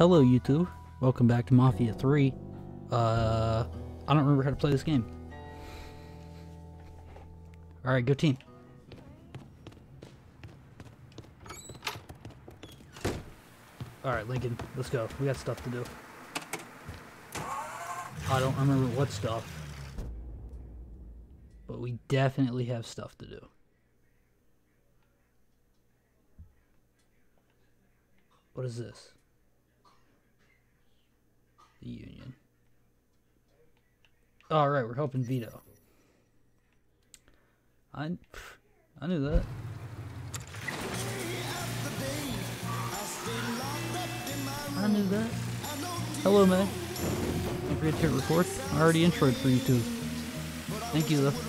Hello YouTube, welcome back to Mafia 3. I don't remember how to play this game. Alright, go team. Alright, Lincoln, let's go. We got stuff to do. I don't remember what stuff, but we definitely have stuff to do. What is this? The Union. Alright, we're helping Vito. I knew that. I knew that. Hello, man. Don't forget to hit record. I already introed for YouTube. Thank you, though.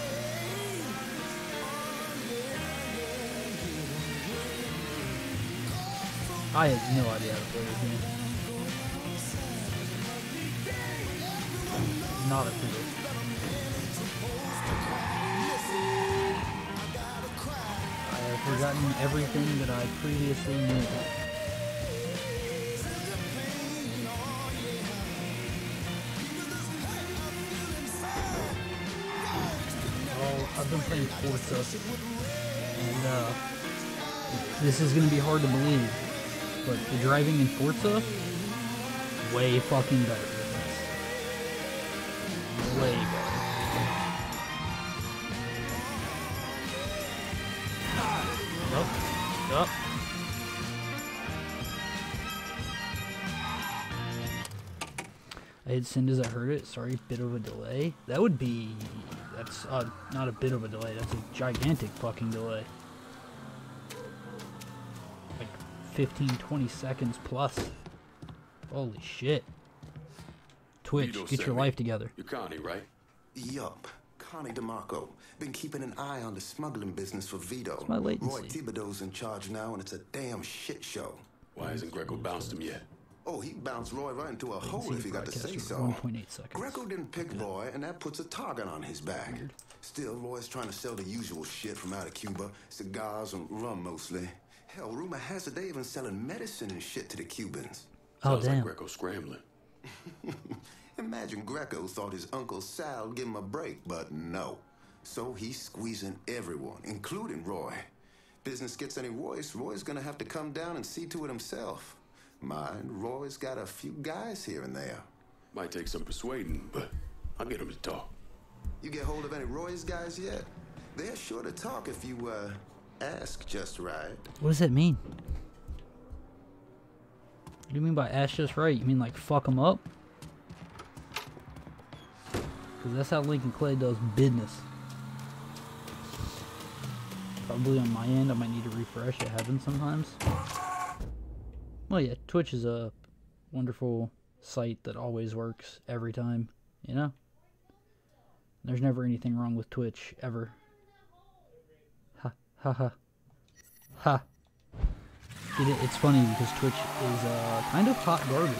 I have no idea how to play this game. Not a clue. I have forgotten everything that I previously knew. Oh, I've been playing Forza, and this is gonna be hard to believe, but the driving in Forza, way fucking better than this. Way better. Up. I hit send as I heard it. Sorry, bit of a delay. That would be... That's not a bit of a delay. That's a gigantic fucking delay. Like 15, 20 seconds plus. Holy shit. Twitch, get your life together. You're Connie, right? Yup. Connie DeMarco. Been keeping an eye on the smuggling business for Vito. What's my latency? Roy Thibodeau's in charge now, and it's a damn shit show. Why hasn't Greco bounced him yet? Oh, he bounced Roy right into a hole if he got to say so. 1.8 seconds. Greco didn't pick Roy, and that puts a target on his back. Weird. Still, Roy's trying to sell the usual shit from out of Cuba. Cigars and rum, mostly. Hell, rumor has it they even selling medicine and shit to the Cubans. Oh, Sounds damn. like Greco scrambling. Imagine Greco thought his Uncle Sal would give him a break, but no. So he's squeezing everyone, including Roy. Business gets any worse, Roy's gonna have to come down and see to it himself. Mind, Roy's got a few guys here and there. Might take some persuading, but I'll get him to talk. You get hold of any Roy's guys yet? They're sure to talk if you, ask just right. What does that mean? What do you mean by ask just right? You mean like fuck them up? Because that's how Lincoln Clay does business. Probably on my end, I might need to refresh. It happens sometimes. Well, yeah, Twitch is a wonderful site that always works every time, you know? There's never anything wrong with Twitch, ever. Ha, ha, ha. Ha. It's funny because Twitch is kind of hot garbage.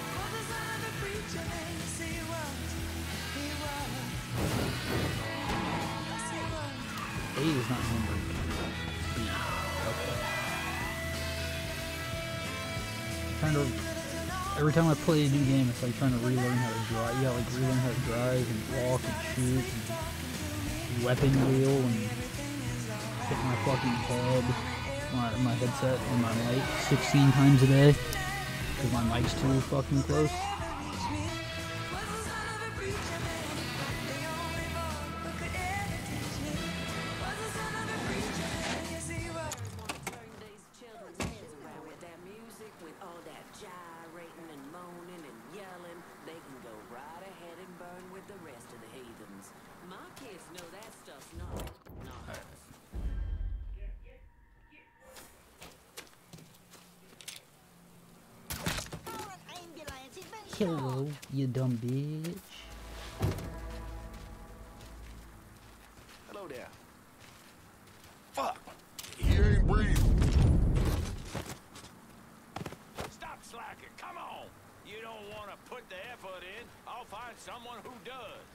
A is not numbered. B. Okay. Every time I play a new game, it's like trying to relearn how to drive. Yeah, like relearn how to drive and walk and shoot and weapon wheel and hit my fucking head, my headset and my mic 16 times a day because my mic's too fucking close. Hello, you dumb bitch. Hello there. Fuck! He ain't breathing. Stop slacking, come on! You don't want to put the effort in, I'll find someone who does.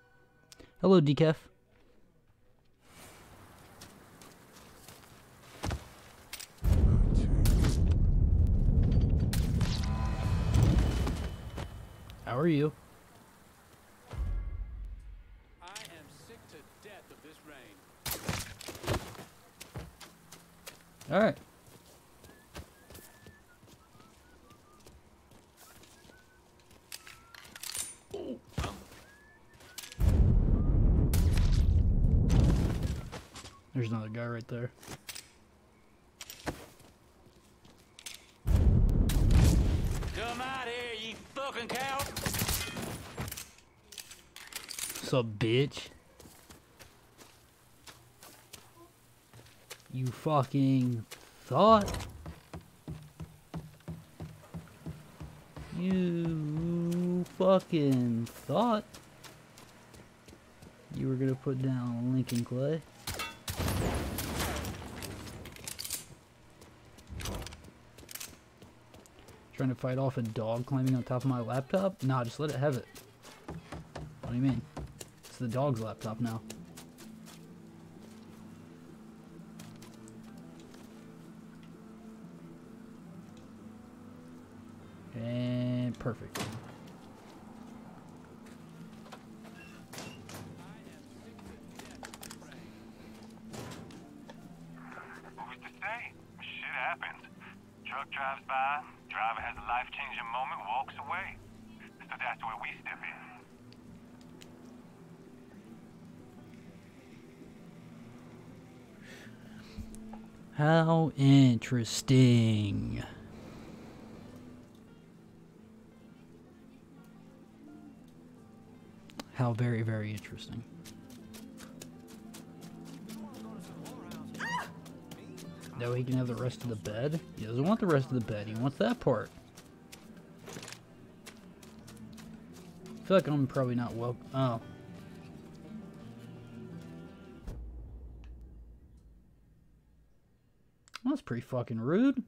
Hello, Decaf. are you? I am sick to death of this rain. Alright. There's another guy right there. Come out here, you fucking cow! What's up, bitch? You fucking thought? You fucking thought you were gonna put down Lincoln Clay? Trying to fight off a dog climbing on top of my laptop? Nah, just let it have it. What do you mean? It's the dog's laptop now. And perfect. Who's to say? Shit happens. Truck drives by, driver has a life-changing moment, walks away. So that's where we step in. How interesting. How very, very interesting. That way he can have the rest of the bed. He doesn't want the rest of the bed. He wants that part. I feel like I'm probably not well. Oh. Well, that's pretty fucking rude.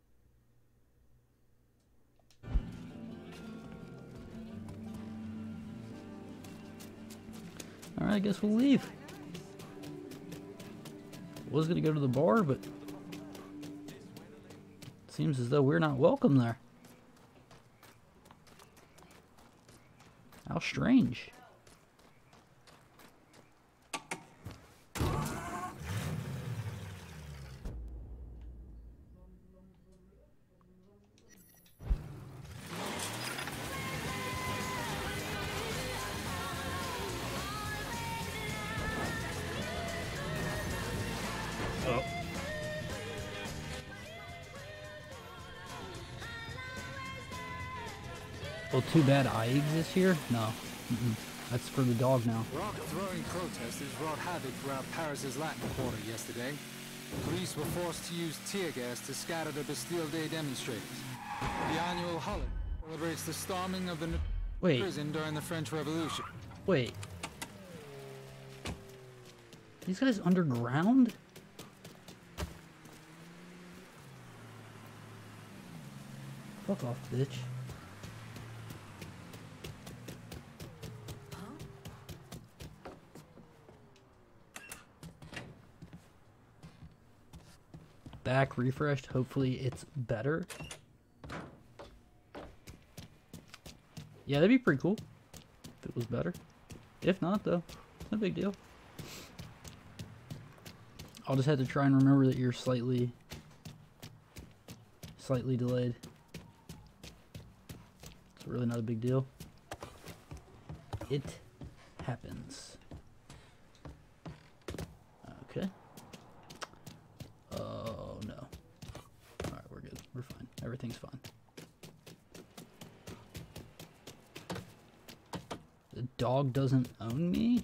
Alright, I guess we'll leave. Was gonna go to the bar, but it seems as though we're not welcome there. How strange. Oh. Well, too bad I exist here. No. That's for the dog now. Rock-throwing protesters wrought havoc throughout Paris's Latin Quarter yesterday. Police were forced to use tear gas to scatter the Bastille Day demonstrators. The annual holiday celebrates the storming of the prison during the French Revolution. Wait. These guys underground? Fuck off, bitch. Back refreshed. Hopefully it's better. Yeah, that'd be pretty cool if it was better. If not, though, no big deal. I'll just have to try and remember that you're slightly delayed. It's really not a big deal. It happens. Okay. Oh no. Alright, we're good. We're fine. Everything's fine. The dog doesn't own me?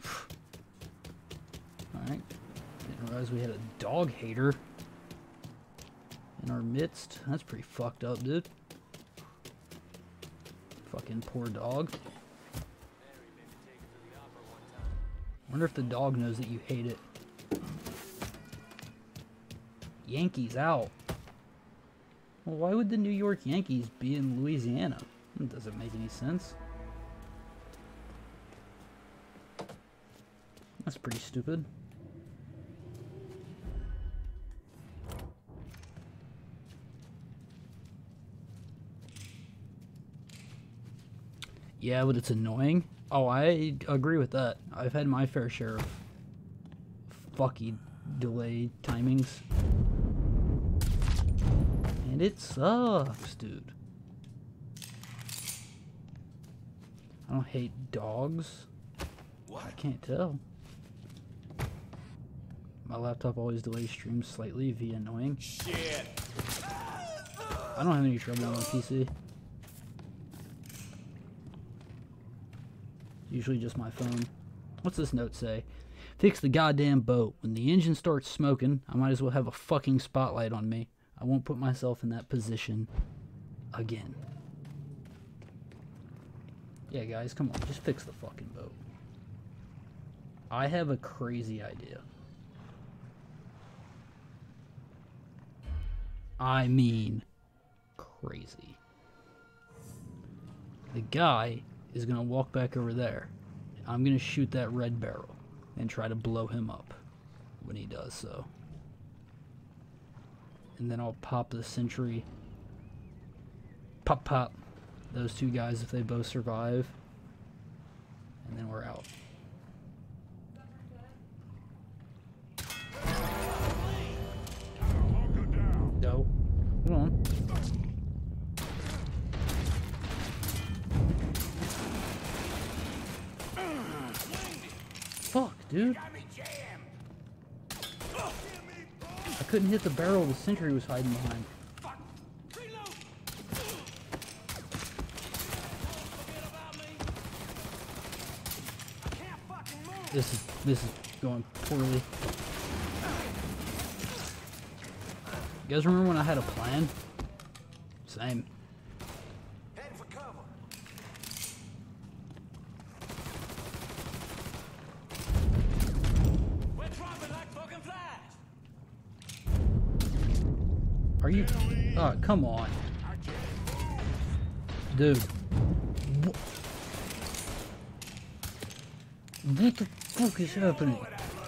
Alright. Didn't realize we had a dog hater in our midst. That's pretty fucked up, dude. Fucking poor dog. Wonder if the dog knows that you hate it. Yankees out. Well, why would the New York Yankees be in Louisiana? That doesn't make any sense. That's pretty stupid. Yeah, but it's annoying. Oh, I agree with that. I've had my fair share of fucking delay timings. And it sucks, dude. I don't hate dogs. What? I can't tell. My laptop always delays streams slightly via annoying. Shit. I don't have any trouble on my PC. Usually just my phone. What's this note say? Fix the goddamn boat. When the engine starts smoking, I might as well have a fucking spotlight on me. I won't put myself in that position again. Yeah, guys, come on. Just fix the fucking boat. I have a crazy idea. I mean, crazy. The guy is going to walk back over there. I'm going to shoot that red barrel and try to blow him up when he does so. And then I'll pop the sentry. Pop, pop. Those two guys if they both survive. And then we're out. No. Come on. Fuck, dude. I couldn't hit the barrel the sentry was hiding behind. This is going poorly. You guys remember when I had a plan? Same. Head for cover. We're dropping like fucking flies. Are you? Oh, come on. Dude. What the fuck is happening?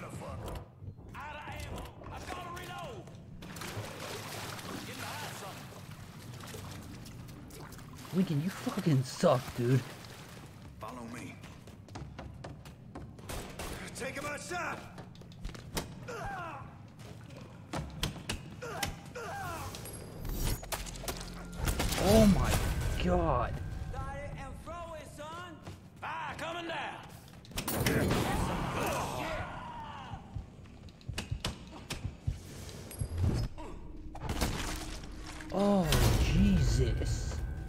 Lincoln, you fucking suck, dude. Follow me. Take him outside. Oh my god. Coming down. Oh, Jesus.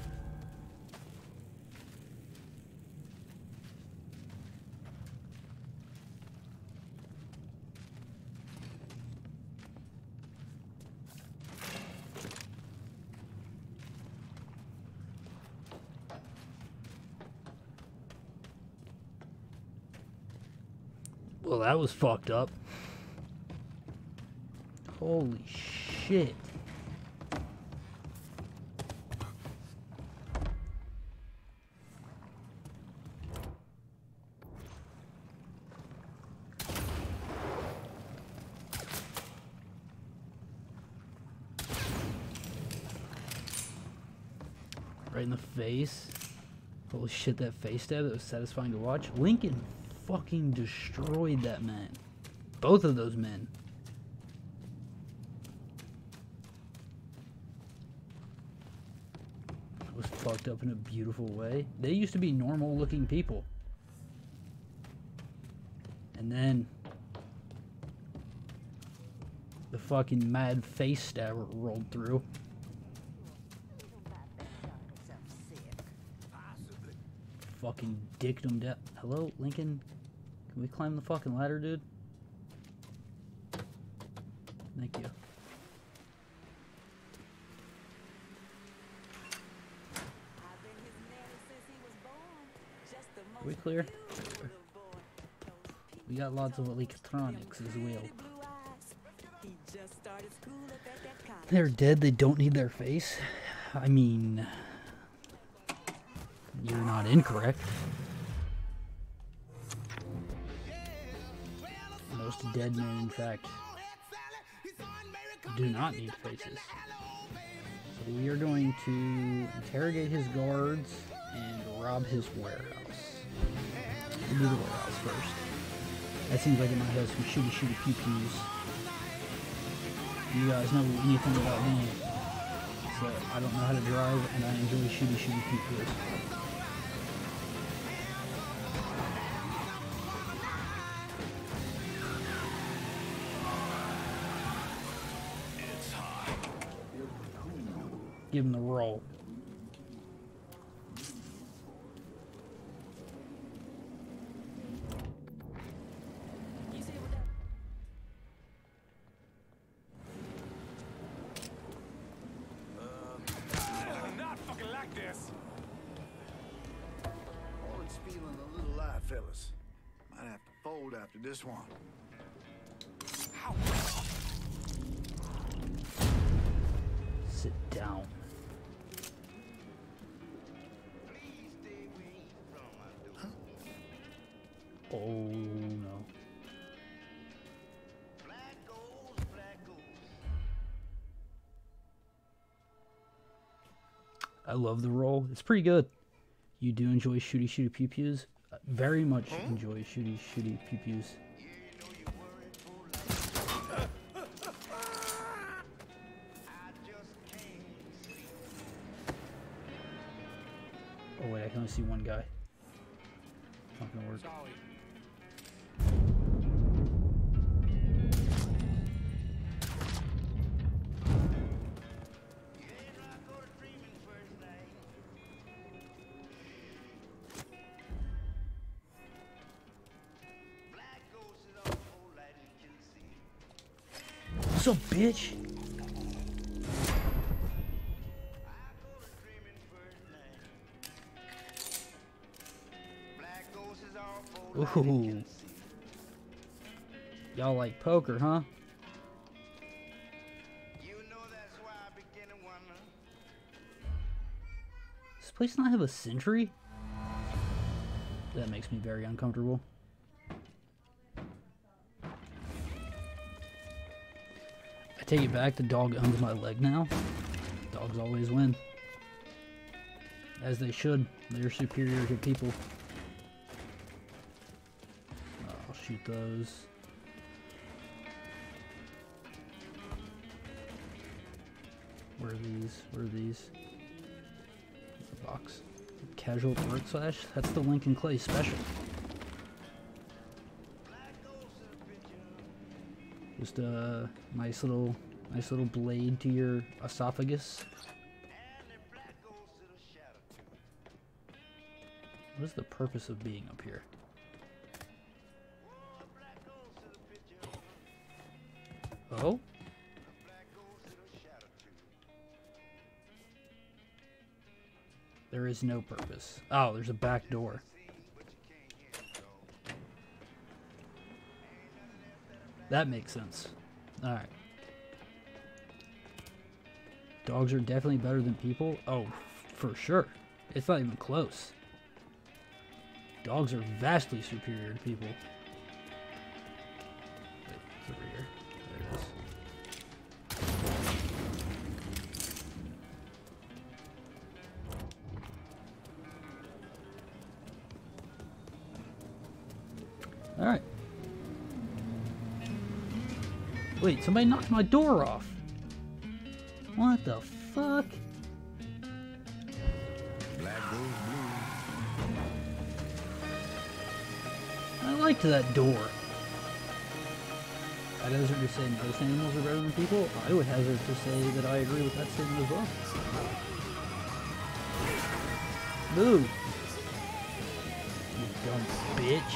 Well, that was fucked up. Holy shit. Right in the face. Holy shit, that face stab, that was satisfying to watch. Lincoln fucking destroyed that man. Both of those men. It was fucked up in a beautiful way. They used to be normal looking people. And then the fucking mad face stabber rolled through. Fucking dicked him down. Hello, Lincoln? Can we climb the fucking ladder, dude? Thank you. Are we clear? We got lots of electronics as well. They're dead, they don't need their face. I mean, you're not incorrect. Most dead men, in fact, do not need faces. So we are going to interrogate his guards and rob his warehouse. We'll do the warehouse first. That seems like it might have some shitty pew-pews. You guys know anything about me, so I don't know how to drive, and I enjoy shitty pew-pews. Give him the roll. Not fucking like this. It's feeling a little light, fellas. Might have to fold after this one. Ow. Sit down. Oh no. I love the roll. It's pretty good. You do enjoy shooty pew pews? Very much enjoy shooty pew pews. Oh wait, I can only see one guy. Not gonna work. What's up, bitch? Ooh. Y'all like poker, huh? Does this place not have a sentry? That makes me very uncomfortable. I take it back, the dog owns my leg now. Dogs always win. As they should. They're superior to people. I'll shoot those. Where are these? Where are these? The box. Casual work slash? That's the Lincoln Clay special. Just a nice little blade to your esophagus. What is the purpose of being up here? Oh? There is no purpose. Oh, there's a back door. That makes sense. Alright. Dogs are definitely better than people. Oh, for sure. It's not even close. Dogs are vastly superior to people. Wait, it's over here. There it is. Alright. Wait, somebody knocked my door off. What the fuck? Black goes blue. I liked that door. I'd hazard to say most animals are better than people. I would hazard to say that I agree with that statement as well. Boo! You dumb bitch.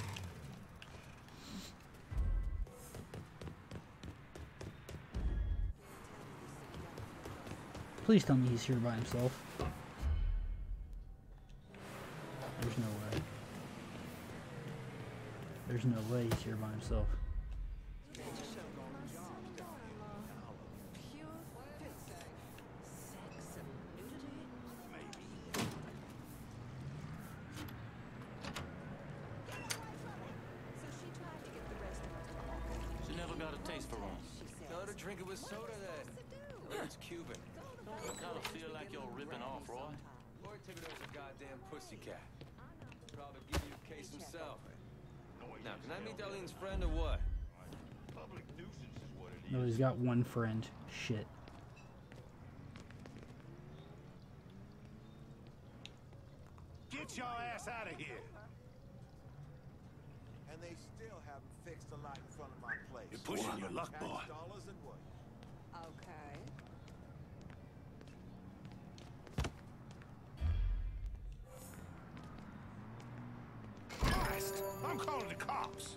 Please tell me he's here by himself. There's no way. There's no way he's here by himself. She never got a taste for rum. Tell her to drink it with soda then. It's Cuban. You kind of feel like you're ripping off, Roy. Roy Thibodeau's a goddamn pussycat. Probably give you a case himself. Now, can I meet Darlene's friend or what? Public nuisance is what it is. No, he's got one friend. Shit. Get your ass out of here. And they still haven't fixed the light in front of my place. You're pushing your luck, boy. Dollars and what? Okay. Christ, I'm calling the cops.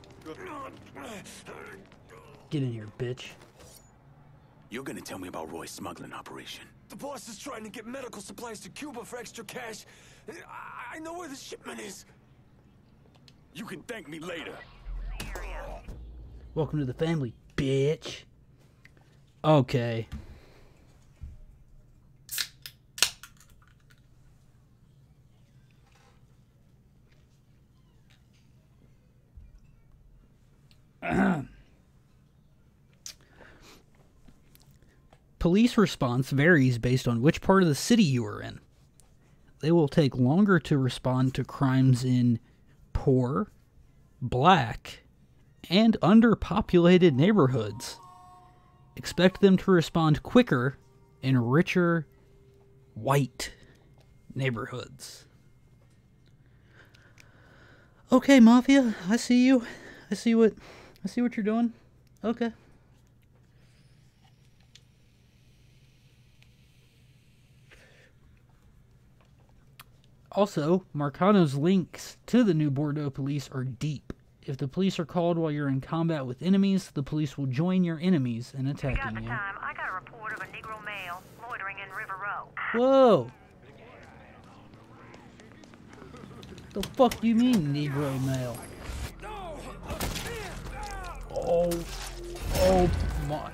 Get in here, bitch. You're gonna tell me about Roy's smuggling operation. The boss is trying to get medical supplies to Cuba for extra cash. I know where the shipment is. You can thank me later. Welcome to the family, bitch. Okay. Police response varies based on which part of the city you are in. They will take longer to respond to crimes in poor, black, and underpopulated neighborhoods. Expect them to respond quicker in richer, white neighborhoods. Okay, Mafia, I see you. I see what you're doing. Okay. Also, Marcano's links to the new Bordeaux police are deep. If the police are called while you're in combat with enemies, the police will join your enemies in attacking you. I got a report of a Negro male loitering in River Row. Whoa! The fuck do you mean, Negro male? Oh my.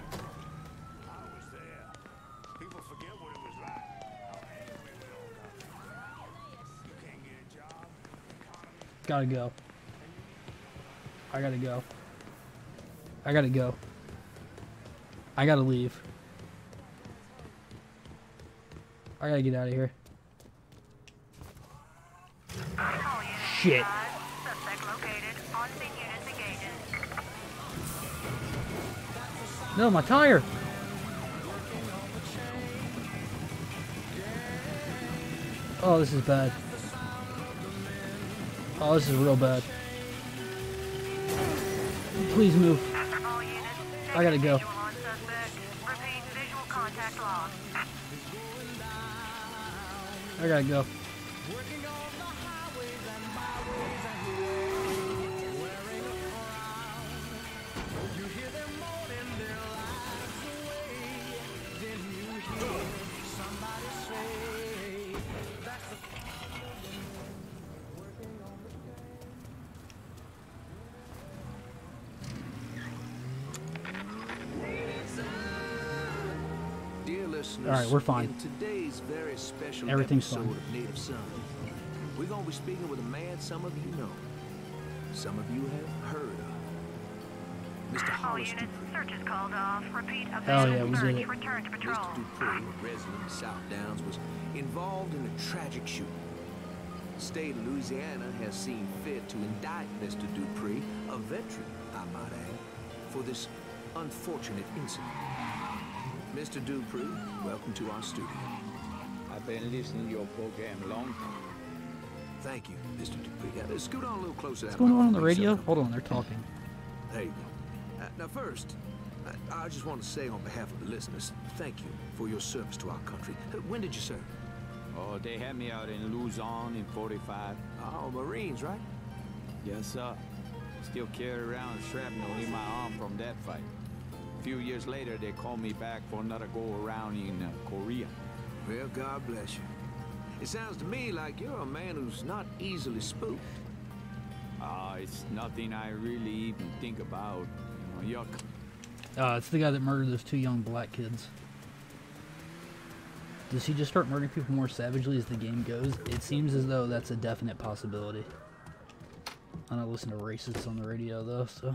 People forget what it was like. How angry we all got. You can't get a job. Gotta go. I gotta go. I gotta go. I gotta leave. I gotta get out of here. Shit. Suspect located. On-scene units engaging. No, my tire. Oh, this is bad. Oh, this is real bad. Please move. All units. I gotta go. Visual on suspect. Repeat, visual contact lost. I gotta go. All right, we're fine. In today's very special Everything's episode fine. of Native Son, we're going to be speaking with a man some of you know, some of you have heard of. Mr. All Hollis units. Dupree. Search is called off. Repeat, Hell yeah, we search. did it. Return to patrol. Mr. Dupree, a resident of South Downs, was involved in a tragic shooting. The state of Louisiana has seen fit to indict Mr. Dupree, a veteran, I might add, for this unfortunate incident. Mr. Dupree, welcome to our studio. I've been listening to your program a long time. Thank you, Mr. Dupree. Scoot on a little closer. What's going on the radio? Hold on, they're talking. There you go. Now first, I just want to say on behalf of the listeners, thank you for your service to our country. When did you serve? Oh, they had me out in Luzon in 45. Oh, Marines, right? Yes, sir. Still carry around shrapnel in my arm from that fight. A few years later, they called me back for another go-around in Korea. Well, God bless you. It sounds to me like you're a man who's not easily spooked. It's nothing I really even think about. You know, yuck. It's the guy that murdered those two young black kids. Does he just start murdering people more savagely as the game goes? It seems as though that's a definite possibility. I don't listen to racists on the radio, though, so...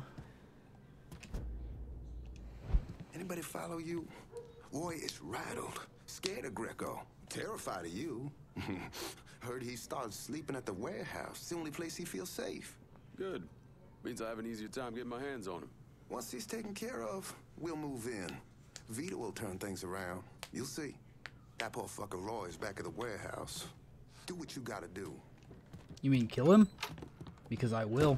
Anybody follow you? Roy is rattled, scared of Greco, terrified of you. Heard he started sleeping at the warehouse. It's the only place he feels safe. Good. Means I have an easier time getting my hands on him. Once he's taken care of, we'll move in. Vito will turn things around. You'll see. That poor fucker Roy's back at the warehouse. Do what you gotta do. You mean kill him? Because I will.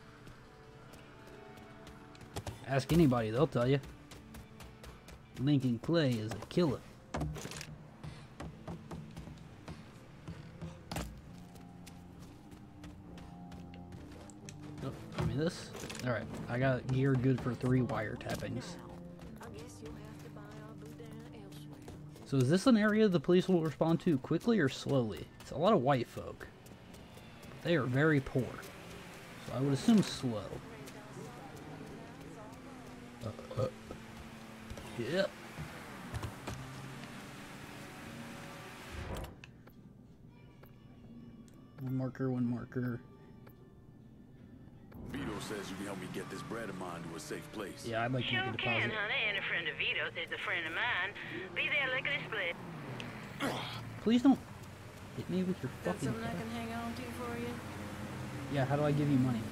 Ask anybody, they'll tell you. Lincoln Clay is a killer. Oh, give me this. Alright, I got geared good for 3 wiretappings. So is this an area the police will respond to quickly or slowly? It's a lot of white folk. They are very poor. So I would assume slow. Yep. One marker. Vito says you can help me get this bread of mine to a safe place. Yeah, I'd like to make a deposit. Sure can, honey. And a friend of Vito's is a friend of mine. Be there lickety split. Please don't hit me with your Got fucking something I can hang on to for you? Yeah, how do I give you money?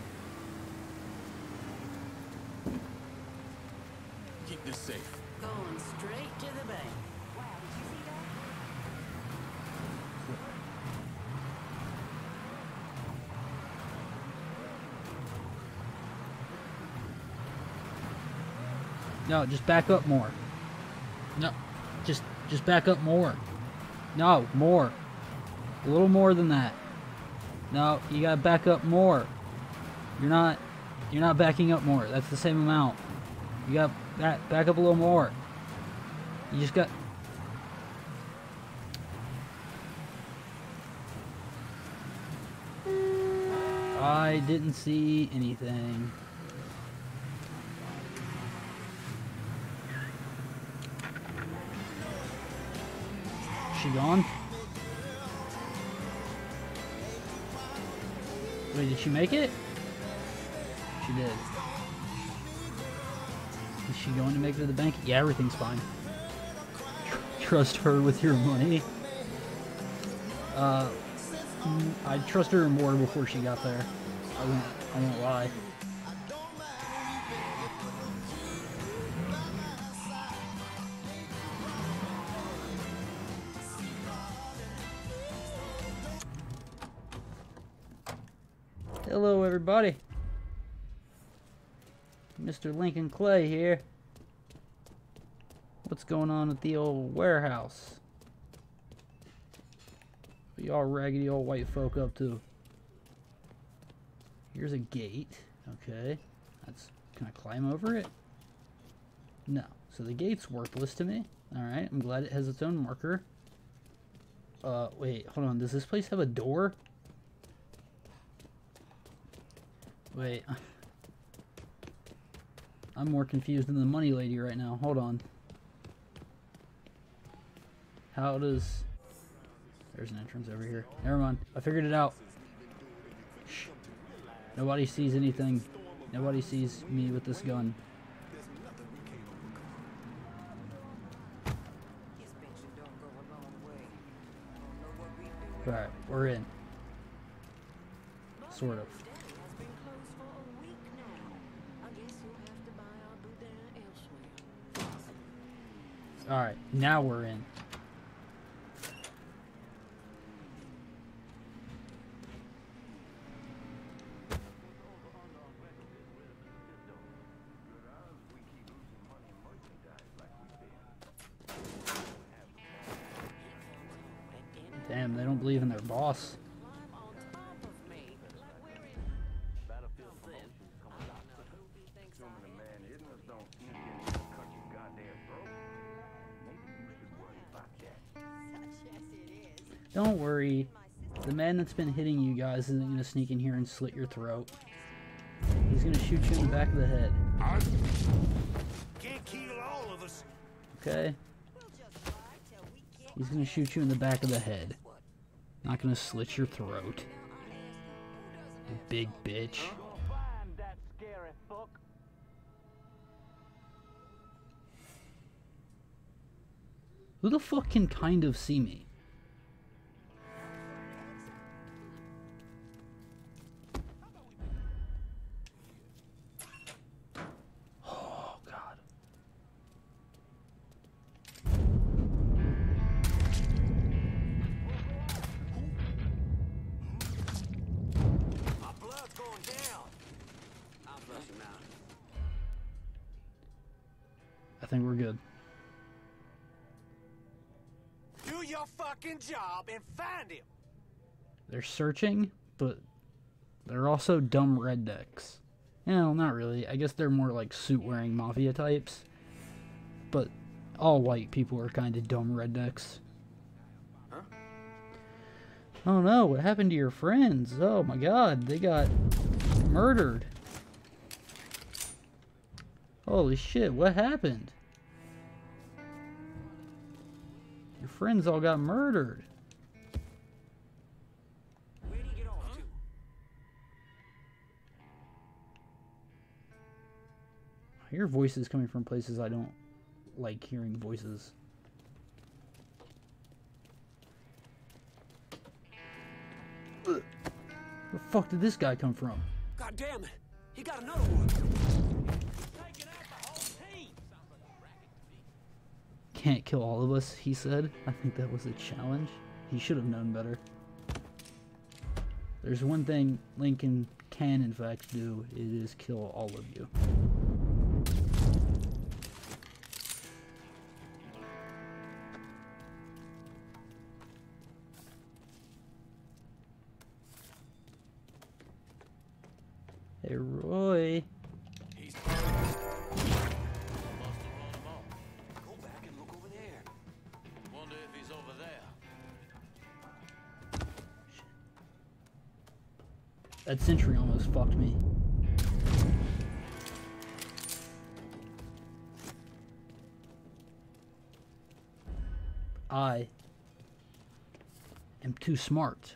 Keep this safe. Going straight to the bank. Wow, did you see that? No, just back up more. No, just back up more. No, more. A little more than that. No, you gotta back up more. You're not backing up more. That's the same amount. You got back up a little more. You just got. I didn't see anything. She gone? Wait, did she make it? She did. Is she going to make it to the bank? Yeah, everything's fine. Trust her with your money. I trust her more before she got there. I won't lie. Hello, everybody. Mr. Lincoln Clay here. What's going on at the old warehouse? What y'all raggedy old white folk up to? Here's a gate. Okay. Can I climb over it? No. So the gate's worthless to me. Alright, I'm glad it has its own marker. Wait, hold on. Does this place have a door? Wait. I'm more confused than the money lady right now. Hold on. How does... There's an entrance over here. Never mind. I figured it out. Shh. Nobody sees anything. Nobody sees me with this gun. Alright, we're in. Sort of. Alright, now we're in. Damn, they don't believe in their boss. Don't worry, the man that's been hitting you guys isn't going to sneak in here and slit your throat. He's going to shoot you in the back of the head. Can't kill all of us. Okay? He's going to shoot you in the back of the head. Not going to slit your throat. You big bitch. Who the fuck can kind of see me? think we're good. Do your fucking job and find him. They're searching, but they're also dumb rednecks. No, not really. I guess they're more like suit-wearing mafia types. But all white people are kind of dumb rednecks. Huh? Oh no, what happened to your friends? Oh my god, they got murdered. Holy shit, what happened? Your friends all got murdered. Where'd he get off to? I hear voices coming from places I don't like hearing voices. Ugh. Where the fuck did this guy come from? God damn it. He got another one. Can't kill all of us, he said. I think that was a challenge. He should have known better. There's one thing Lincoln can in fact do, it is kill all of you. Hey, Roy. That sentry almost fucked me. I am too smart.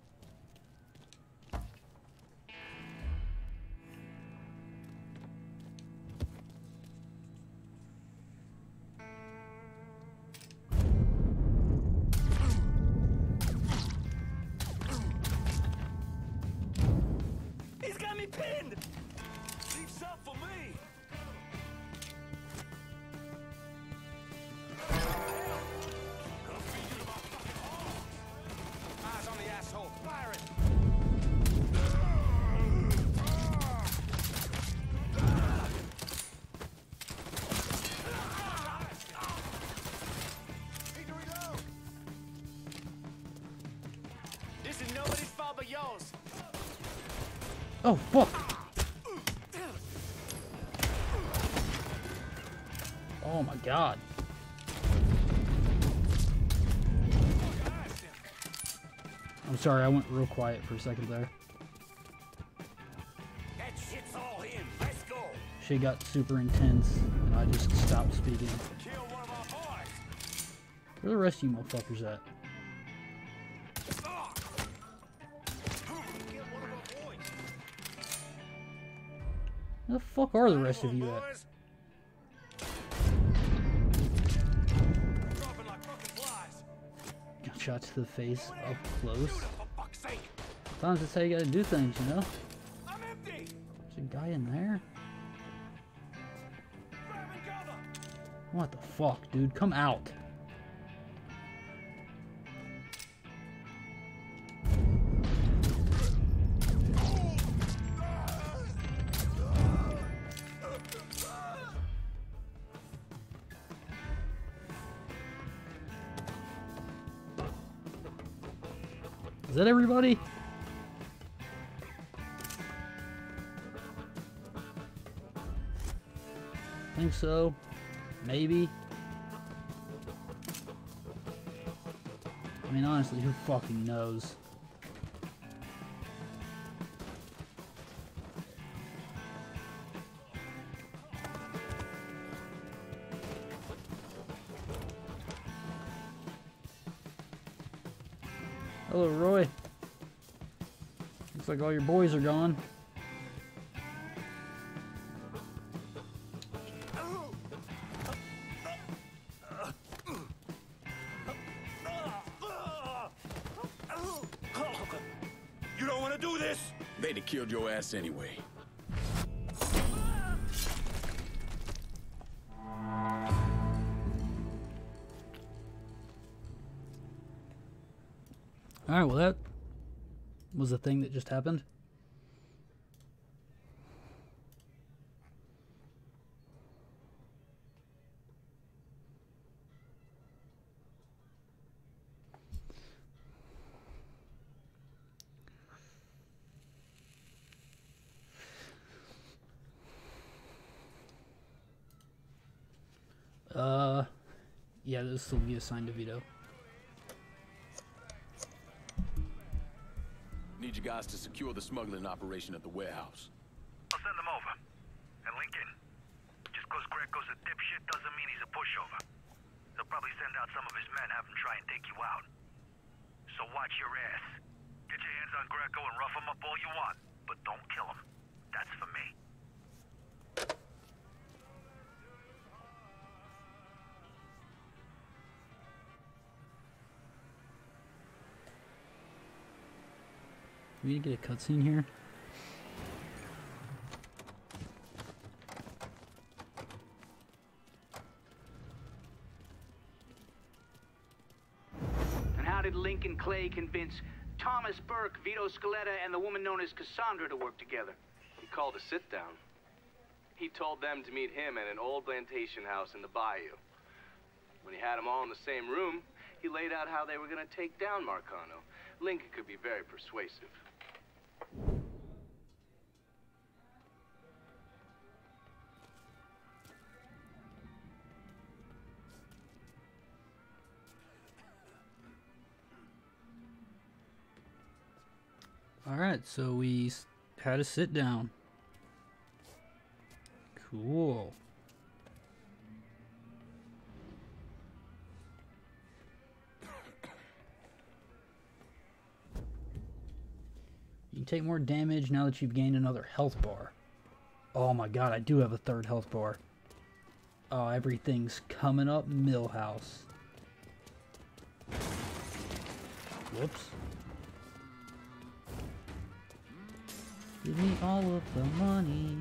Oh, fuck! Oh my god. I'm sorry, I went real quiet for a second there. That shit's all him. Let's go. Shit got super intense, and I just stopped speaking. Kill one of our boys. Where the rest of you motherfuckers at? Where the fuck are the rest of you at? Got shot to the face up close. Sometimes that's how you gotta do things, you know? There's a guy in there? What the fuck, dude? Come out. Is that everybody? Think so. Maybe. I mean, honestly, who fucking knows? Hello, Roy. Looks like all your boys are gone. You don't want to do this? They'd have killed your ass anyway. Alright, well that was the thing that just happened. Yeah, this will be assigned to Vito. Need you guys to secure the smuggling operation at the warehouse. I'll send them over. And Lincoln, just cause Greco's a dipshit doesn't mean he's a pushover. They'll probably send out some of his men, have him try and take you out. So watch your ass. Get your hands on Greco and rough him up all you want, but don't kill him. That's for me. We need to get a cutscene here. And how did Lincoln Clay convince Thomas Burke, Vito Scaletta, and the woman known as Cassandra to work together? He called a sit-down. He told them to meet him at an old plantation house in the bayou. When he had them all in the same room, he laid out how they were going to take down Marcano. Lincoln could be very persuasive. Alright, so we had a sit down. Cool. You can take more damage now that you've gained another health bar. Oh my god, I do have a third health bar. Oh, everything's coming up Millhouse. Whoops. Give me all of the money.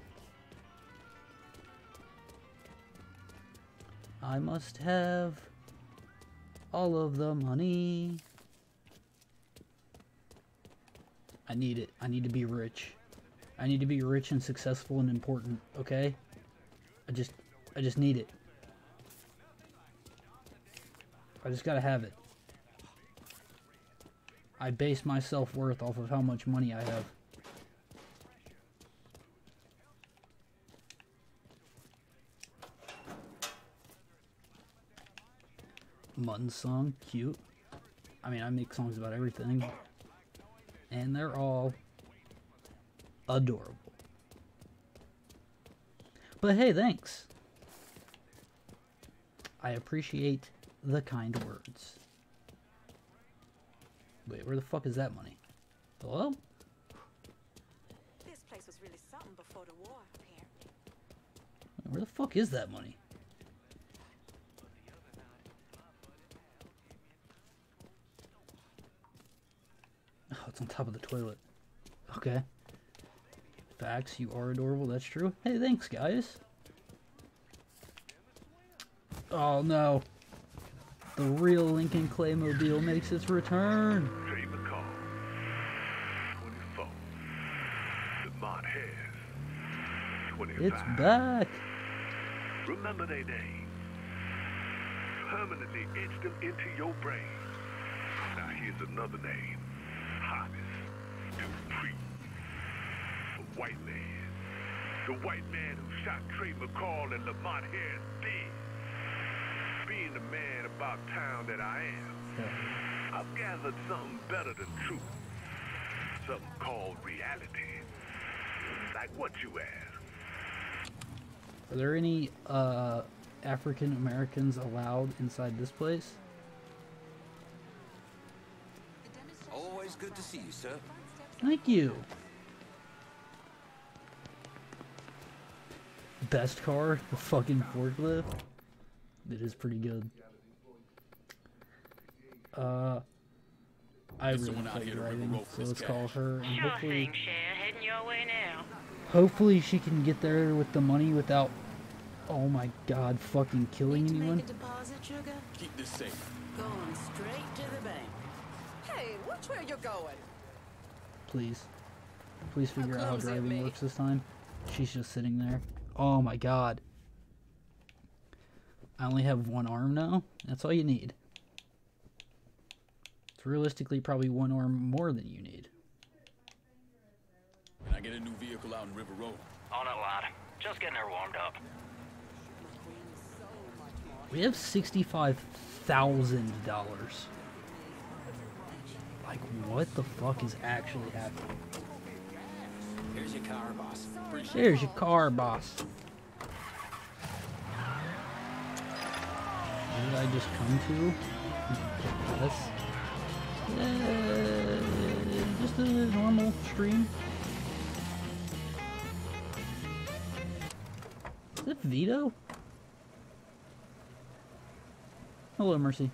I must have all of the money. I need it. I need to be rich. I need to be rich and successful and important, okay? I just need it. I just gotta have it. I base my self-worth off of how much money I have. Mutton song, cute. I mean, I make songs about everything. And they're all adorable. But hey, thanks. I appreciate the kind words. Wait, where the fuck is that money? Hello? This place was really something before the war, apparently. Where the fuck is that money? Oh, it's on top of the toilet. Okay. Facts, you are adorable, that's true. Hey, thanks, guys. Oh, no. The real Lincoln Claymobile makes its return. Trey McCall. 24. Lamont Harris. 25. It's back. Remember their names. Permanently etch them into your brain. Now here's another name. Hollis Dupree. A white man. The white man who shot Trey McCall and Lamont Harris dead. Being the man about town that I am, I've gathered something better than truth. Something called reality. Like what you ask. Are there any African Americans allowed inside this place? Always good to see you, sir. Thank you. Best car, the fucking forklift. It is pretty good. I really like driving, so let's call her, and hopefully, Heading your way now. hopefully she can get there with the money without, oh my god, fucking killing anyone. Deposit, sugar? Keep this safe. Going straight to the bank. Hey, watch where you're going. Please. Please figure out how driving works this time. She's just sitting there. Oh my god. I only have one arm now. That's all you need. It's realistically probably one arm more than you need. Can I get a new vehicle out in River Road? On it, lad. Just getting her warmed up. We have $65,000. Like, what the fuck is actually happening? Here's your car, boss. There's your car, boss. What did I just come to? Yes. Just a normal stream. Is that Vito? Hello, Mercy.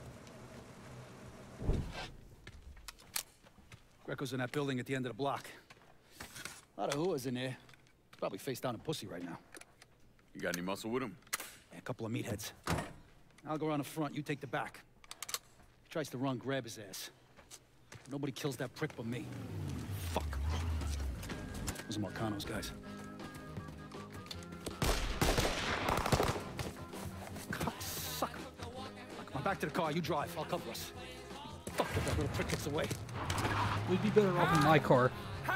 Greco's in that building at the end of the block. A lot of whoas in there. Probably face down in pussy right now. You got any muscle with him? Yeah, a couple of meatheads. I'll go around the front, you take the back. He tries to run, grab his ass. Nobody kills that prick but me. Fuck. Those are Marcano's guys. Cocksucker. Come on, back to the car, you drive. I'll cover us. Fuck if that little prick gets away. We'd be better off in my car.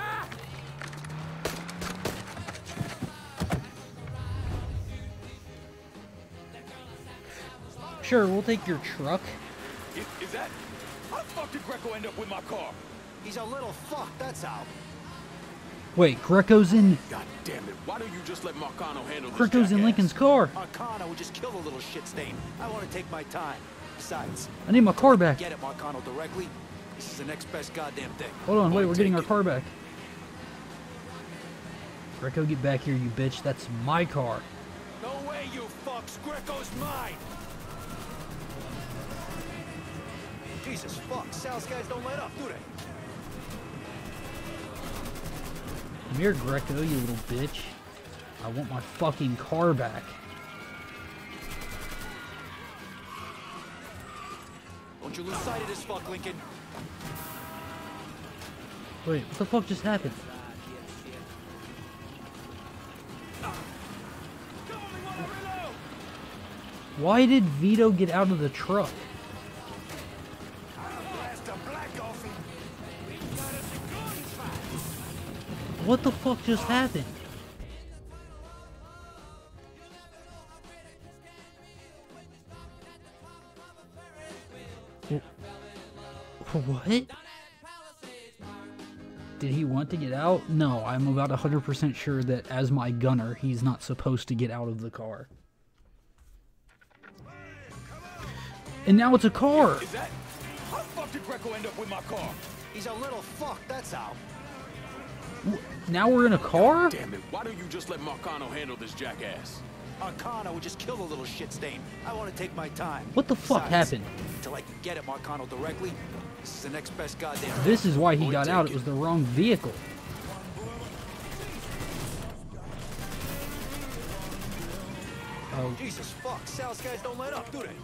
Sure, we'll take your truck. Is that... How the fuck did Greco end up with my car? He's a little fuck, that's how. Wait, Greco's in... God damn it, why don't you just let Marcano handle this Greco's in jackass? Lincoln's car. Marcano would just kill the little shit stain. I want to take my time. Besides... I need my car back. Get at Marcano directly. This is the next best goddamn thing. Hold on, wait, we're getting our car back. Greco, get back here, you bitch. That's my car. No way, you fucks. Greco's mine. Jesus fuck. Sal's guys don't let up, do they? Come here, Greco, you little bitch. I want my fucking car back. Don't you lose sight of this fuck, Lincoln. Wait, what the fuck just happened? Why did Vito get out of the truck? What the fuck just happened? What? Did he want to get out? No, I'm about 100% sure that as my gunner, he's not supposed to get out of the car. And now it's a car! Is that... How the fuck did Greco end up with my car? He's a little fuck, that's how. Now we're in a car? God damn it, why don't you just let Marcano handle this jackass? Marcano would just kill the little shit stain. I want to take my time. What the fuck happened? Until I can get at Marcano directly. This is the next best goddamn... This is why he got out. It was the wrong vehicle. Oh. Jesus fuck. Sal's guys don't let up, do they?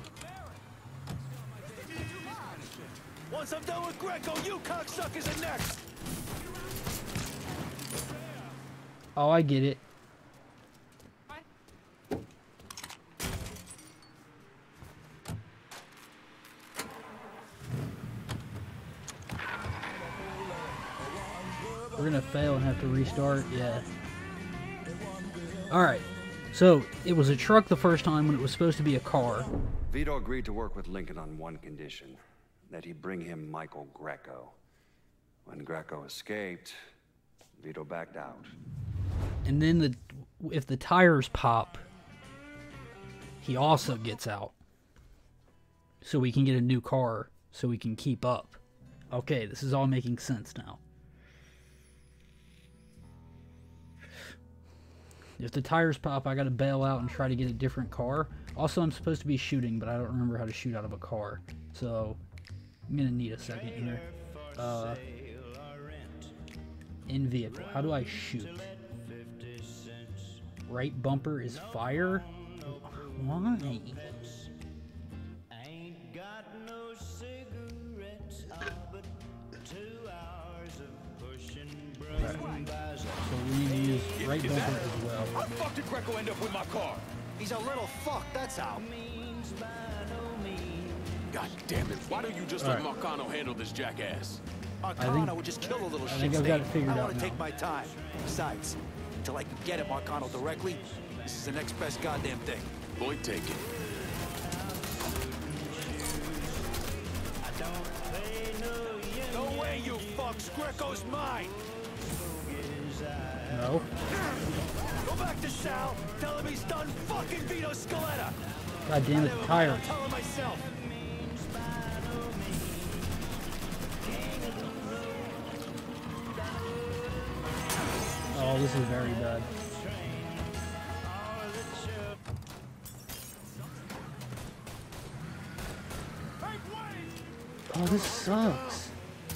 Once I'm done with Greco, you cocksuckers are next. Oh, I get it. We're gonna fail and have to restart, yeah. Alright, so it was a truck the first time when it was supposed to be a car. Vito agreed to work with Lincoln on one condition, that he bring him Michael Greco. When Greco escaped, Vito backed out. And then if the tires pop, he also gets out. So we can get a new car, so we can keep up. Okay, this is all making sense now. If the tires pop, I gotta bail out and try to get a different car. Also, I'm supposed to be shooting, but I don't remember how to shoot out of a car. So, I'm gonna need a second here. In vehicle, how do I shoot? Right bumper is fire? Why? So we need to use right bumper as well. How the fuck did Greco end up with my car? He's a little fuck, that's how. God damn it, why don't you just let Marcano handle this jackass? Marcano would just kill a little shit I think I've got it figured out I want to now. take my time. Besides, until I can get at Marcano directly, this is the next best goddamn thing. Boy, take it. Greco's mine. No. Go back to Sal. Tell him he's done fucking Vito Scaletta. God damn it, the tires. I'll tell him myself. Oh, this is very bad. Oh, this sucks.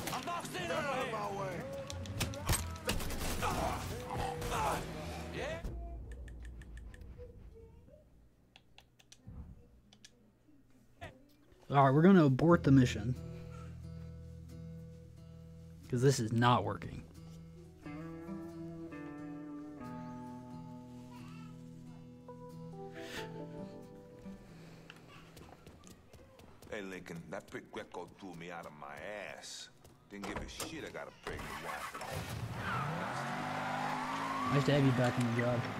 Alright, we're gonna abort the mission. Because this is not working. Hey, Lincoln, that prick Greco threw me out of my ass. Didn't give a shit I got a pregnant wife at home. Nice to have you back on the job.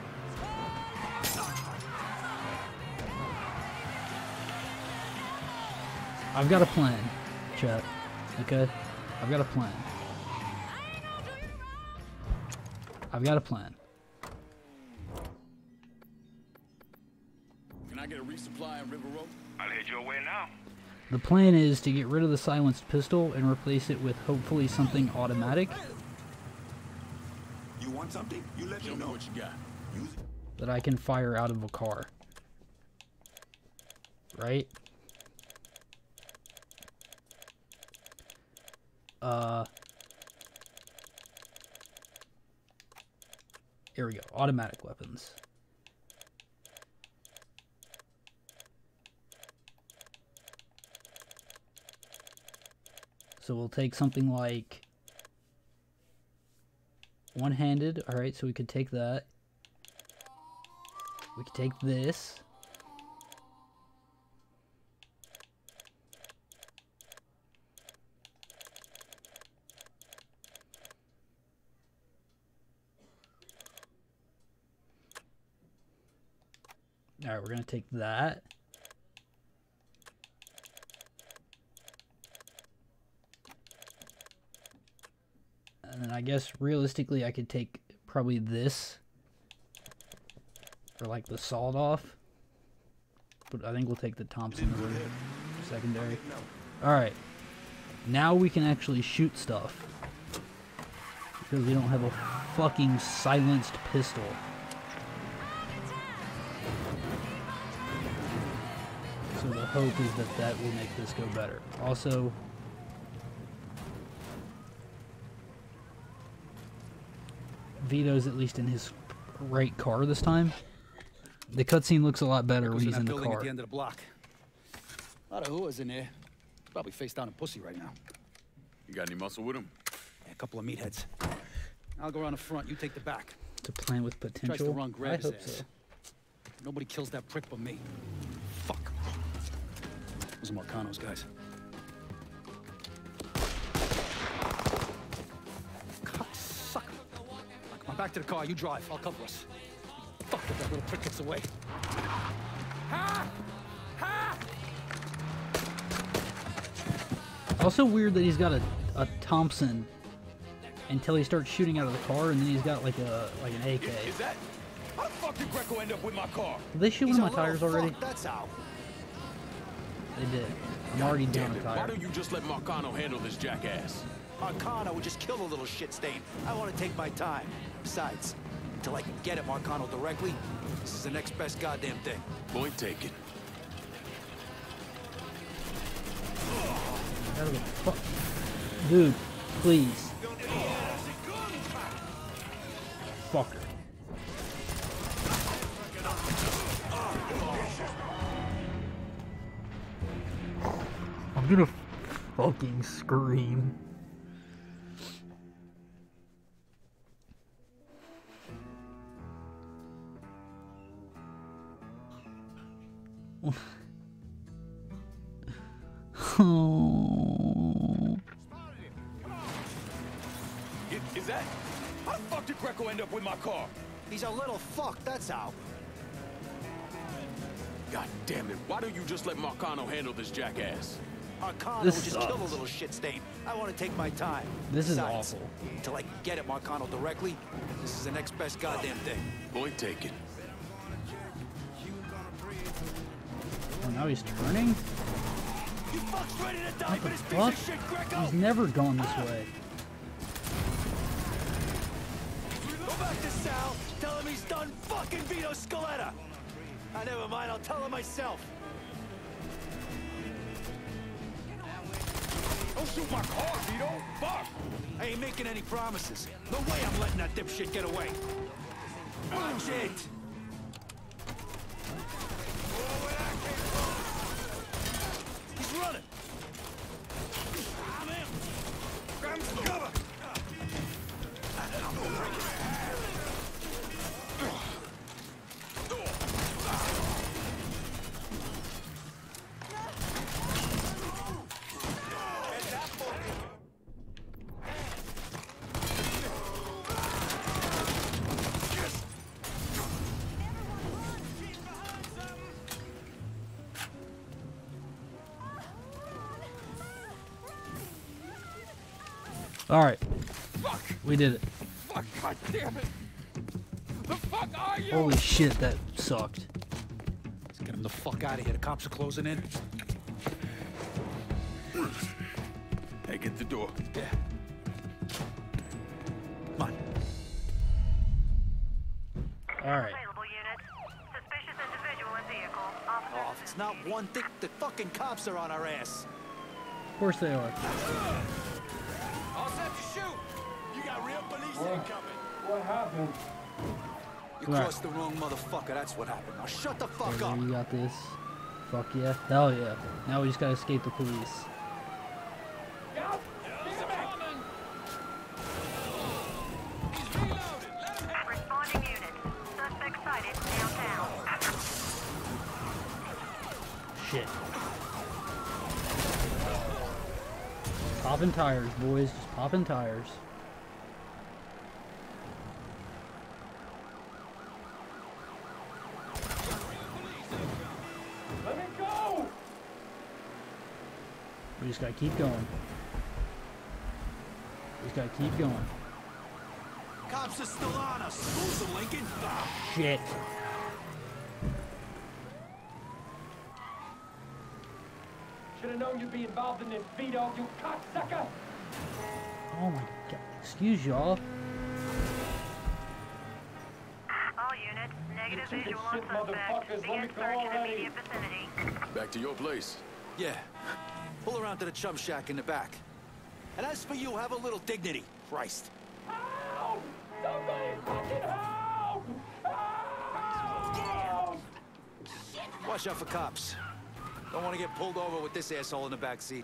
I've got a plan, chat. Okay? I've got a plan. I've got a plan. Can I get a resupply in River Road? I'll head your way now. The plan is to get rid of the silenced pistol and replace it with hopefully something automatic. You want something? You let me know what you got. That I can fire out of a car. Right? Here we go. Automatic weapons. So we'll take something like one-handed. Alright, so we could take that. We could take this. Alright, we're going to take that. And then I guess realistically I could take probably this. Or like the sawed off. But I think we'll take the Thompson secondary. Alright. Now we can actually shoot stuff. Because we don't have a fucking silenced pistol. So the hope is that that will make this go better. Also, Vito's at least in his right car this time. The cutscene looks a lot better when he's in the car. At the end of the block. A lot of whoas in there. Probably face down a pussy right now. You got any muscle with him? Yeah, a couple of meatheads. I'll go around the front. You take the back. It's a plan with potential. Tries to run, grab his hope ass. so. Nobody kills that prick but me. Fuck. Those are Marcano's guys. Cocksucker. Come on, back to the car. You drive. I'll cover us. Fuck if that little prick gets away. Ha! Ha! Also weird that he's got a Thompson until he starts shooting out of the car, and then he's got like an AK. Is that? How the fuck did Greco end up with my car? Did they shoot one of my tires already? That's how. They did. I'm already down a Why tire. don't you just let Marcano handle this jackass? Marcano would just kill the little shit stain. I want to take my time. Besides, until I can get at Marcano directly, this is the next best goddamn thing. Point taken. Dude, please. Fucker. I'm gonna fucking scream. Oh. Is that? How the fuck did Greco end up with my car? He's a little fuck, that's how. God damn it, why don't you just let Marcano handle this jackass? Marcano This will just kill the sucks. little shit stain. I want to take my time. This is Besides, awful. Until I can get at Marcano directly, this is the next best goddamn thing. Point taken. Oh, now he's turning? You fuck's ready to die for this piece What? of shit, Greco! He's never gone this way. Go back to Sal, tell him he's done fucking Vito Scaletta! Never mind, I'll tell him myself. Don't shoot my car, Vito! Fuck! I ain't making any promises. No way I'm letting that dipshit get away. Watch it! He's running! I'm in! Grab him some cover! All right, we did it. Fuck, god damn it! The fuck are you? Holy shit, that sucked. Let's get him the fuck out of here. The cops are closing in. Hey, get the door. Yeah. Come on. All right. Suspicious individual in vehicle. Oh, if it's not one thing, the fucking cops are on our ass. Of course they are. All set to shoot! You got real police incoming. What happened? You Right. crossed the wrong motherfucker, that's what happened. Now shut the fuck Okay, up. you got this. Fuck yeah. Hell yeah. Now we just gotta escape the police. Responding unit. Suspect sighted downtown. Shit. Popping tires, boys. Just popping tires. Let me go! We just gotta keep going. We just gotta keep going. Cops are still on us. Loser, Lincoln. Shit. Should have known you'd be involved in this, Vito, you cocksucker! Oh my god. Excuse y'all. All units. Negative You visual on shit suspect. motherfuckers, let me Begin go search in already. immediate vicinity. Back to your place. Yeah. Pull around to the chum shack in the back. And as for you, have a little dignity. Christ. Help! Somebody fucking help! Help! Watch out for cops. Don't want to get pulled over with this asshole in the back seat.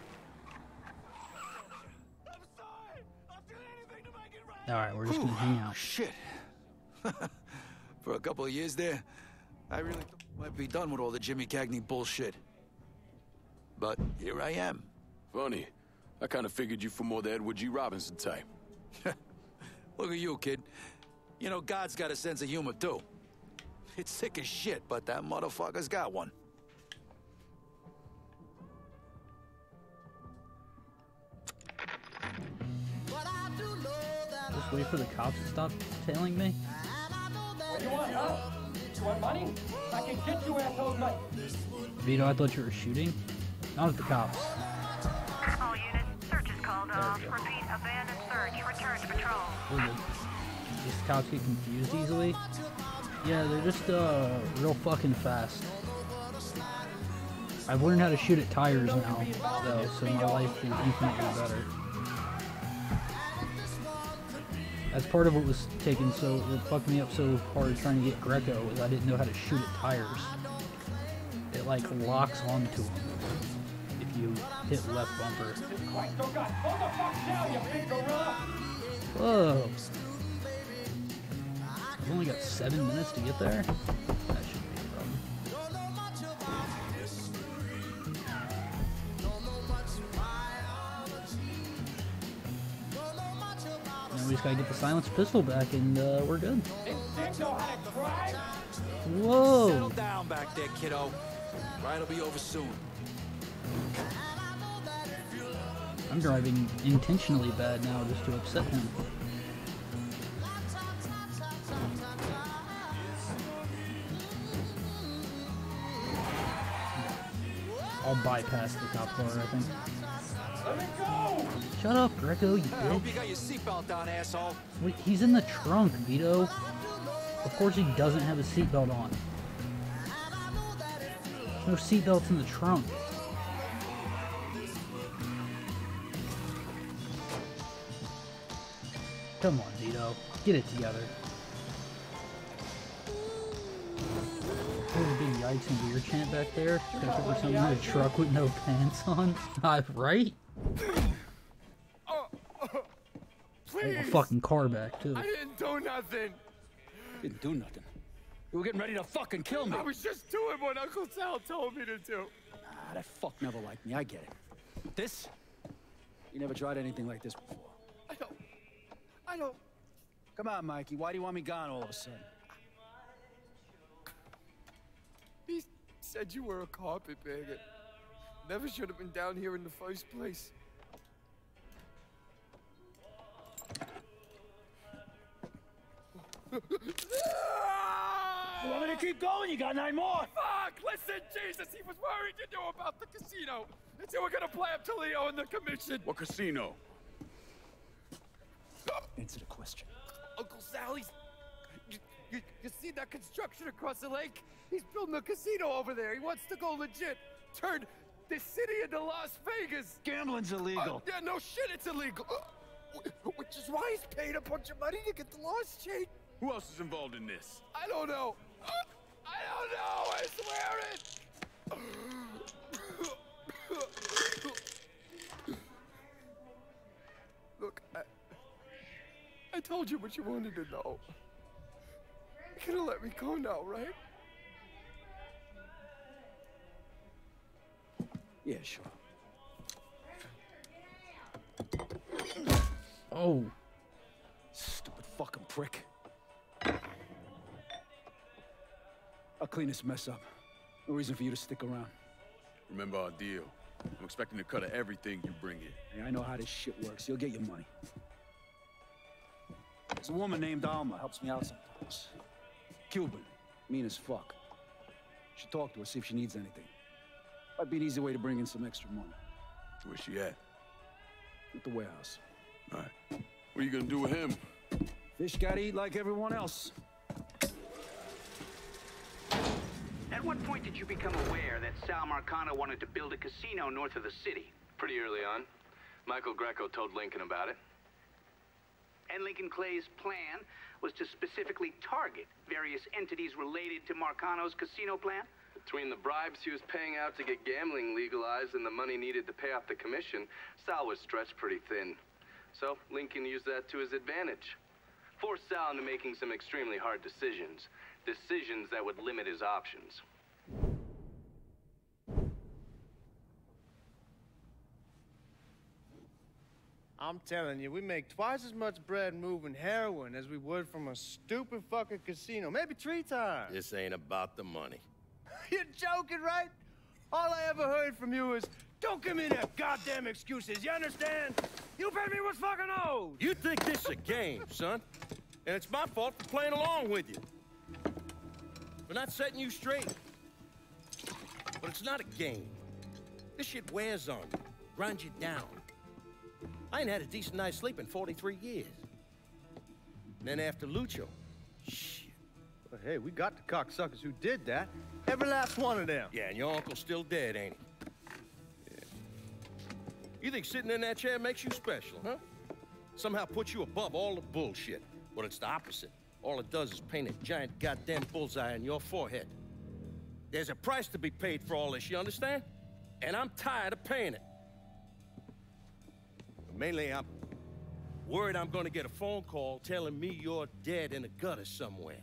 Alright, we're just gonna hang out. Shit. For a couple of years there, I really thought I might be done with all the Jimmy Cagney bullshit. But here I am. Funny. I kind of figured you for more the Edward G. Robinson type. Look at you, kid. You know, God's got a sense of humor, too. It's sick as shit, but that motherfucker's got one. Just wait for the cops to stop tailing me. What do you want, huh? You want money? I can get you assholes money. Vito, I thought you were shooting. Not at the cops. All units. Search is called off. Repeat. Abandoned search. Return to patrol. We're good. These cops get confused easily. Yeah, they're just real fucking fast. I've learned how to shoot at tires now, though, so my life is infinitely better. That's part of what was taking so it fucked me up so hard trying to get Greco was I didn't know how to shoot at tires. It like locks onto them if you hit left bumper. Christ, oh God, hold the fuck down, you big gorilla! Whoa! I've only got 7 minutes to get there. That shouldn't be a problem. Now we just gotta get the silenced pistol back and we're good. Didn't know how to drive? Whoa! Settle down back there, kiddo. Ride'll be over soon. I'm driving intentionally bad now just to upset him. I'll bypass the cop car, I think. Let me go! Shut up, Greco, you I hope you bitch. got your seatbelt on, asshole. Wait, he's in the trunk, Vito. Of course he doesn't have his seatbelt on. There's no seatbelts in the trunk. Come on, Vito. Get it together. There's a big yikes and weird chant back there. Especially for someone in a truck with no pants on. Right? Please! A fucking car back, too. I didn't do nothing. Didn't do nothing. You were getting ready to fucking kill me. I was just doing what Uncle Sal told me to do. Ah, that fuck never liked me. I get it. This? You never tried anything like this before. I don't. Come on, Mikey. Why do you want me gone all of a sudden? He said you were a carpetbagger. Never should have been down here in the first place. You want me to keep going? You got 9 more. Fuck! Listen, Jesus, he was worried you knew about the casino. That you were gonna play up to Leo in the commission. What casino? Answer the question. Uncle Sally's. You see that construction across the lake? He's building a casino over there. He wants to go legit. Turn this city into Las Vegas. Gambling's illegal. Yeah, no shit, it's illegal. Which is why he's paid a bunch of money to get the lost chain. Who else is involved in this? I don't know. I don't know. I swear it. Look, I told you what you wanted to know. You're gonna let me go now, right? Yeah, sure. Oh. Stupid fucking prick. I'll clean this mess up. No reason for you to stick around. Remember our deal. I'm expecting a cut of everything you bring in. Yeah, I know how this shit works. You'll get your money. There's a woman named Alma, helps me out sometimes. Cuban, mean as fuck. Should talk to her, see if she needs anything. Might be an easy way to bring in some extra money. Where's she at? At the warehouse. All right. What are you gonna do with him? Fish gotta eat like everyone else. At what point did you become aware that Sal Marcano wanted to build a casino north of the city? Pretty early on. Michael Greco told Lincoln about it. And Lincoln Clay's plan was to specifically target various entities related to Marcano's casino plan? Between the bribes he was paying out to get gambling legalized and the money needed to pay off the commission, Sal was stretched pretty thin. So Lincoln used that to his advantage. Forced Sal into making some extremely hard decisions. Decisions that would limit his options. I'm telling you, we make twice as much bread moving heroin as we would from a stupid fucking casino. Maybe 3 times. This ain't about the money. You're joking, right? All I ever heard from you is, don't give me that goddamn excuses, you understand? You pay me what's fucking owed! You think this is a game, son? And it's my fault for playing along with you. For not setting you straight. But it's not a game. This shit wears on you, grinds you down. I ain't had a decent night's sleep in 43 years. And then after Lucho, shit. Well, hey, we got the cocksuckers who did that. Every last one of them. Yeah, and your uncle's still dead, ain't he? Yeah. You think sitting in that chair makes you special, huh? Somehow puts you above all the bullshit. Well, it's the opposite. All it does is paint a giant goddamn bullseye on your forehead. There's a price to be paid for all this, you understand? And I'm tired of paying it. Mainly, I'm worried I'm gonna get a phone call telling me you're dead in a gutter somewhere.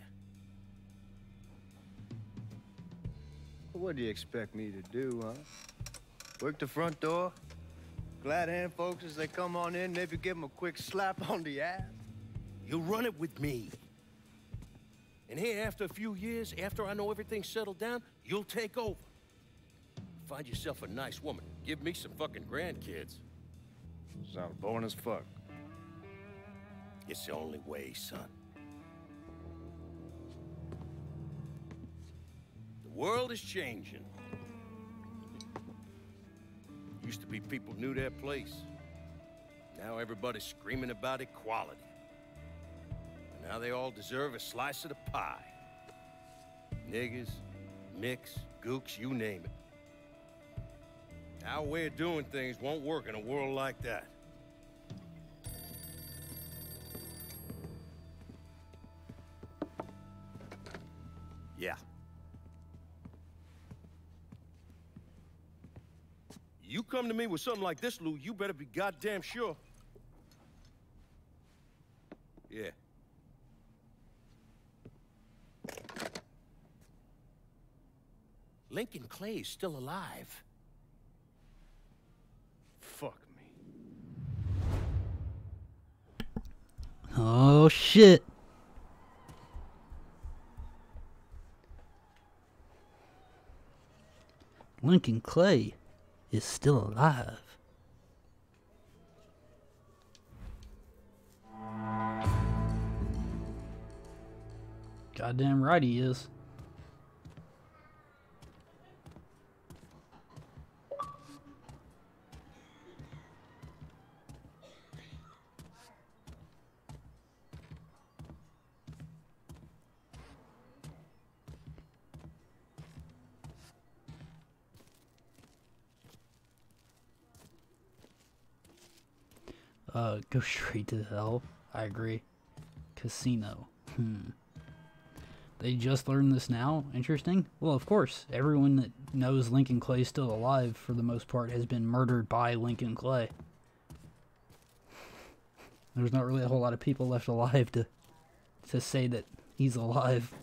What do you expect me to do, huh? Work the front door? Glad hand folks as they come on in, maybe give them a quick slap on the ass? You run it with me. And here, after a few years, after I know everything's settled down, you'll take over. Find yourself a nice woman. Give me some fucking grandkids. Sounds boring as fuck. It's the only way, son. The world is changing. Used to be people knew their place. Now everybody's screaming about equality. Now they all deserve a slice of the pie. Niggas, nicks, gooks, you name it. Our way of doing things won't work in a world like that. Yeah. You come to me with something like this, Lou, you better be goddamn sure. Yeah. Lincoln Clay is still alive. Fuck me. Oh shit. Lincoln Clay is still alive. Goddamn right he is. Go straight to hell. I agree. Casino. They just learned this now? Interesting. Well, of course. Everyone that knows Lincoln Clay's still alive, for the most part, has been murdered by Lincoln Clay. There's not really a whole lot of people left alive to say that he's alive.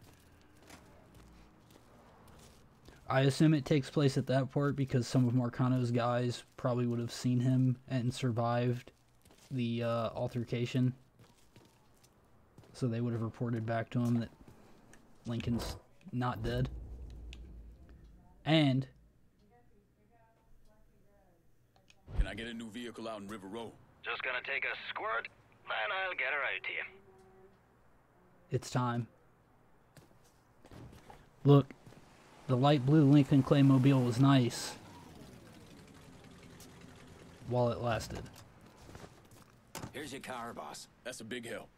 I assume it takes place at that port because some of Marcano's guys probably would have seen him and survived the altercation. So they would have reported back to him that Lincoln's not dead. And can I get a new vehicle out in River Road? Just gonna take a squirt, then I'll get her out to you. it's time. Look, the light blue Lincoln Clay Mobile was nice while it lasted. Here's your car, boss. That's a big help.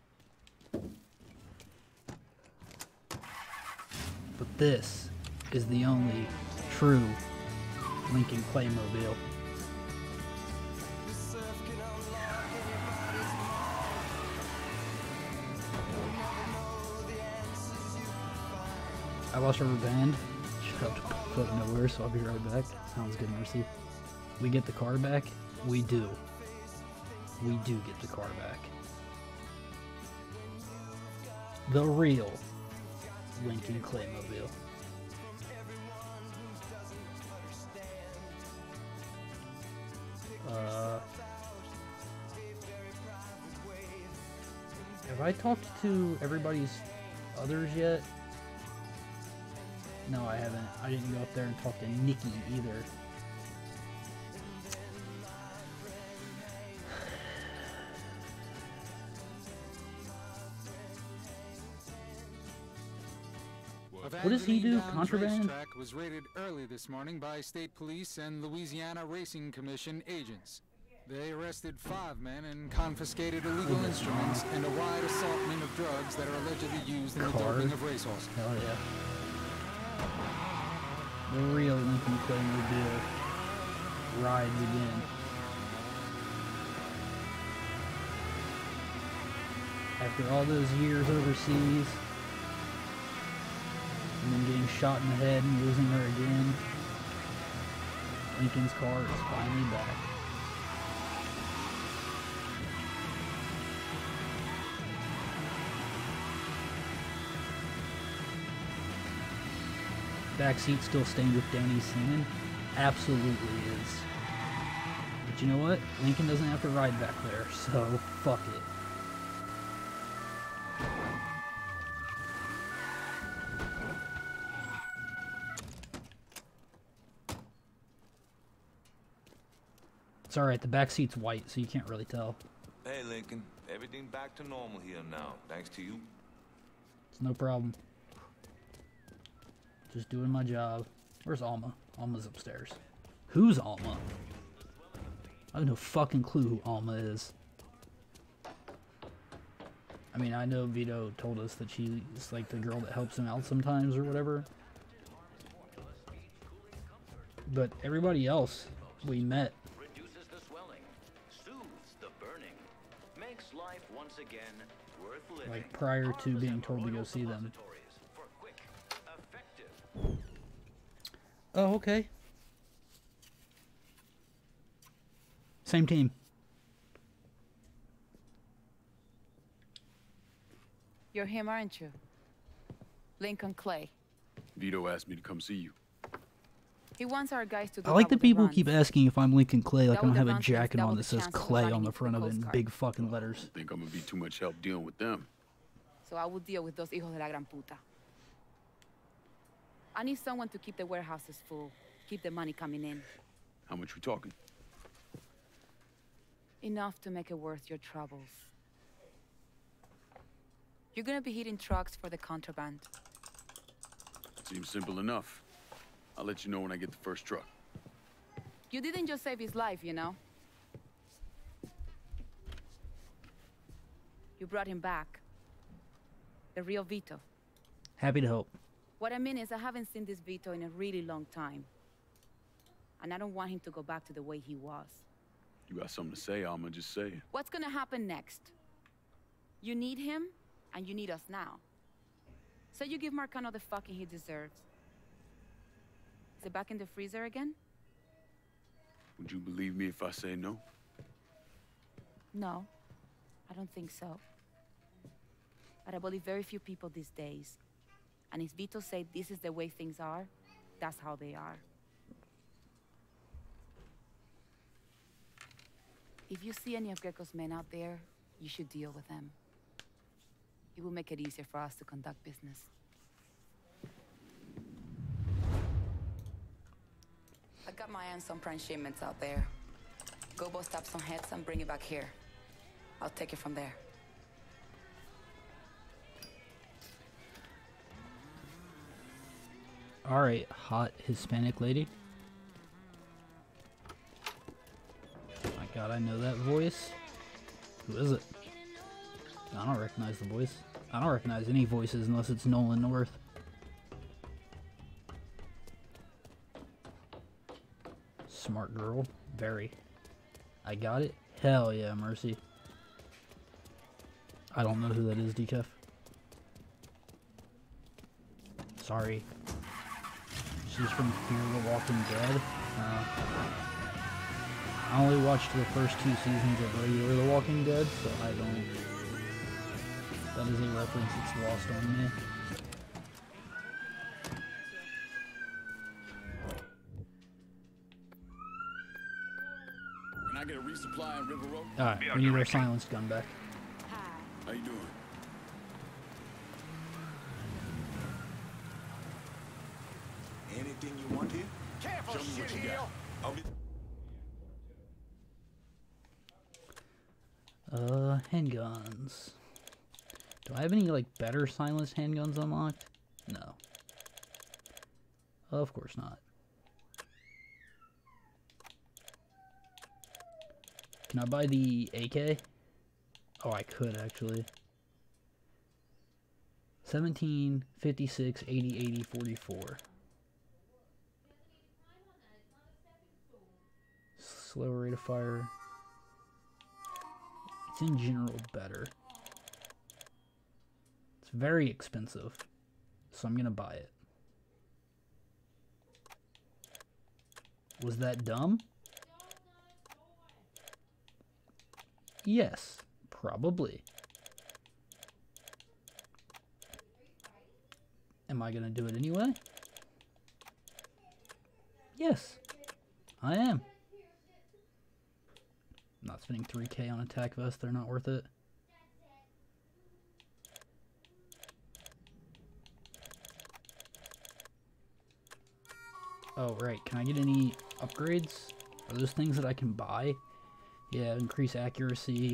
But this is the only true Lincoln Clay Mobile. I lost rubber band. Shut up, put nowhere, so I'll be right back. Sounds good, Mercy. We get the car back? We do. We do get the car back. The real Lincoln Clay Mobile. Have I talked to everybody's others yet? No, I haven't. I didn't go up there and talk to Nikki either. What does he do? Contraband? Racetrack was raided early this morning by state police and Louisiana Racing Commission agents. They arrested 5 men and confiscated illegal instruments and a wide assortment of drugs that are allegedly used in the doping of racehorses. Hell yeah. The real Lincoln Clay Mobile rides again. After all those years overseas, and then getting shot in the head and losing her again, Lincoln's car is finally back. Backseat still stained with Danny's semen? Absolutely is. But you know what? Lincoln doesn't have to ride back there, so fuck it. It's alright, the back seat's white, so you can't really tell. Hey, Lincoln. Everything back to normal here now, thanks to you. It's no problem. Just doing my job. Where's Alma? Alma's upstairs. Who's Alma? I have no fucking clue who Alma is. I mean, I know Vito told us that she's like the girl that helps him out sometimes or whatever. But everybody else we met, Reduces the swelling, soothes the burning, makes life once again worth living. like prior to being told to go see them. For quick, effective. Oh, okay. Same team. You're him, aren't you? Lincoln Clay. Vito asked me to come see you. He wants our guys to do I like double that people the keep runs. asking if I'm Lincoln Clay, like I Double don't have the a runs means jacket double on the that says chances of Clay running on the into front of it Coast in Guard. big fucking letters. Think I'm gonna be too much help dealing with them. So I will deal with those hijos de la gran puta. I need someone to keep the warehouses full, keep the money coming in. How much we talking? Enough to make it worth your troubles. You're gonna be hitting trucks for the contraband. Seems simple enough. I'll let you know when I get the first truck. You didn't just save his life, you know? You brought him back. The real Vito. Happy to help. What I mean is I haven't seen this Vito in a really long time. And I don't want him to go back to the way he was. You got something to say, Alma, just say it. What's gonna happen next? You need him, and you need us now. So you give Marcano the fucking he deserves. Is it back in the freezer again? Would you believe me if I say no? No, I don't think so. But I believe very few people these days. And if Vito said this is the way things are, that's how they are. If you see any of Greco's men out there, you should deal with them. It will make it easier for us to conduct business. I got my hands on prime shipments out there. Go bust up some heads and bring it back here. I'll take it from there. Alright, hot Hispanic lady. My god, I know that voice. Who is it? I don't recognize the voice. I don't recognize any voices unless it's Nolan North. Smart girl. Very. I got it? Hell yeah, Mercy. I don't know who that is, Decaf. Sorry. She's from Fear the Walking Dead. I only watched the first 2 seasons of regular The Walking Dead, so I don't... That is a reference that's lost on me. Can I get a resupply on River Road? Alright, we need our silenced gun back. How you doing? Anything you want here? Careful, Show me what you got. I'll be... Handguns. Do I have any, like, better silenced handguns unlocked? No. Of course not. Can I buy the AK? Oh, I could, actually. 17, 56, 80, 80, 44. Slower rate of fire. It's in general better. It's very expensive, so I'm gonna buy it. Was that dumb? Yes, probably. Am I gonna do it anyway? Yes, I am. I'm not spending 3K on attack vest, they're not worth it. Oh, right, can I get any upgrades? Are those things that I can buy? Yeah, increase accuracy.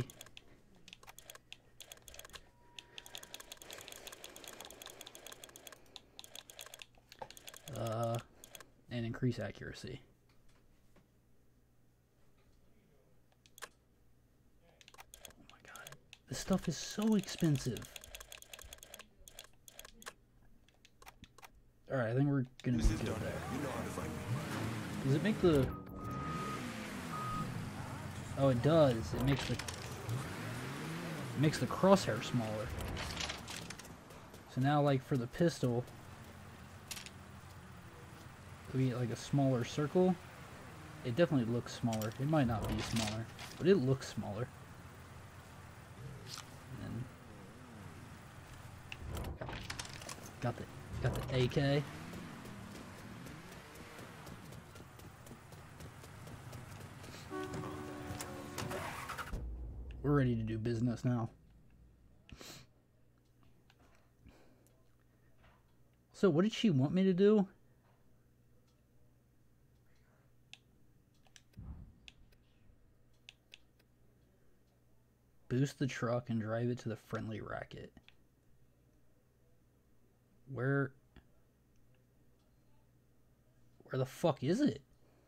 And increase accuracy. Oh my god. This stuff is so expensive. Alright, I think we're gonna be good there. Does it make the... Oh, it does. It makes the crosshair smaller. So now, like, for the pistol, we get like a smaller circle. It definitely looks smaller. It might not be smaller, but it looks smaller. And got the AK. We're ready to do business now. So what did she want me to do? Boost the truck and drive it to the friendly racket. Where the fuck is it?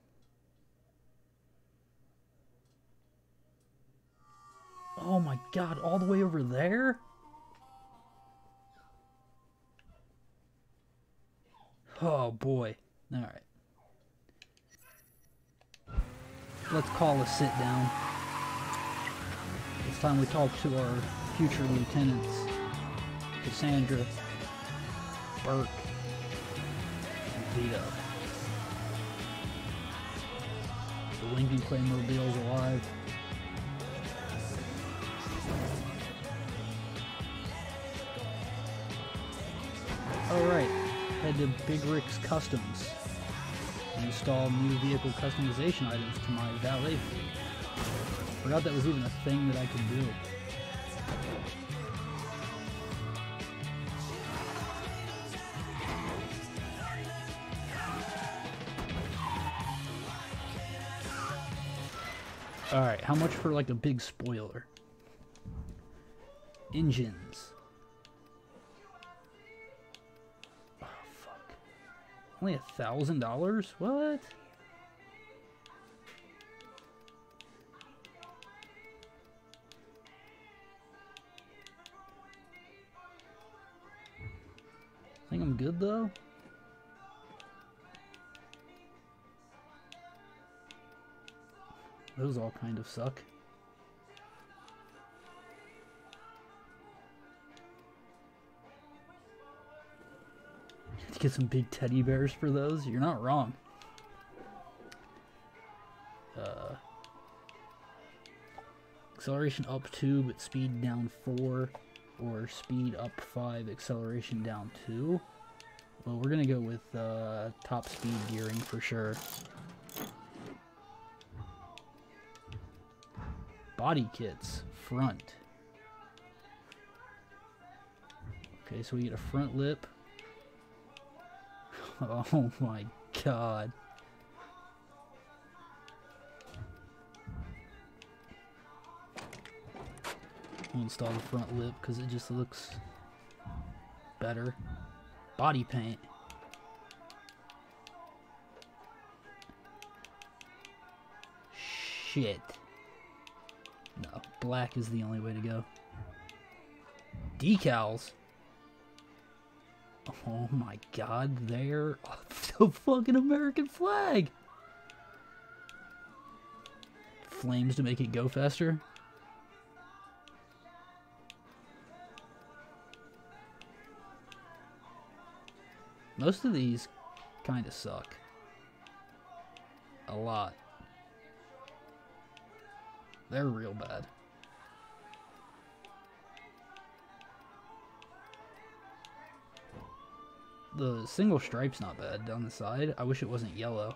Oh my god, all the way over there? Oh boy. Alright. Let's call a sit down. It's time we talk to our future lieutenants, Cassandra, Burke, and Vito. The Lincoln Claymobile's alive. Alright, head to Big Rick's Customs and install new vehicle customization items to my valet fleet. Forgot that was even a thing that I could do. Alright, how much for like a big spoiler? Engines. Oh, fuck. Only $1,000? What? I think I'm good though. Those all kind of suck. To get some big teddy bears for those, you're not wrong. Acceleration up 2, but speed down 4, or speed up 5, acceleration down 2. Well, we're gonna go with top speed gearing for sure. Body kits, front. Okay, so we get a front lip. Oh my god. We'll install the front lip because it just looks better. Body paint. Shit. No, black is the only way to go. Decals. Oh my god, they're the fucking American flag. Flames to make it go faster. Most of these kind of suck. A lot. They're real bad. The single stripe's not bad down the side. I wish it wasn't yellow.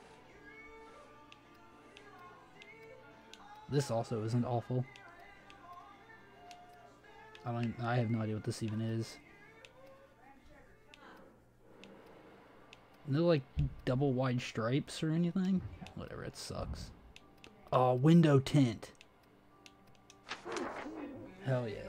This also isn't awful. I have no idea what this even is. No like double wide stripes or anything? Whatever, it sucks. Oh, window tint. Hell yeah.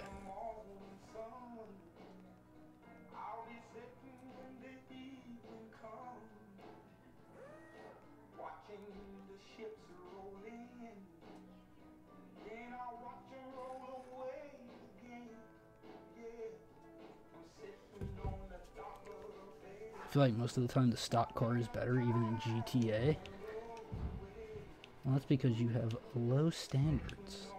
I feel like most of the time the stock car is better, even in GTA. Well, that's because you have low standards.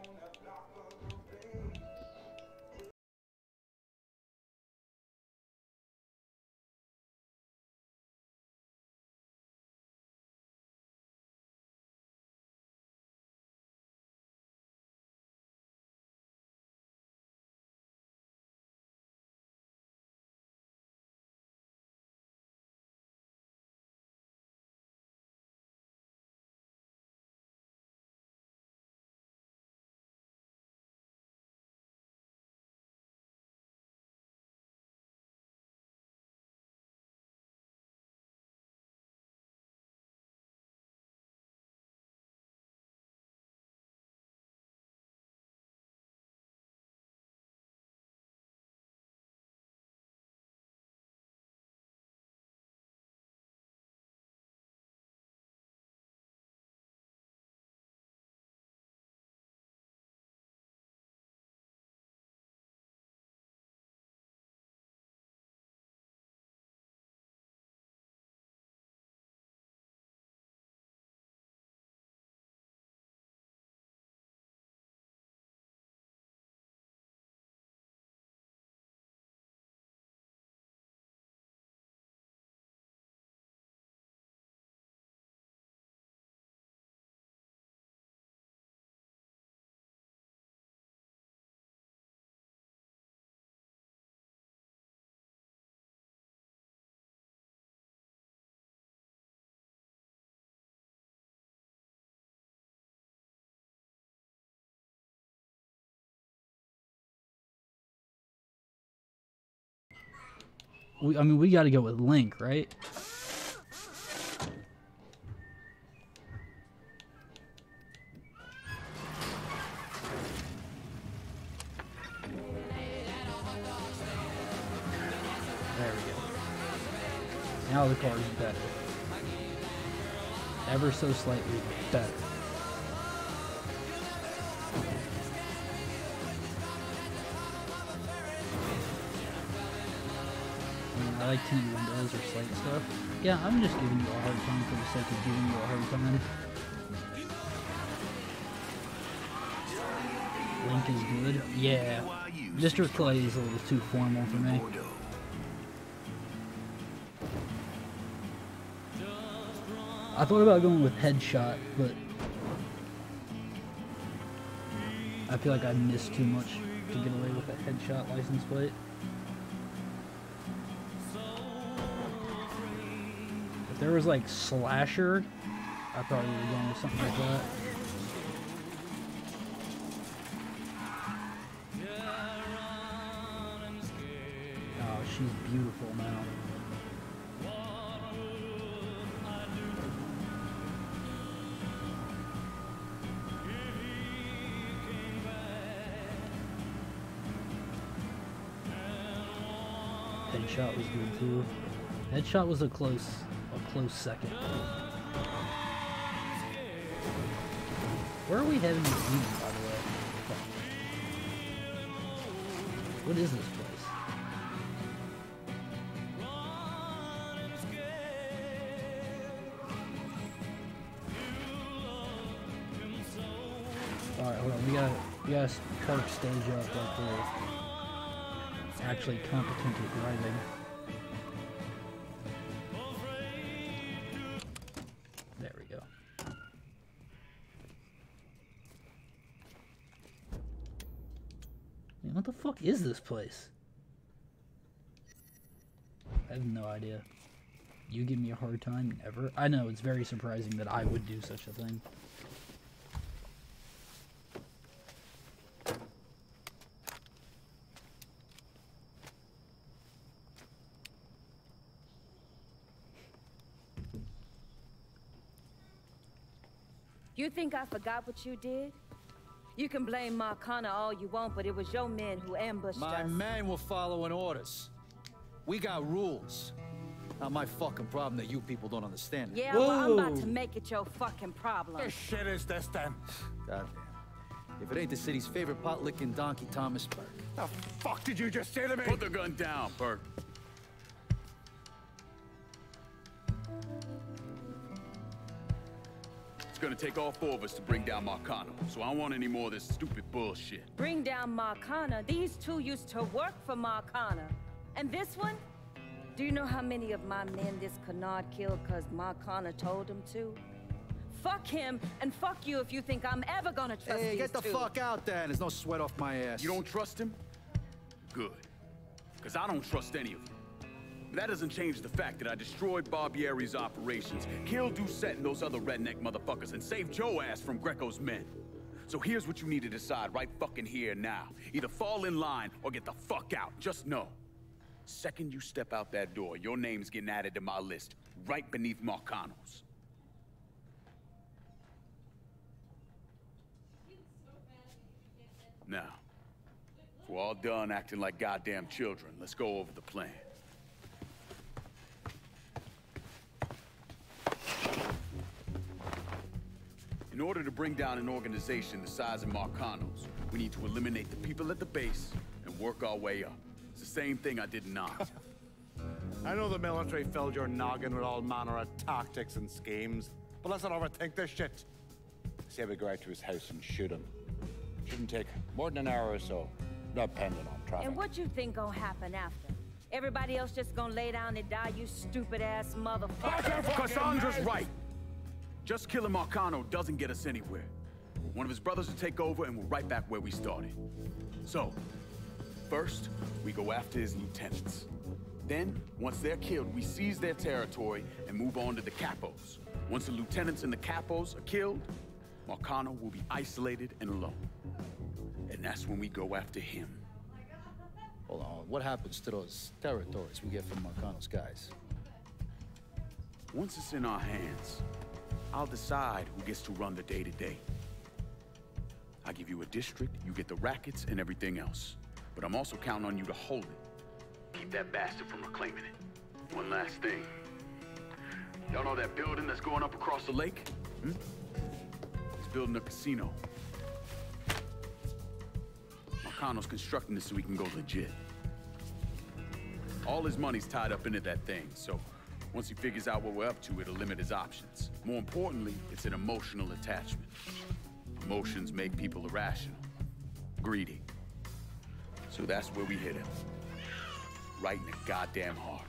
I mean, we got to go with Link, right? There we go. Now the car's better. Ever so slightly better. I like tinted windows or slight stuff. Yeah, I'm just giving you a hard time for the sake of giving you a hard time. Link is good. Yeah. Mr. Clay is a little too formal for me. I thought about going with Headshot, but I feel like I missed too much to get away with a Headshot license plate. If there was like Slasher, I probably would have gone with something like that. Oh, she's beautiful now. Headshot was good too. Headshot was a close second. Where are we heading this evening, by the way? What is this place? Alright, hold on. We gotta park stage up like we're actually competent at driving. There we go. Man, what the fuck is this place? I have no idea. You give me a hard time? Never. I know, it's very surprising that I would do such a thing. You think I forgot what you did? You can blame Marcana all you want, but it was your men who ambushed My us. men were following orders. We got rules. Not my fucking problem that you people don't understand it. Yeah, well, I'm about to make it your fucking problem. What shit is this then? Goddamn. If it ain't the city's favorite pot-licking donkey, Thomas Burke. The fuck did you just say to me? Put the gun down, Burke. It's gonna take all 4 of us to bring down Marcano, so I don't want any more of this stupid bullshit. Bring down Marcana. These two used to work for Marcana. And this one? Do you know how many of my men this Kennard killed because Marcana told him to? Fuck him, and fuck you if you think I'm ever gonna trust Hey, these get the two. fuck out there. There's no sweat off my ass. You don't trust him? Good. Because I don't trust any of you. But that doesn't change the fact that I destroyed Barbieri's operations, killed Doucette and those other redneck motherfuckers, and saved Joe ass from Greco's men. So here's what you need to decide right fucking here now. Either fall in line or get the fuck out. Just know. Second you step out that door, your name's getting added to my list, right beneath Marcano's. Now, if we're all done acting like goddamn children, let's go over the plan. In order to bring down an organization the size of Marcano's, we need to eliminate the people at the base and work our way up. It's the same thing I did in Knox. I know the military filled your noggin with all manner of tactics and schemes, but let's not overthink this shit. Say we go out to his house and shoot him. Shouldn't take more than an hour or so, depending on traffic. And what you think gonna happen after? Everybody else just gonna lay down and die, you stupid ass motherfucker. Cassandra's right. Just killing Marcano doesn't get us anywhere. One of his brothers will take over and we're right back where we started. So, first, we go after his lieutenants. Then, once they're killed, we seize their territory and move on to the capos. Once the lieutenants and the capos are killed, Marcano will be isolated and alone. And that's when we go after him. Hold on, what happens to those territories we get from Marcano's guys? Once it's in our hands, I'll decide who gets to run the day-to-day. I give you a district, you get the rackets and everything else. But I'm also counting on you to hold it. Keep that bastard from reclaiming it. One last thing. Y'all know that building that's going up across the lake? It's building a casino. Marcano's constructing this so he can go legit. All his money's tied up into that thing, so once he figures out what we're up to, it'll limit his options. More importantly, it's an emotional attachment. Emotions make people irrational, greedy. So that's where we hit him. Right in the goddamn heart.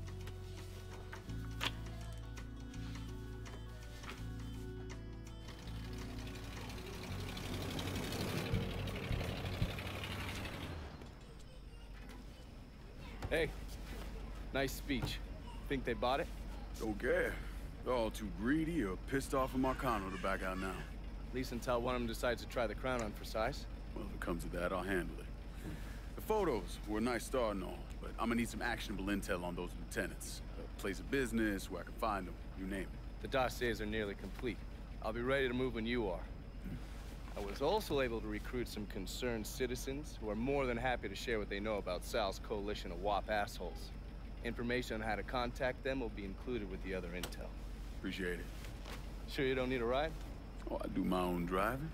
Hey, nice speech. Think they bought it? Don't care. They're all too greedy or pissed off at Marcano to back out now. At least until one of them decides to try the crown on for size. Well, if it comes to that, I'll handle it. The photos were a nice start and all, but I'm gonna need some actionable intel on those lieutenants. A place of business, where I can find them, you name it. The dossiers are nearly complete. I'll be ready to move when you are. I was also able to recruit some concerned citizens who are more than happy to share what they know about Sal's coalition of WAP assholes. Information on how to contact them will be included with the other intel. Appreciate it. Sure you don't need a ride? Oh, I do my own driving.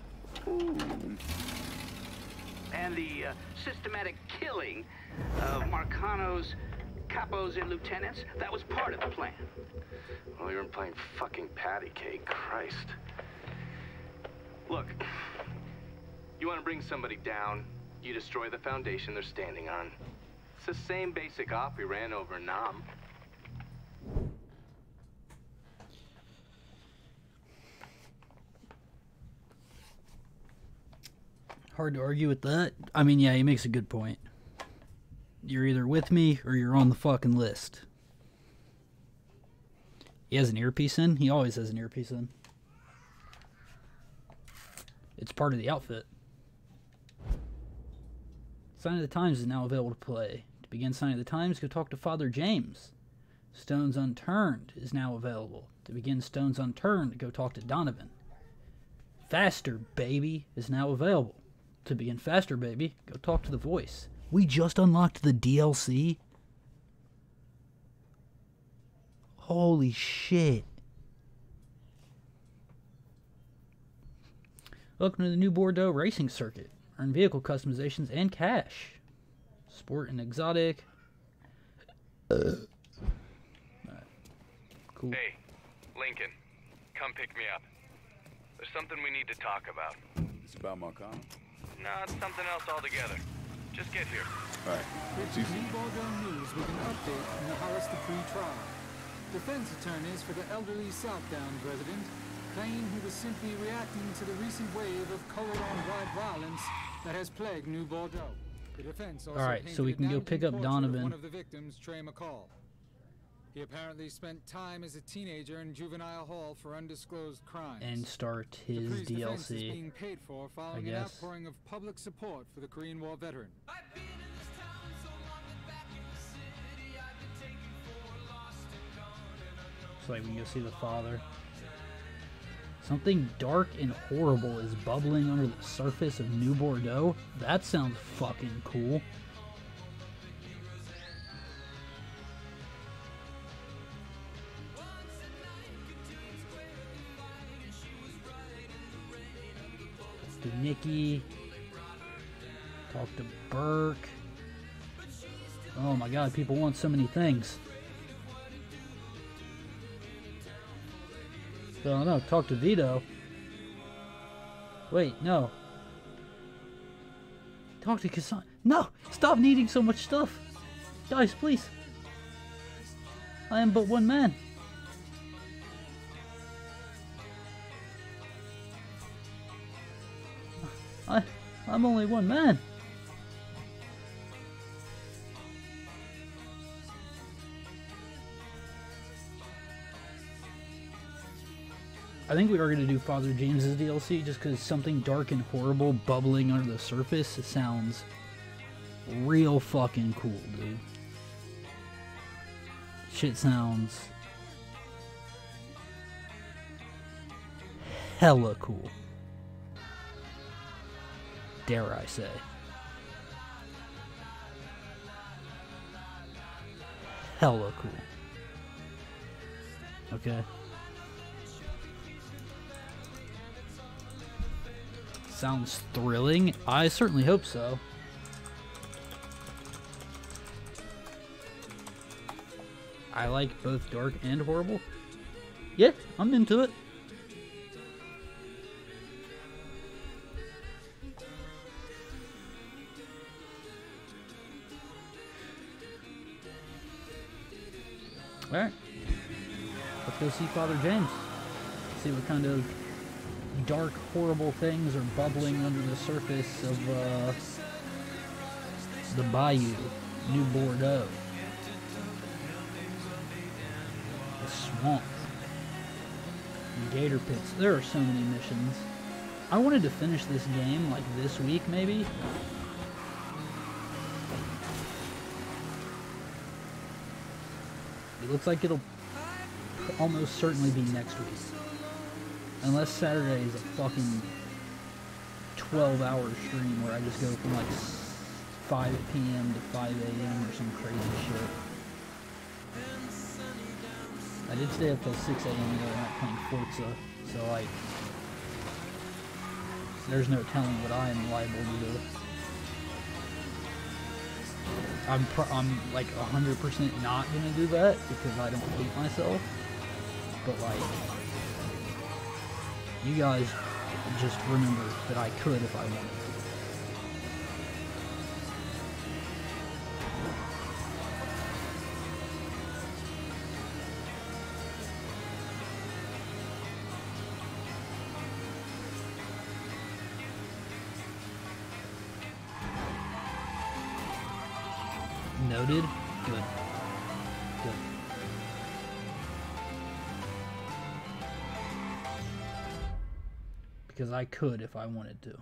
And the systematic killing of Marcano's capos and lieutenants, that was part of the plan. Well, you weren't playing fucking patty cake, Christ. Look, you want to bring somebody down, you destroy the foundation they're standing on. It's the same basic op we ran over in Nam. Hard to argue with that. I mean, yeah, he makes a good point. You're either with me or you're on the fucking list. He has an earpiece in. He always has an earpiece in. It's part of the outfit. Sign of the Times is now available to play. To begin Sign of the Times, go talk to Father James. Stones Unturned is now available. To begin Stones Unturned, go talk to Donovan. Faster Baby is now available. To begin Faster Baby, go talk to the voice. We just unlocked the DLC. Holy shit. Welcome to the new Bordeaux racing circuit. Earn vehicle customizations and cash. Sport and exotic. Right. Cool. Hey, Lincoln, come pick me up. There's something we need to talk about. It's about Marcano? No, it's something else altogether. Just get here. All right. It's New Bordeaux News with an update on the Hollister pre-trial. Defense attorneys for the elderly Southdown resident claim he was simply reacting to the recent wave of color-on-white violence that has plagued New Bordeaux. The defense also Alright, so we can go pick up Donovan. One of the victims, Trey McCall. He apparently spent time as a teenager in juvenile hall for undisclosed crimes. And start his the defense is DLC. being paid for following an outpouring of public support for the Korean War veteran. So like we can go see the father. Something dark and horrible is bubbling under the surface of New Bordeaux. That sounds fucking cool. Let's do Nikki. Talk to Burke. Oh my god, people want so many things. I don't know, talk to Vito. Wait, no. Talk to Cassandra. No! Stop needing so much stuff! Guys, please! I am but one man. I'm only one man. I think we are going to do Father James's DLC just because something dark and horrible bubbling under the surface. It sounds real fucking cool, dude. Shit sounds hella cool. Dare I say. Hella cool. Okay. Sounds thrilling. I certainly hope so. I like both dark and horrible. Yeah, I'm into it. Alright. Let's go see Father James. See what kind of dark, horrible things are bubbling under the surface of the bayou, New Bordeaux. The swamp. Gator pits. There are so many missions. I wanted to finish this game like this week, maybe. It looks like it'll almost certainly be next week. Unless Saturday is a fucking 12-hour stream where I just go from like 5 p.m. to 5 a.m. or some crazy shit. I did stay up till 6 a.m. and I'm not playing Forza, so like, there's no telling what I am liable to do. I'm like 100% not gonna do that because I don't hate myself, but like, you guys just remember that I could if I wanted to. Noted. Good. Good. Because I could if I wanted to.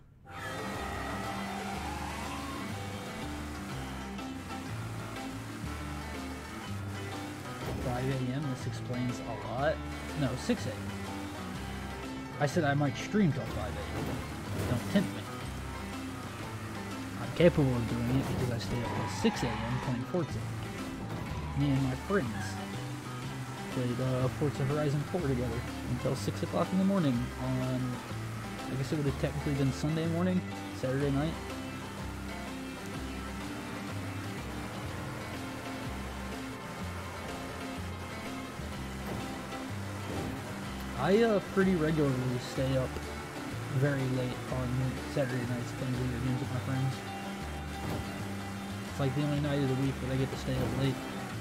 $5 a.m. This explains a lot. No, 6 a.m. I said I might stream till 5 a.m. Don't tempt me. I'm capable of doing it because I stay up till 6 a.m. playing Forza. Me and my friends played Forza Horizon 4 together until 6 o'clock in the morning on, I guess it would have technically been Sunday morning, Saturday night. I pretty regularly stay up very late on Saturday nights playing video games with my friends. It's like the only night of the week where I get to stay up late.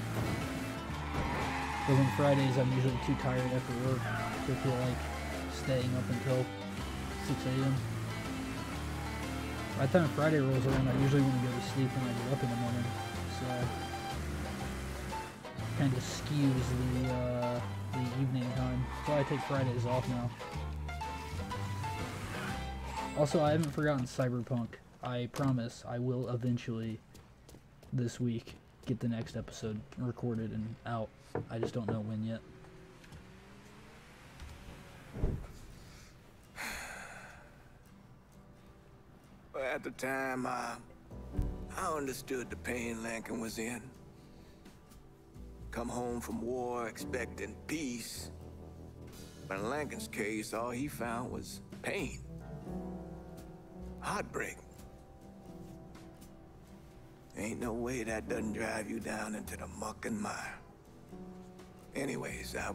Because on Fridays I'm usually too tired after work to feel like staying up until 6 a.m. By the time Friday rolls around, I usually want to go to sleep when I get up in the morning. So kind of skews the evening time. So I take Fridays off now. Also, I haven't forgotten Cyberpunk. I promise I will eventually this week get the next episode recorded and out. I just don't know when yet. At the time, I understood the pain Lincoln was in. Come home from war expecting peace. But in Lincoln's case, all he found was pain. Heartbreak. Ain't no way that doesn't drive you down into the muck and mire. Anyways, I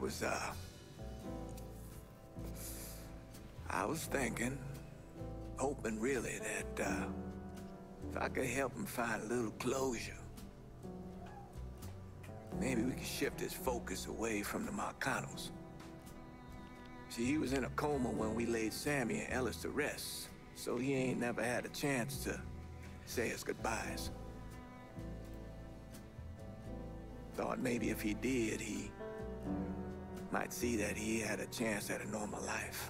was thinking, hoping really that if I could help him find a little closure, maybe we could shift his focus away from the Marcanos. See, he was in a coma when we laid Sammy and Ellis to rest, so he ain't never had a chance to say his goodbyes. Thought maybe if he did, he might see that he had a chance at a normal life.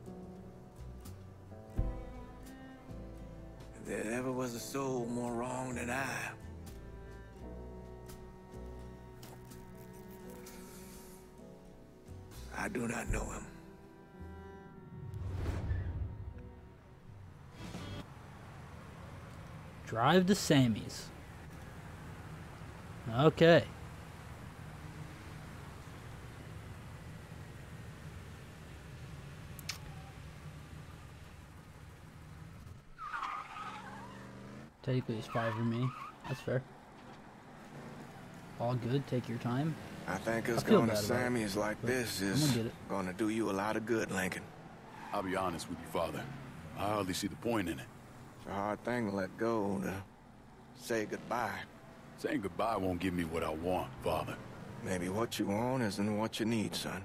If there ever was a soul more wrong than I do not know him. Drive to Sammy's. Okay. Technically it's 5 for me. That's fair. All good, take your time. I think us going to Sammy's like this is gonna do you a lot of good, Lincoln. I'll be honest with you, Father. I hardly see the point in it. It's a hard thing to let go, to say goodbye. Saying goodbye won't give me what I want, Father. Maybe what you want isn't what you need, son.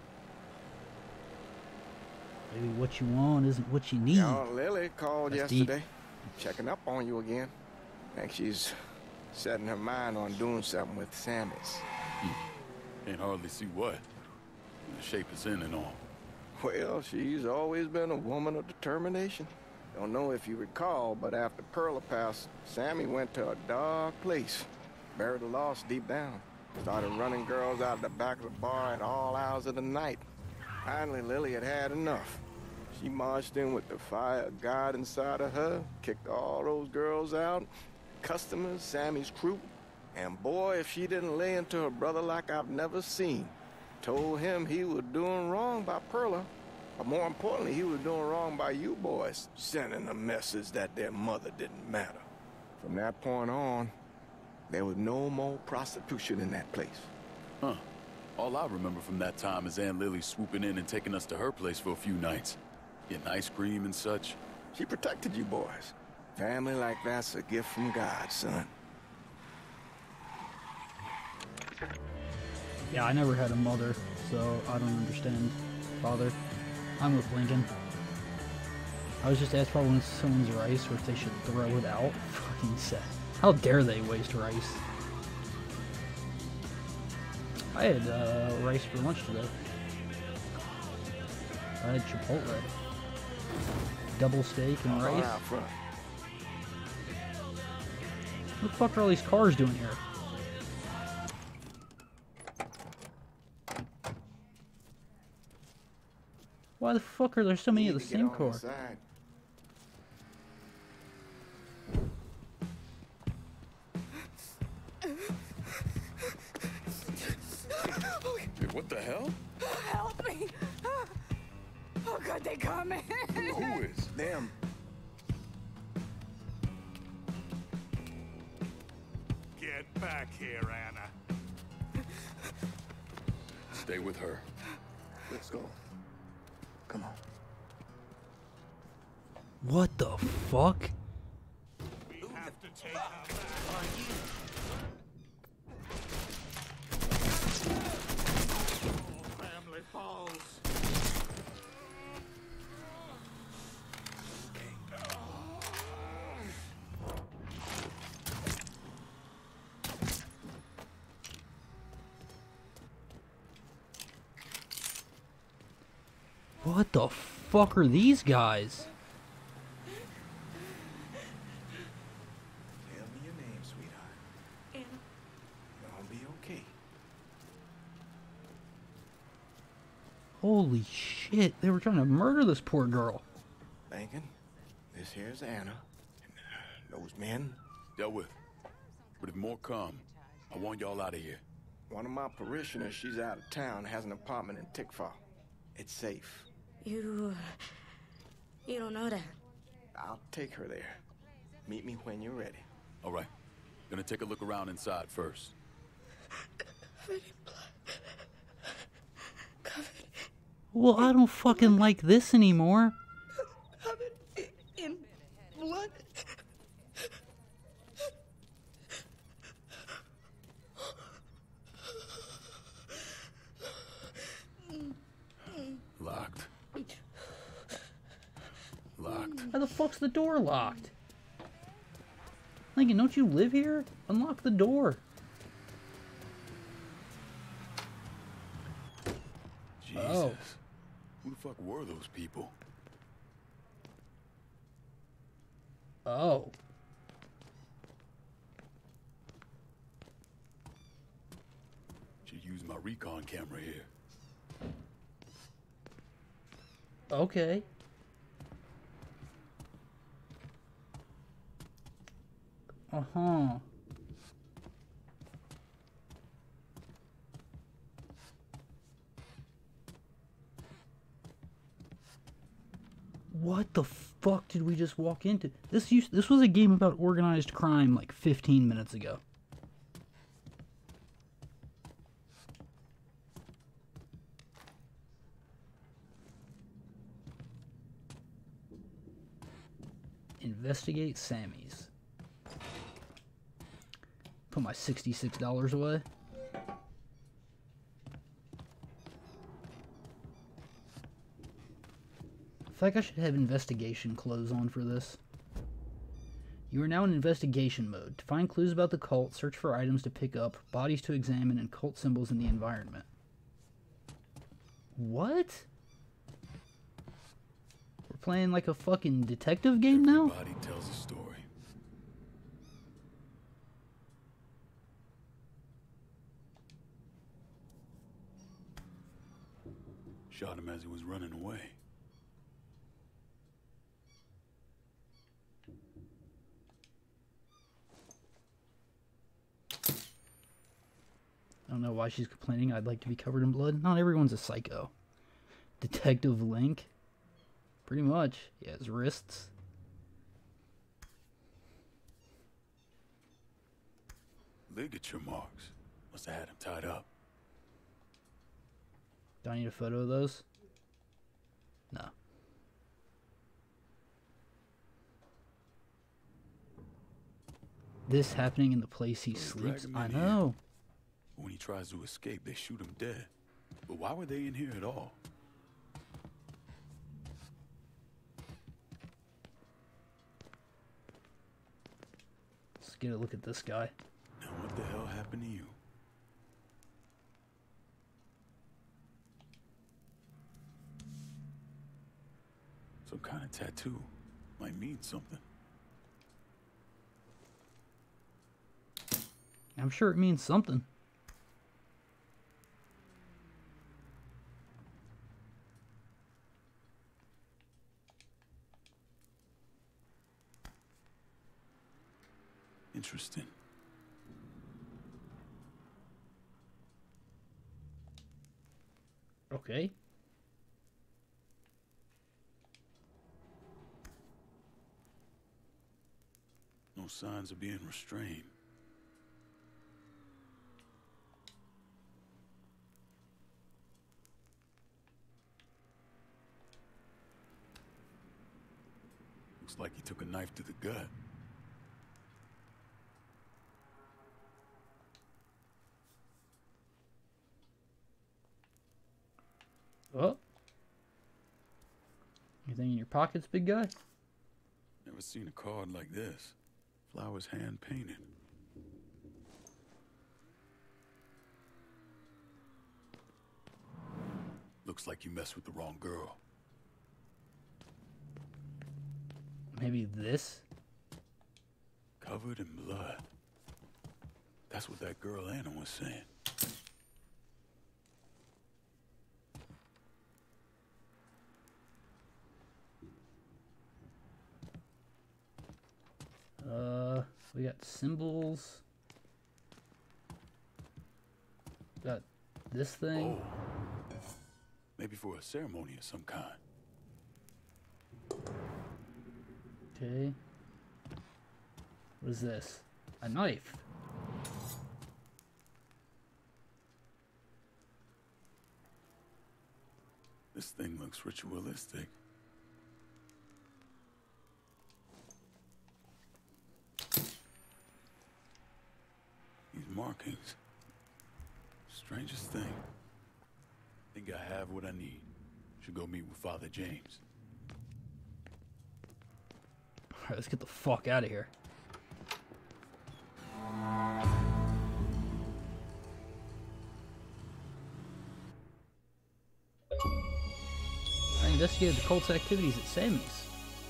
Maybe what you want isn't what you need. Lily called yesterday, checking up on you again. Think she's setting her mind on doing something with Sammy's. Can't hardly see what. The shape it's in and all. Well, she's always been a woman of determination. Don't know if you recall, but after Perla passed, Sammy went to a dark place. Buried the lost deep down. Started running girls out the back of the bar at all hours of the night. Finally, Lily had had enough. She marched in with the fire of God inside of her, kicked all those girls out, customers, Sammy's crew. And boy, if she didn't lay into her brother like I've never seen. Told him he was doing wrong by Perla. But more importantly, he was doing wrong by you boys, sending a message that their mother didn't matter. From that point on, there was no more prostitution in that place. Huh. All I remember from that time is Aunt Lily swooping in and taking us to her place for a few nights. Getting ice cream and such. She protected you boys. Family like that's a gift from God, son. Yeah, I never had a mother, so I don't understand, Father. I'm with Lincoln. I was just asked for when someone's rice or if they should throw it out. Fucking sad. How dare they waste rice? I had rice for lunch today. I had Chipotle. Double steak and rice. What the fuck are all these cars doing here? Why the fuck are there so many of the Need to get same on car? inside. Hey, what the hell? Help me! Oh God, they coming! Who is? Them. Get back here, Anna. Stay with her. Let's go. Come on. What the fuck? We have to take her back. Family falls. What the fuck are these guys? Tell me your name, sweetheart. Anna. You're gonna be okay. Holy shit, they were trying to murder this poor girl. Lincoln, this here's Anna. And those men. Dealt with. But if more come, I want y'all out of here. One of my parishioners, she's out of town, has an apartment in Tickfaw. It's safe. You don't know that. I'll take her there. Meet me when you're ready. All right. Gonna take a look around inside first. Well, I don't fucking like this anymore. Covered in blood. Locked. Locked. How the fuck's the door locked? Lincoln, don't you live here? Unlock the door. Jesus. Oh. Who the fuck were those people? Oh. Should use my recon camera here. Okay. Uh-huh. What the fuck did we just walk into? This was a game about organized crime like 15 minutes ago. Investigate Sammy's. Put my $66 away. I feel like I should have investigation clothes on for this. You are now in investigation mode. To find clues about the cult, search for items to pick up, bodies to examine, and cult symbols in the environment. What? We're playing like a fucking detective game now? Everybody tells a story. Shot him as he was running away. I don't know why she's complaining. I'd like to be covered in blood. Not everyone's a psycho. Detective Link? Pretty much. He has wrists. Ligature marks. Must have had him tied up. Do I need a photo of those? No. This happening in the place he sleeps? I know. When he tries to escape, they shoot him dead. But why were they in here at all? Let's get a look at this guy. Now what the hell happened to you? Some kind of tattoo. Might mean something. I'm sure it means something. Interesting. Okay. No signs of being restrained. Looks like he took a knife to the gut. Oh. Anything in your pockets, big guy? Never seen a card like this. Flowers hand painted. Looks like you messed with the wrong girl. Maybe this? Covered in blood. That's what that girl Anna was saying. We got symbols. Got this thing. Oh. Maybe for a ceremony of some kind. Okay. What is this? A knife. This thing looks ritualistic. These markings. Strangest thing. Think I have what I need. Should go meet with Father James. Alright, let's get the fuck out of here. I investigated the cult's activities at Sammy's.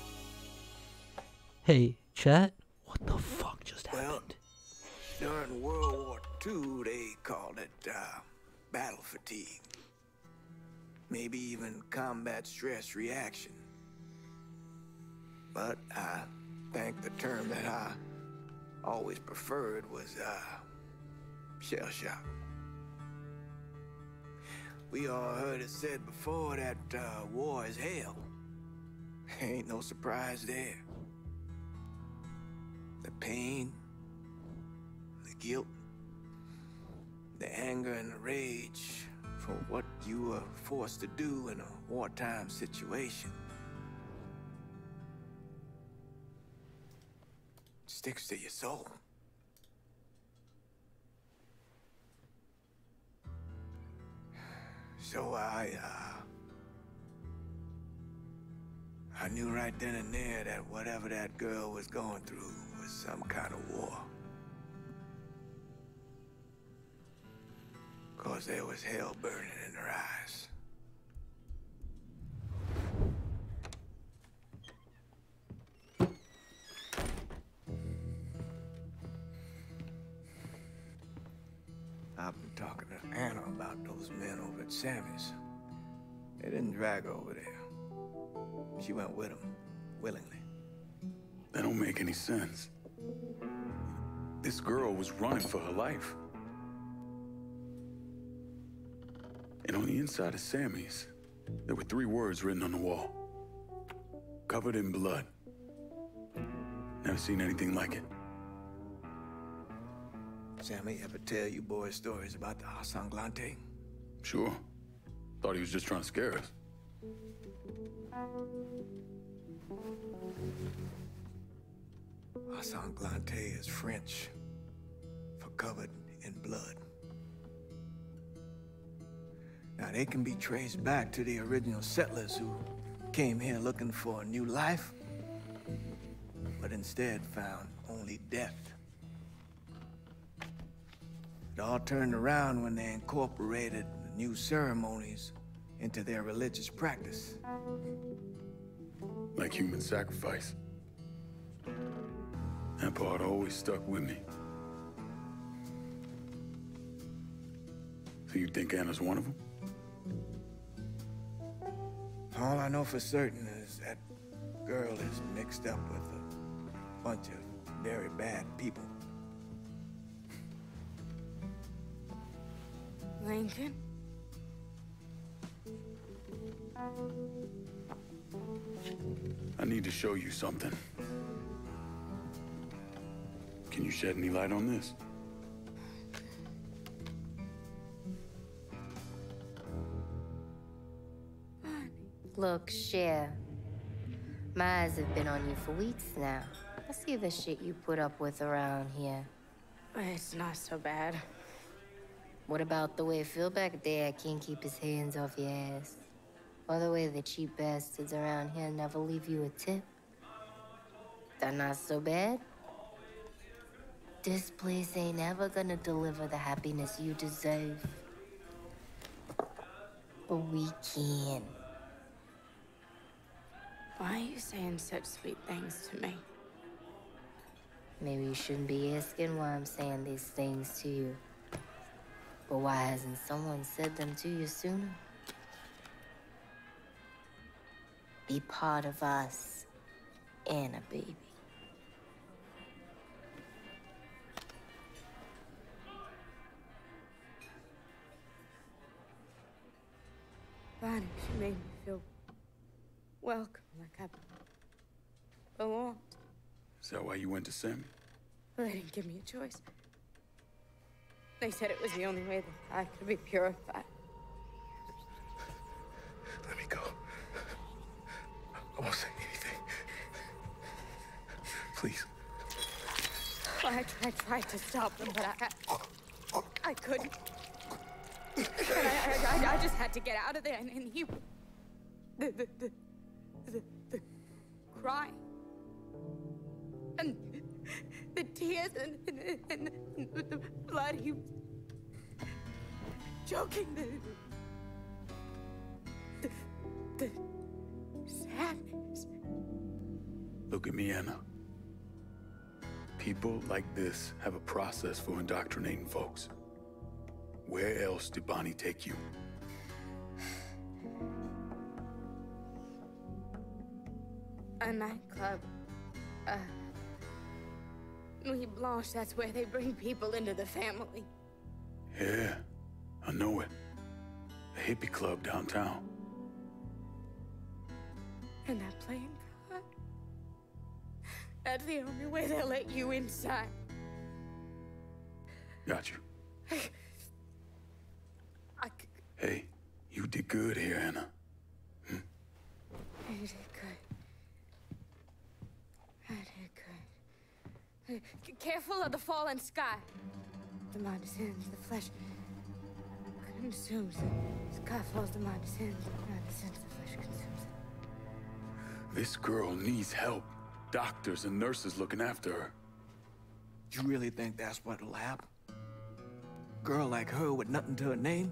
Hey, chat? What the fuck just happened? During World War II, they called it battle fatigue. Maybe even combat stress reaction. But I think the term that I always preferred was shell shock. We all heard it said before that war is hell. Ain't no surprise there. The pain, the guilt, the anger and the rage for what you were forced to do in a wartime situation sticks to your soul. So I knew right then and there that whatever that girl was going through was some kind of war. 'Cause there was hell burning in her eyes. I've been talking to Anna about those men over at Sammy's. They didn't drag her over there. She went with them, willingly. That don't make any sense. This girl was running for her life. And on the inside of Sammy's, there were 3 words written on the wall. Covered in blood. Never seen anything like it. Sammy ever tell you boys stories about the Asanglante? Sure. Thought he was just trying to scare us. Asanglante is French for covered in blood. Now, they can be traced back to the original settlers who came here looking for a new life, but instead found only death. It all turned around when they incorporated the new ceremonies into their religious practice. Like human sacrifice. That part always stuck with me. So you think Anna's one of them? All I know for certain is that girl is mixed up with a bunch of very bad people. Lincoln? I need to show you something. Can you shed any light on this? Look, Cher. My eyes have been on you for weeks now. I see the shit you put up with around here. It's not so bad. What about the way Phil back there can't keep his hands off your ass? Or the way the cheap bastards around here never leave you a tip? That not so bad? This place ain't ever gonna deliver the happiness you deserve. But we can. Why are you saying such sweet things to me? Maybe you shouldn't be asking why I'm saying these things to you. But why hasn't someone said them to you sooner? Be part of us, Anna, baby. Bonnie, she made me feel welcome, like I belonged. Is that why you went to Sammy? Well, they didn't give me a choice. They said it was the only way that I could be purified. Let me go. I won't say anything. Please. Well, I tried to stop them, but I couldn't. And I just had to get out of there, and he... The crying. And the tears and the blood, he was choking the sadness. Look at me, Anna. People like this have a process for indoctrinating folks. Where else did Bonnie take you? A nightclub. Nuit Blanche, that's where they bring people into the family. Yeah, I know it. A hippie club downtown. And that playing card? That's the only way they'll let you inside. Got you. Hey, you did good here, Anna. I did good. I did good. Careful of the fallen sky. The mind descends, the flesh consumes. The sky falls, the mind descends, the mind descends, the flesh consumes. This girl needs help. Doctors and nurses looking after her. You really think that's what'll happen? Girl like her with nothing to her name?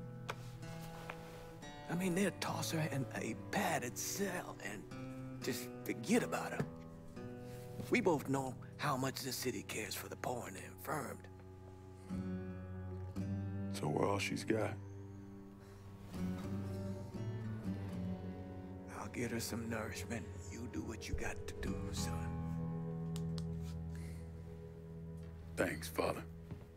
I mean, they'll toss her in a padded cell and just forget about her. We both know how much this city cares for the poor and the infirmed. So we're all she's got. I'll get her some nourishment. You do what you got to do, son. Thanks, Father.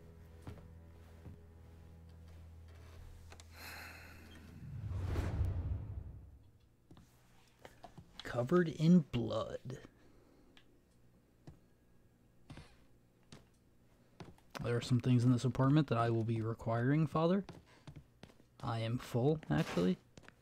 Covered in blood. There are some things in this apartment that I will be requiring, Father. I am full, actually.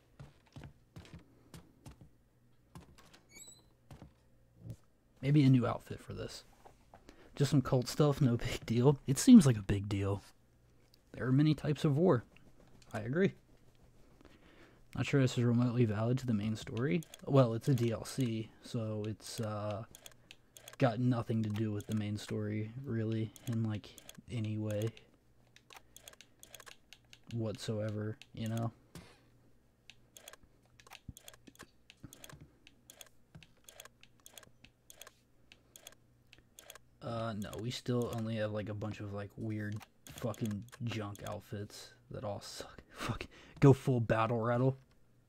Maybe a new outfit for this. Just some cult stuff, no big deal. It seems like a big deal. There are many types of war. I agree. Not sure this is remotely valid to the main story. Well, it's a DLC, so it's got nothing to do with the main story, really, in like any way whatsoever, you know? No, we still only have like a bunch of like weird fucking junk outfits that all suck. Fuck, go full battle rattle.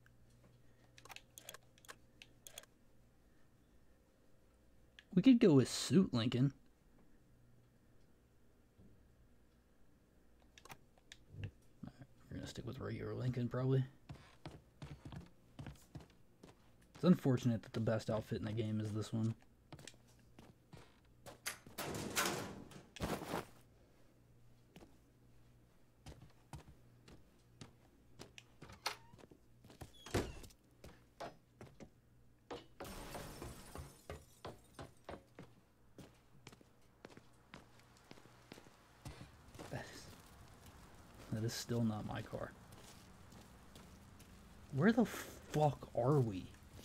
We could go with suit Lincoln. Alright, we're gonna regular Lincoln, probably. It's unfortunate that the best outfit in the game is this one. That is still not my car. Where the fuck are we?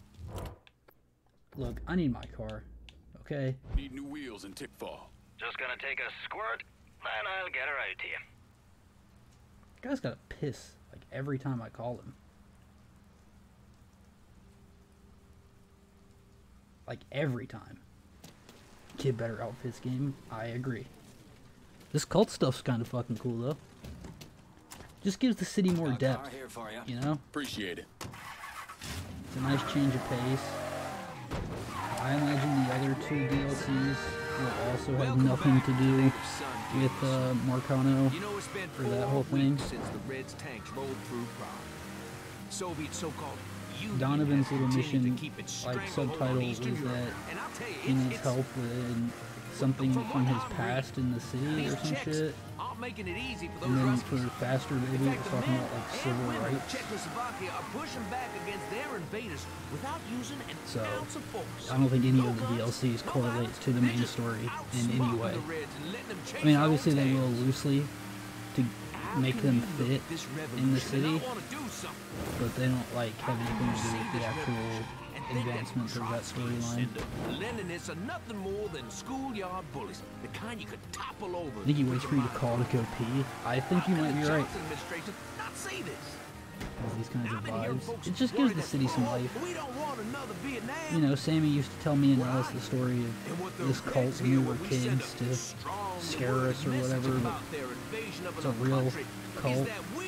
Look, I need my car. Okay? Need new wheels in Tickfall. Just gonna take a squirt, and I'll get her out to you. Guy's gotta piss like every time I call him. Like every time. Get better outfits game. I agree. This cult stuff's kind of fucking cool though. Just gives the city more depth. You know? Appreciate it. It's a nice change of pace. I imagine the other two DLCs will also have nothing to do with Marcano for that whole thing. Donovan's little mission, like subtitle, was that he needs help with something from his past in the city or some shit. And then for Faster Baby, it was talking about like civil rights. So I don't think any of the DLCs correlates to the main story in any way. I mean, obviously they will loosely to make them fit in the city, but they don't like have anything to do with the actual advancement of that storyline. I think he waits for you to call to go pee. I think you might be right. These kinds of vibes. It just gives the city some life. You know, Sammy used to tell me and Alice the story of this cult when we were kids to scare us or whatever, but it's a real cult.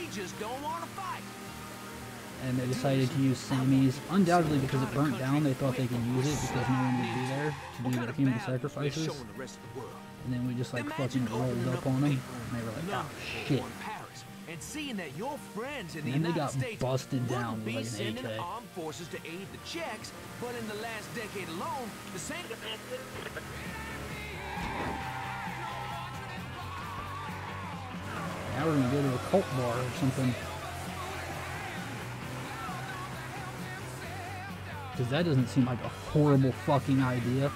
And they decided to use Sammy's, undoubtedly because it burnt down. They thought they could use it because no one would be there to do their human sacrifices. And then we just like fucking rolled up on them, and they were like, oh shit. And then they got busted down with like an AK. Now we're gonna go to a cult bar or something. Because that doesn't seem like a horrible fucking idea.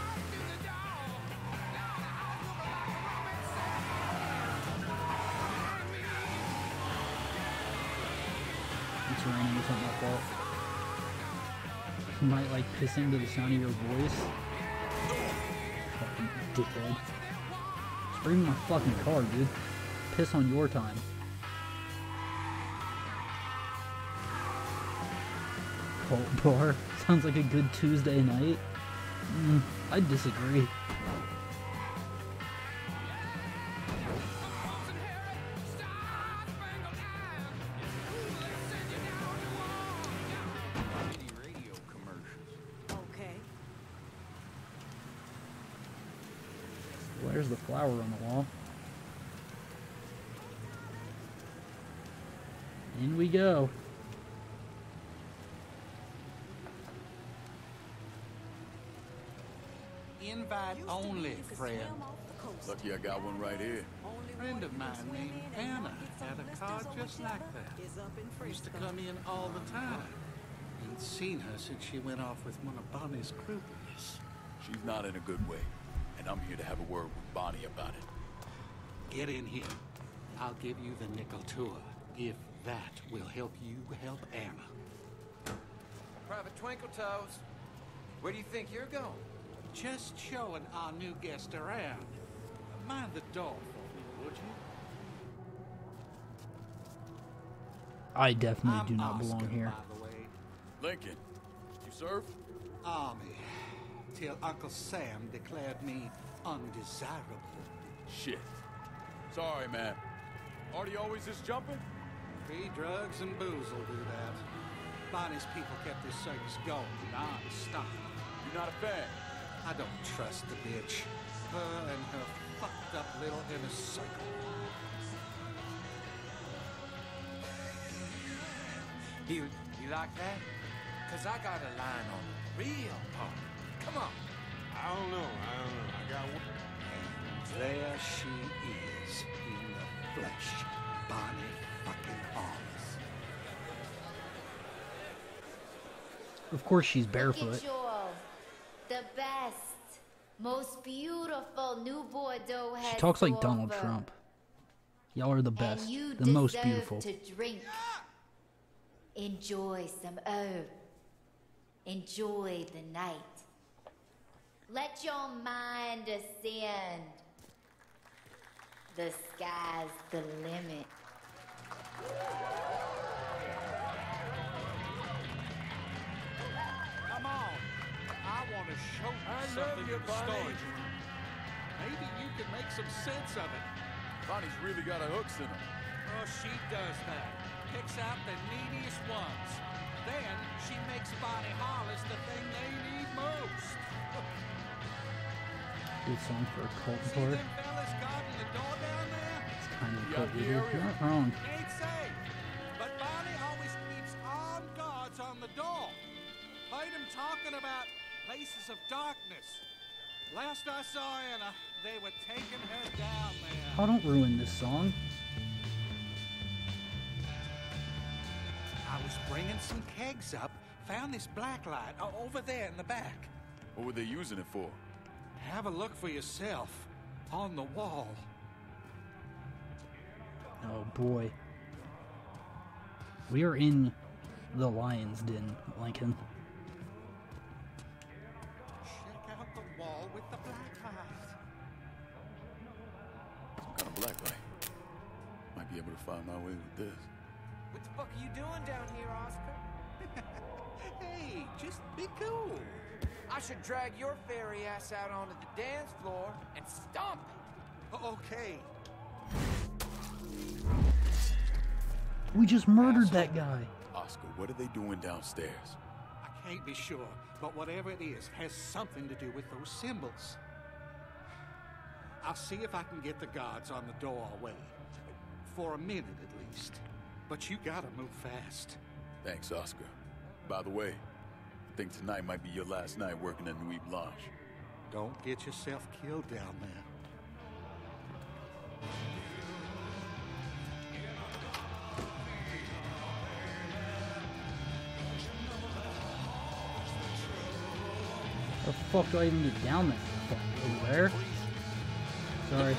It's raining or something like that. You might like pissing to the sound of your voice. Fucking dickhead. Just bring my fucking car, dude. Piss on your time. Cult bar. Sounds like a good Tuesday night. I disagree. Where's the flower on the wall? In we go. Invite only, friend. Lucky I got one right here. A friend of mine named Anna had a car just like that. Used to come in all the time. Ain't seen her since she went off with one of Bonnie's groupies. She's not in a good way, and I'm here to have a word with Bonnie about it. Get in here. I'll give you the nickel tour, if that will help you help Anna. Private Twinkle Toes, where do you think you're going? Just showing our new guest around. Mind the door for me, would you? I definitely do not belong here. Lincoln, you serve? Army. Till Uncle Sam declared me undesirable. Shit. Sorry, man. Artie always is jumping? Free drugs and booze will do that. Bonnie's people kept this circus going, non-stop. You're not a fan? I don't trust the bitch. Her and her fucked up little inner circle. You like that? Cause I got a line on the real part. Come on. I don't know. I got one. And there she is, in the flesh. Bonnie fucking Hollis. Of course she's barefoot. Look at y'all. The best, most beautiful new Bordeaux has She talks like to Donald offer. Trump. Y'all are the best, And you the most deserve beautiful. to drink. Enjoy some herb. Enjoy the night. Let your mind ascend. The sky's the limit. Come on. I want to show you something in the storage room. Maybe you can make some sense of it. Bonnie's really got her hooks in her. Oh, she does that. Picks out the neediest ones. Then she makes Bonnie Hollis the thing they need most. Good song for a cult See part. them fellas guarding the door down there? It's kind of a cult leader. You're not wrong. Ain't safe. But Bonnie always keeps armed guards on the door. Heard them talking about places of darkness. Last I saw Anna, they were taking her down there. Oh, don't ruin this song. I was bringing some kegs up, found this black light over there in the back. What were they using it for? Have a look for yourself on the wall. Oh boy. We are in the Lion's Den, Lincoln. Check out the wall with the black light. Some kind of black light. Might be able to find my way with this. What the fuck are you doing down here, Oscar? Hey, just be cool. I should drag your fairy ass out onto the dance floor and stomp it. Okay. We just murdered that guy. Oscar, what are they doing downstairs? I can't be sure, but whatever it is has something to do with those symbols. I'll see if I can get the guards on the door away. For a minute at least. But you gotta move fast. Thanks, Oscar. By the way, I think tonight might be your last night working at Nuit Blanche. Don't get yourself killed down there. How the fuck do I even get down there? Fuck, over there? Sorry.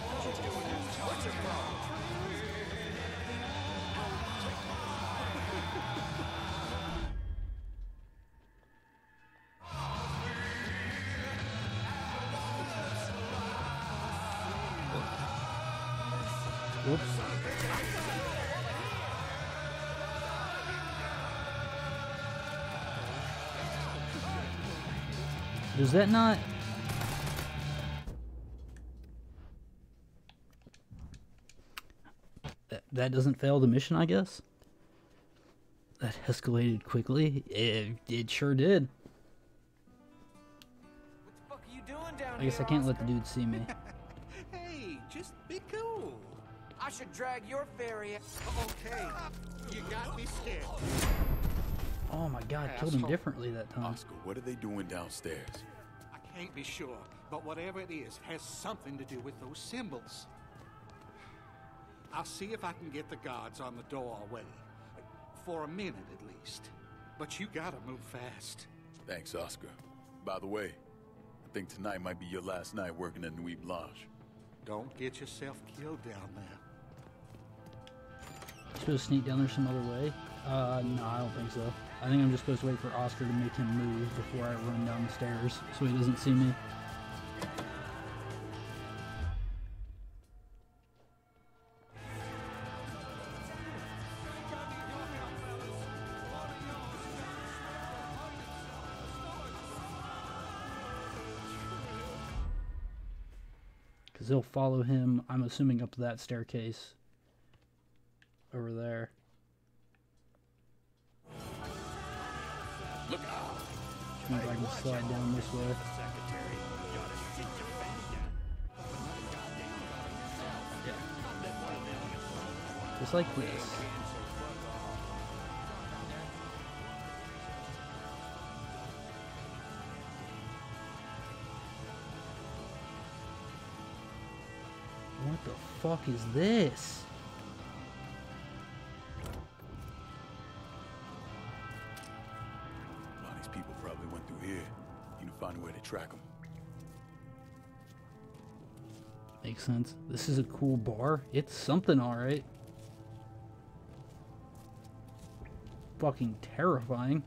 Whoops. Does that not... That doesn't fail the mission, I guess? That escalated quickly. It sure did. What the fuck are you doing down here, I guess I can't let the dude see me. Hey, just be cool. I should drag your fairy ass. Okay, you got me scared. Oh my god, killed him differently that time. Oscar, what are they doing downstairs? I can't be sure, but whatever it is has something to do with those symbols. I'll see if I can get the guards on the door away. For a minute at least. But you gotta move fast. Thanks, Oscar. By the way, I think tonight might be your last night working at Nuit Blanche. Don't get yourself killed down there. Supposed to sneak down there some other way? No, I don't think so. I think I'm just supposed to wait for Oscar to make him move before I run down the stairs so he doesn't see me. Because he'll follow him, I'm assuming, up that staircase over there. Look out! Which means I can slide down this way. Yeah. Just like this. fuck is this? Bonnie's people probably went through here. You can find a way to track them. Makes sense. This is a cool bar. It's something, alright. Fucking terrifying.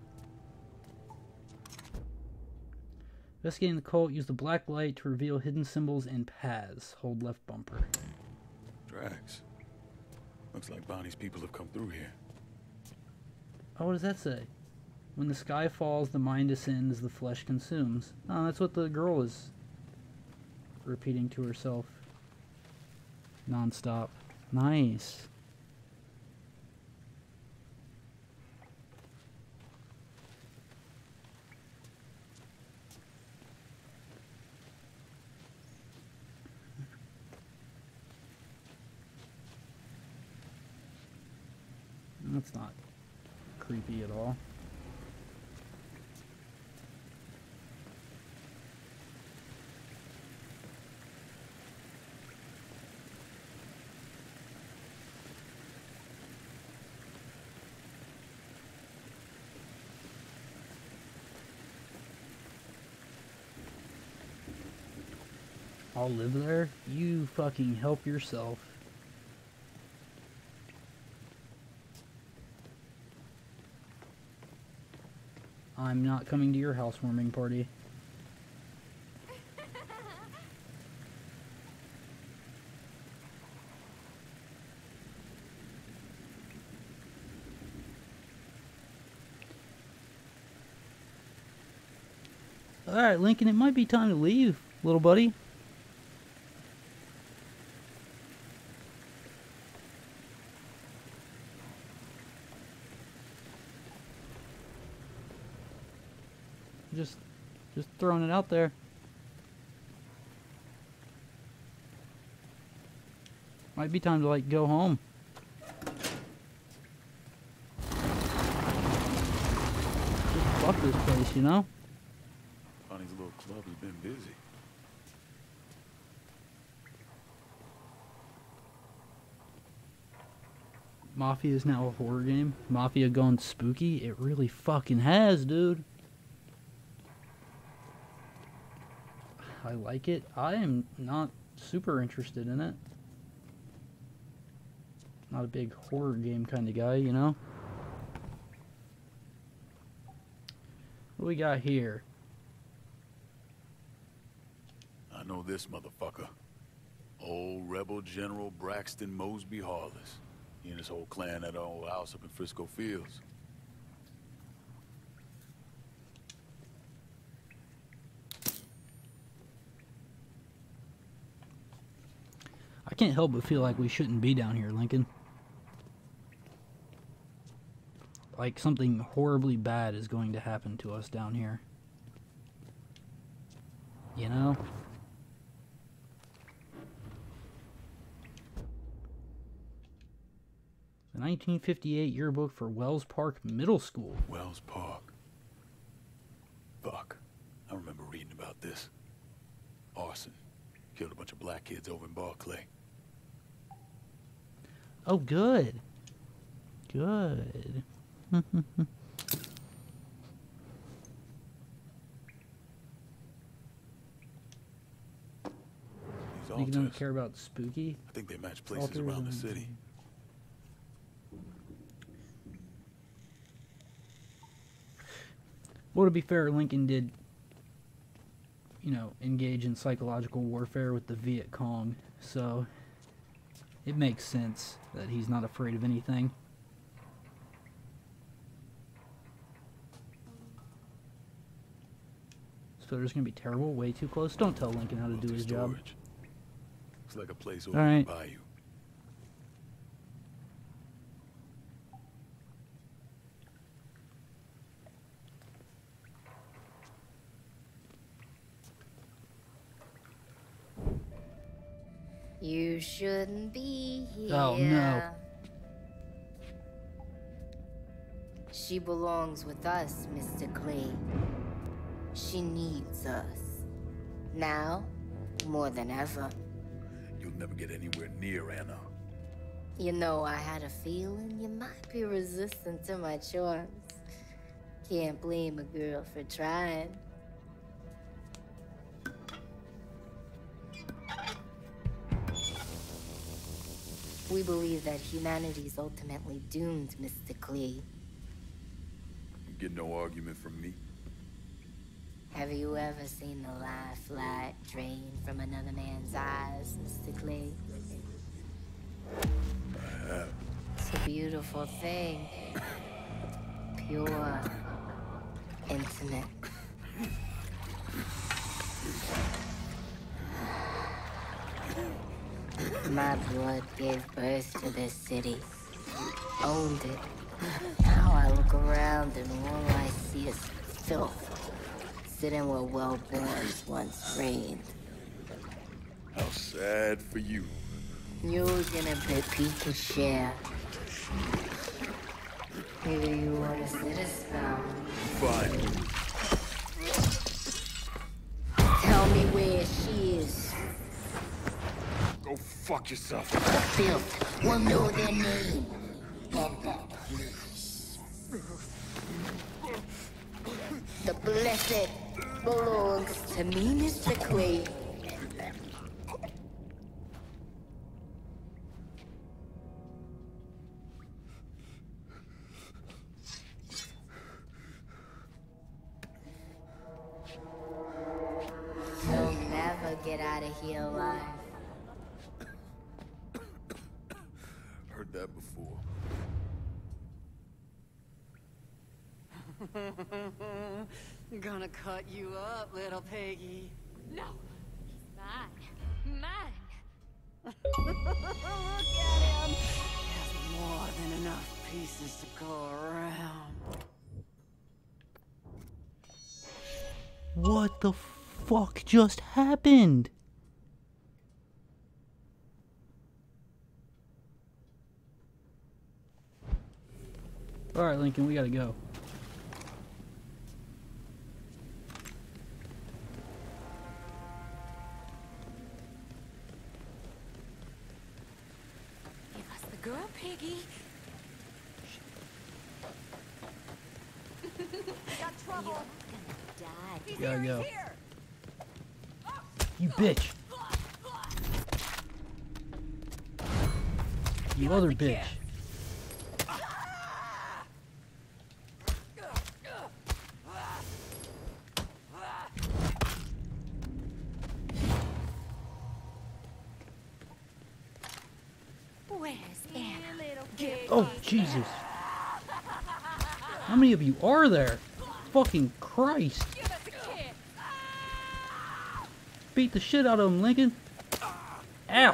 Investigating the cult, use the black light to reveal hidden symbols and paths. Hold left bumper. Tracks. Looks like Bonnie's people have come through here. Oh, what does that say? When the sky falls, the mind ascends, the flesh consumes. Oh, that's what the girl is repeating to herself. Non-stop. Nice. That's not creepy at all. I'll live there? You fucking help yourself. I'm not coming to your housewarming party. Alright, Lincoln, it might be time to leave, little buddy. Just throwing it out there. Might be time to, like, go home. Just fuck this place, you know? Bonnie's little club has been busy. Mafia is now a horror game. Mafia gone spooky. It really fucking has, dude. I like it. I am not super interested in it. Not a big horror game kind of guy, you know? What do we got here? I know this motherfucker. Old rebel General Braxton Mosby Harless. He and his whole clan at our old house up in Frisco Fields. I can't help but feel like we shouldn't be down here, Lincoln. Like something horribly bad is going to happen to us down here. You know? The 1958 yearbook for Wells Park Middle School. Wells Park. Fuck. I remember reading about this. Arson. Killed a bunch of black kids over in Barclay. Oh, good. Good. You don't care about spooky? I think they match places around the city. Well, to be fair, Lincoln did, you know, engage in psychological warfare with the Viet Cong, so it makes sense that he's not afraid of anything. This photo's gonna be terrible, way too close. Don't tell Lincoln how to do his job. Looks like a place over All right. by you. You shouldn't be here. Oh, no. She belongs with us, Mr. Clay. She needs us. Now, more than ever. you'll never get anywhere near Anna. You know, I had a feeling you might be resistant to my charms. Can't blame a girl for trying. We believe that humanity's ultimately doomed, Mr. Clay. You get no argument from me. Have you ever seen the light drain from another man's eyes, Mr. Clay? I have. It's a beautiful thing. Pure. Intimate. My blood gave birth to this city. Owned it. Now I look around and all I see is filth. Sitting where well-borns once reigned. How sad for you. You're gonna repeat the share. Maybe you want to sit a spell. Fine. Tell me where she is. Go fuck yourself. The filth will know their name. And that place. The blessed belongs to me, Mr. Clay. You'll never get out of here alive. Heard that before. Gonna cut you up, little piggy. No, he's mine. Mine. Look at him. Has more than enough pieces to go around. What the fuck just happened? Alright, Lincoln, we gotta go. Give us the girl, piggy. Got trouble. You're gonna die. Gotta go. You bitch. You other bitch. Where's Anna? Oh, Jesus. How many of you are there? Fucking Christ. Beat the shit out of him, Lincoln. Ow.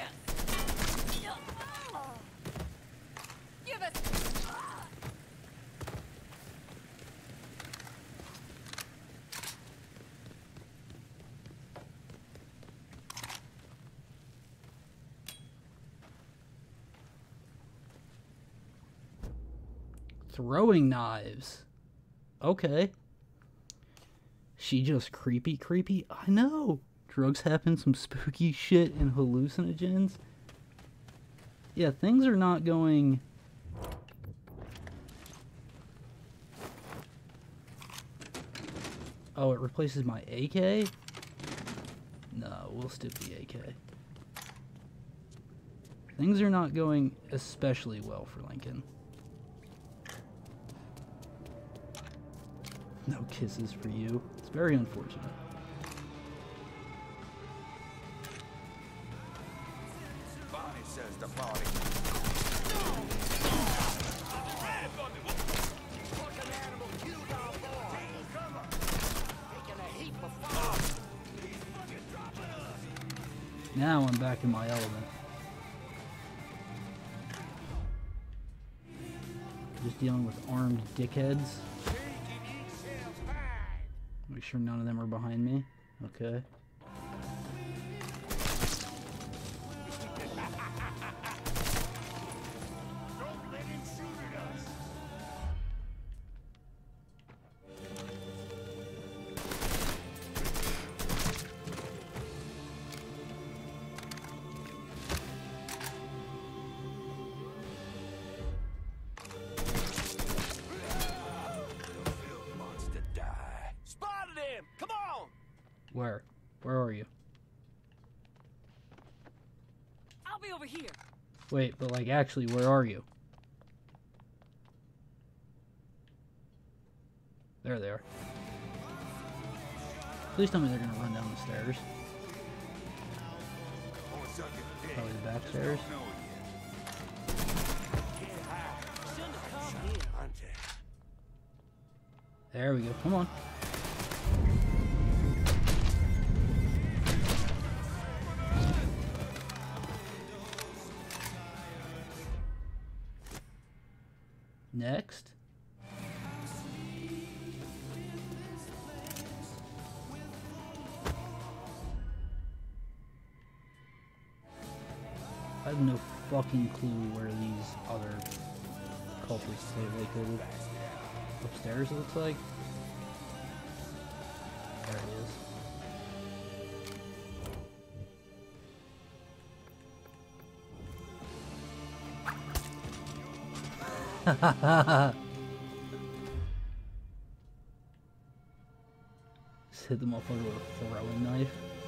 Throwing knives. Okay. She just creepy? I know. Drugs happen, some spooky shit, and hallucinogens. Yeah, things are not going... Oh, it replaces my AK? No, we'll stick the AK. Things are not going especially well for Lincoln. No kisses for you. It's very unfortunate. Bonnie says the party. Now I'm back in my element. Just dealing with armed dickheads. Make sure none of them are behind me. Okay. him! Come on! Where? Where are you? I'll be over here. Wait, but like actually, where are you? There they are. Please tell me they're gonna run down the stairs. Probably the back stairs. There we go. Come on. Next. I have no fucking clue where these other cultists are located. Upstairs, it looks like. There it is. Just hit the motherfucker with a throwing knife.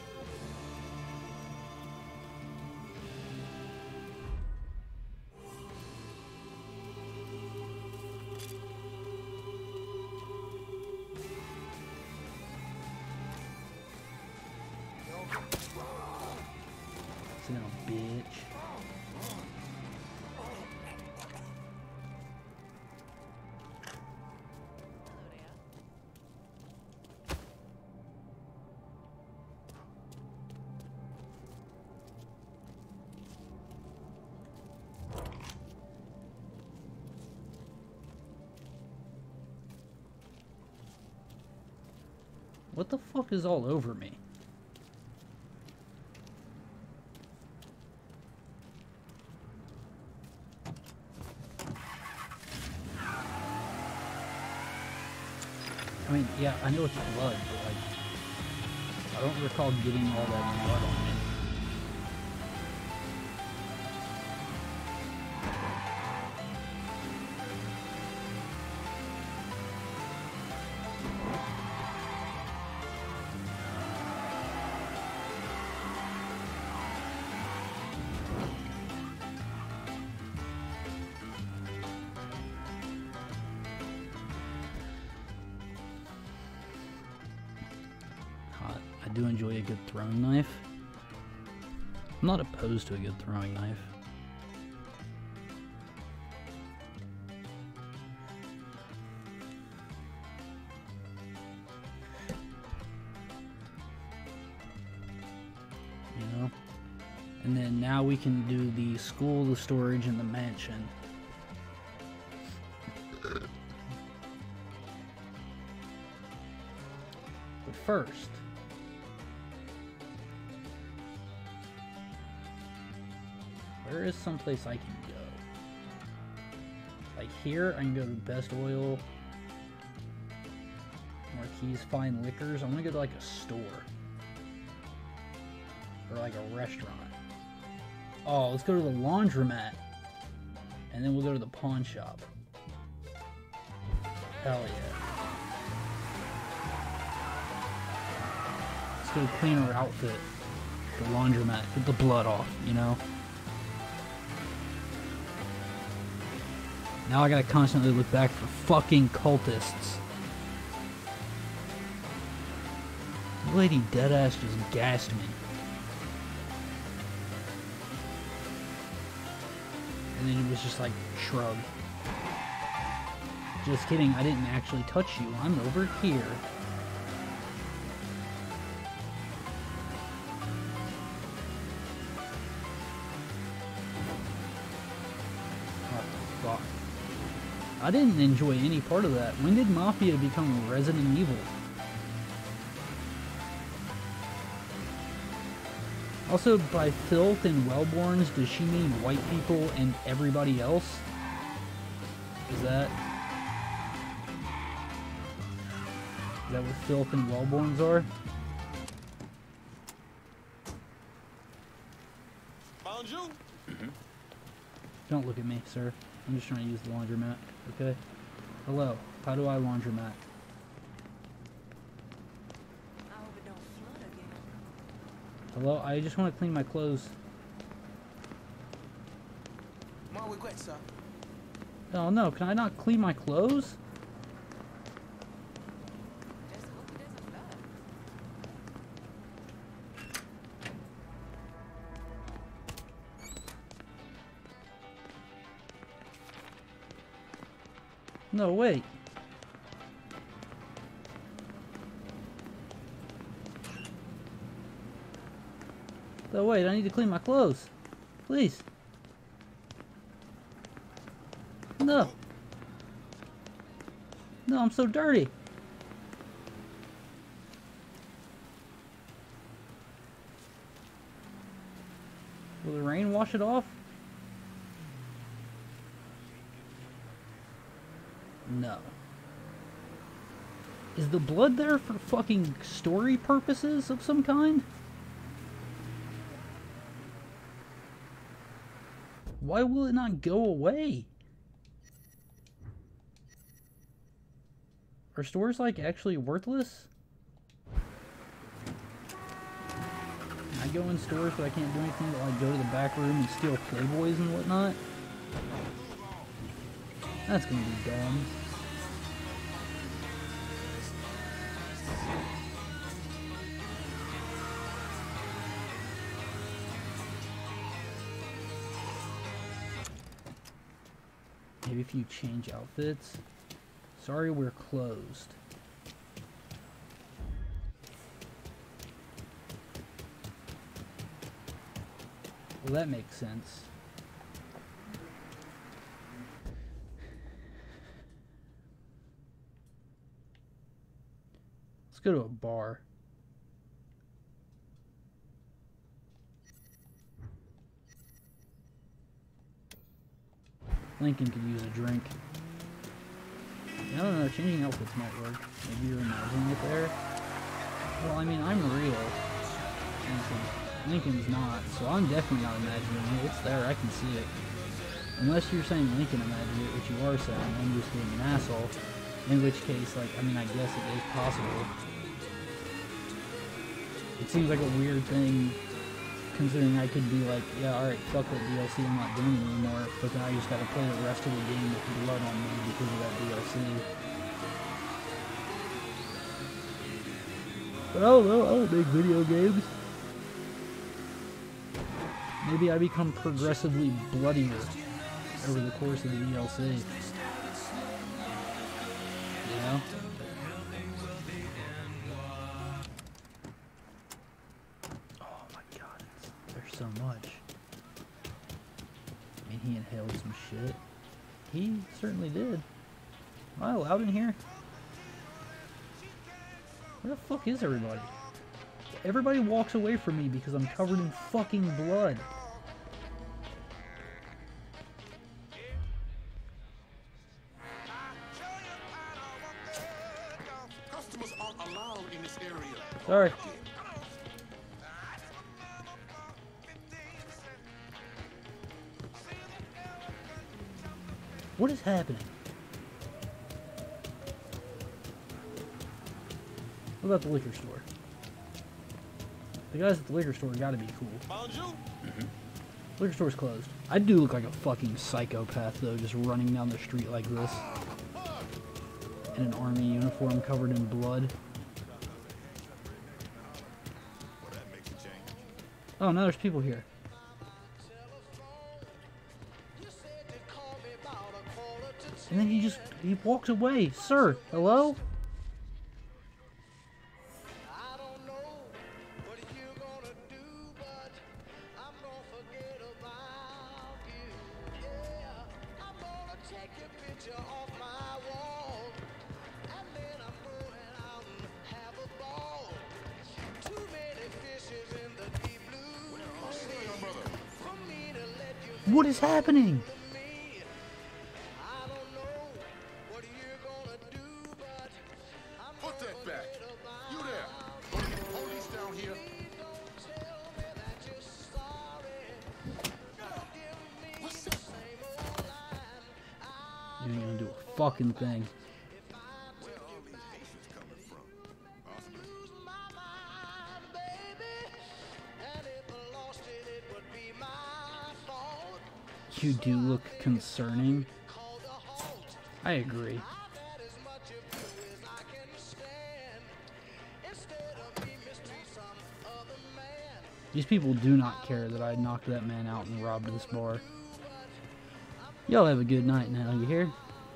Sit down, bitch. What the fuck is all over me? I mean, yeah, I know it's blood, but like, I don't recall getting all that blood on me. I do enjoy a good throwing knife. I'm not opposed to a good throwing knife. You know? And then now we can do the school, the storage, and the mansion. But first, where is someplace I can go? Like here, I can go to Best Oil, Marquis Fine Liquors. I want to go to like a store. Or like a restaurant. Oh, let's go to the laundromat. And then we'll go to the pawn shop. Hell yeah. Let's go clean our outfit. The laundromat. Get the blood off, you know? Now I gotta constantly look back for fucking cultists. The lady deadass just gassed me. And then it was just like, shrug. Just kidding, I didn't actually touch you. I'm over here. I didn't enjoy any part of that. When did Mafia become Resident Evil? Also, by filth and wellborns, does she mean white people and everybody else? Is that what filth and wellborns are? Found you? Don't look at me, sir. I'm just trying to use the laundromat, okay? Hello, how do I laundromat? Hello? I just want to clean my clothes. My regret, sir. Oh no, can I not clean my clothes? No, wait. No, wait, I need to clean my clothes. Please. No. No, I'm so dirty. Will the rain wash it off? No. Is the blood there for fucking story purposes of some kind? Why will it not go away? Are stores like actually worthless? I go in stores but I can't do anything but like go to the back room and steal Playboys and whatnot? That's gonna be dumb. Maybe if you change outfits. Sorry, we're closed. Well, that makes sense. Let's go to a bar. Lincoln could use a drink. I don't know, changing outfits might work. Maybe you're imagining it there. Well, I mean, I'm real. Lincoln's not, so I'm definitely not imagining it. It's there, I can see it. Unless you're saying Lincoln imagined it, which you are saying, I'm just being an asshole. In which case, like, I mean, I guess it is possible. It seems like a weird thing, considering I could be like, yeah, alright, fuck that DLC, I'm not doing it anymore, but then I just gotta play the rest of the game with blood on me because of that DLC. But I don't know, I don't make video games. Maybe I become progressively bloodier over the course of the DLC. You know? So much. I mean, he inhaled some shit. He certainly did. Am I allowed in here? Where the fuck is everybody? Everybody walks away from me because I'm covered in fucking blood. Customers aren't allowed in this area. Sorry. What is happening? What about the liquor store? The guys at the liquor store gotta be cool. Liquor store's closed. I do look like a fucking psychopath though, just running down the street like this. In an army uniform covered in blood. Oh, now there's people here. And then he walks away. Sir, hello? What is happening? Put that back. You there. Gonna get the police down here. What's up? You ain't gonna do a fucking thing. you do look concerning. I agree. These people do not care that I knocked that man out and robbed this bar. Y'all have a good night now, you hear?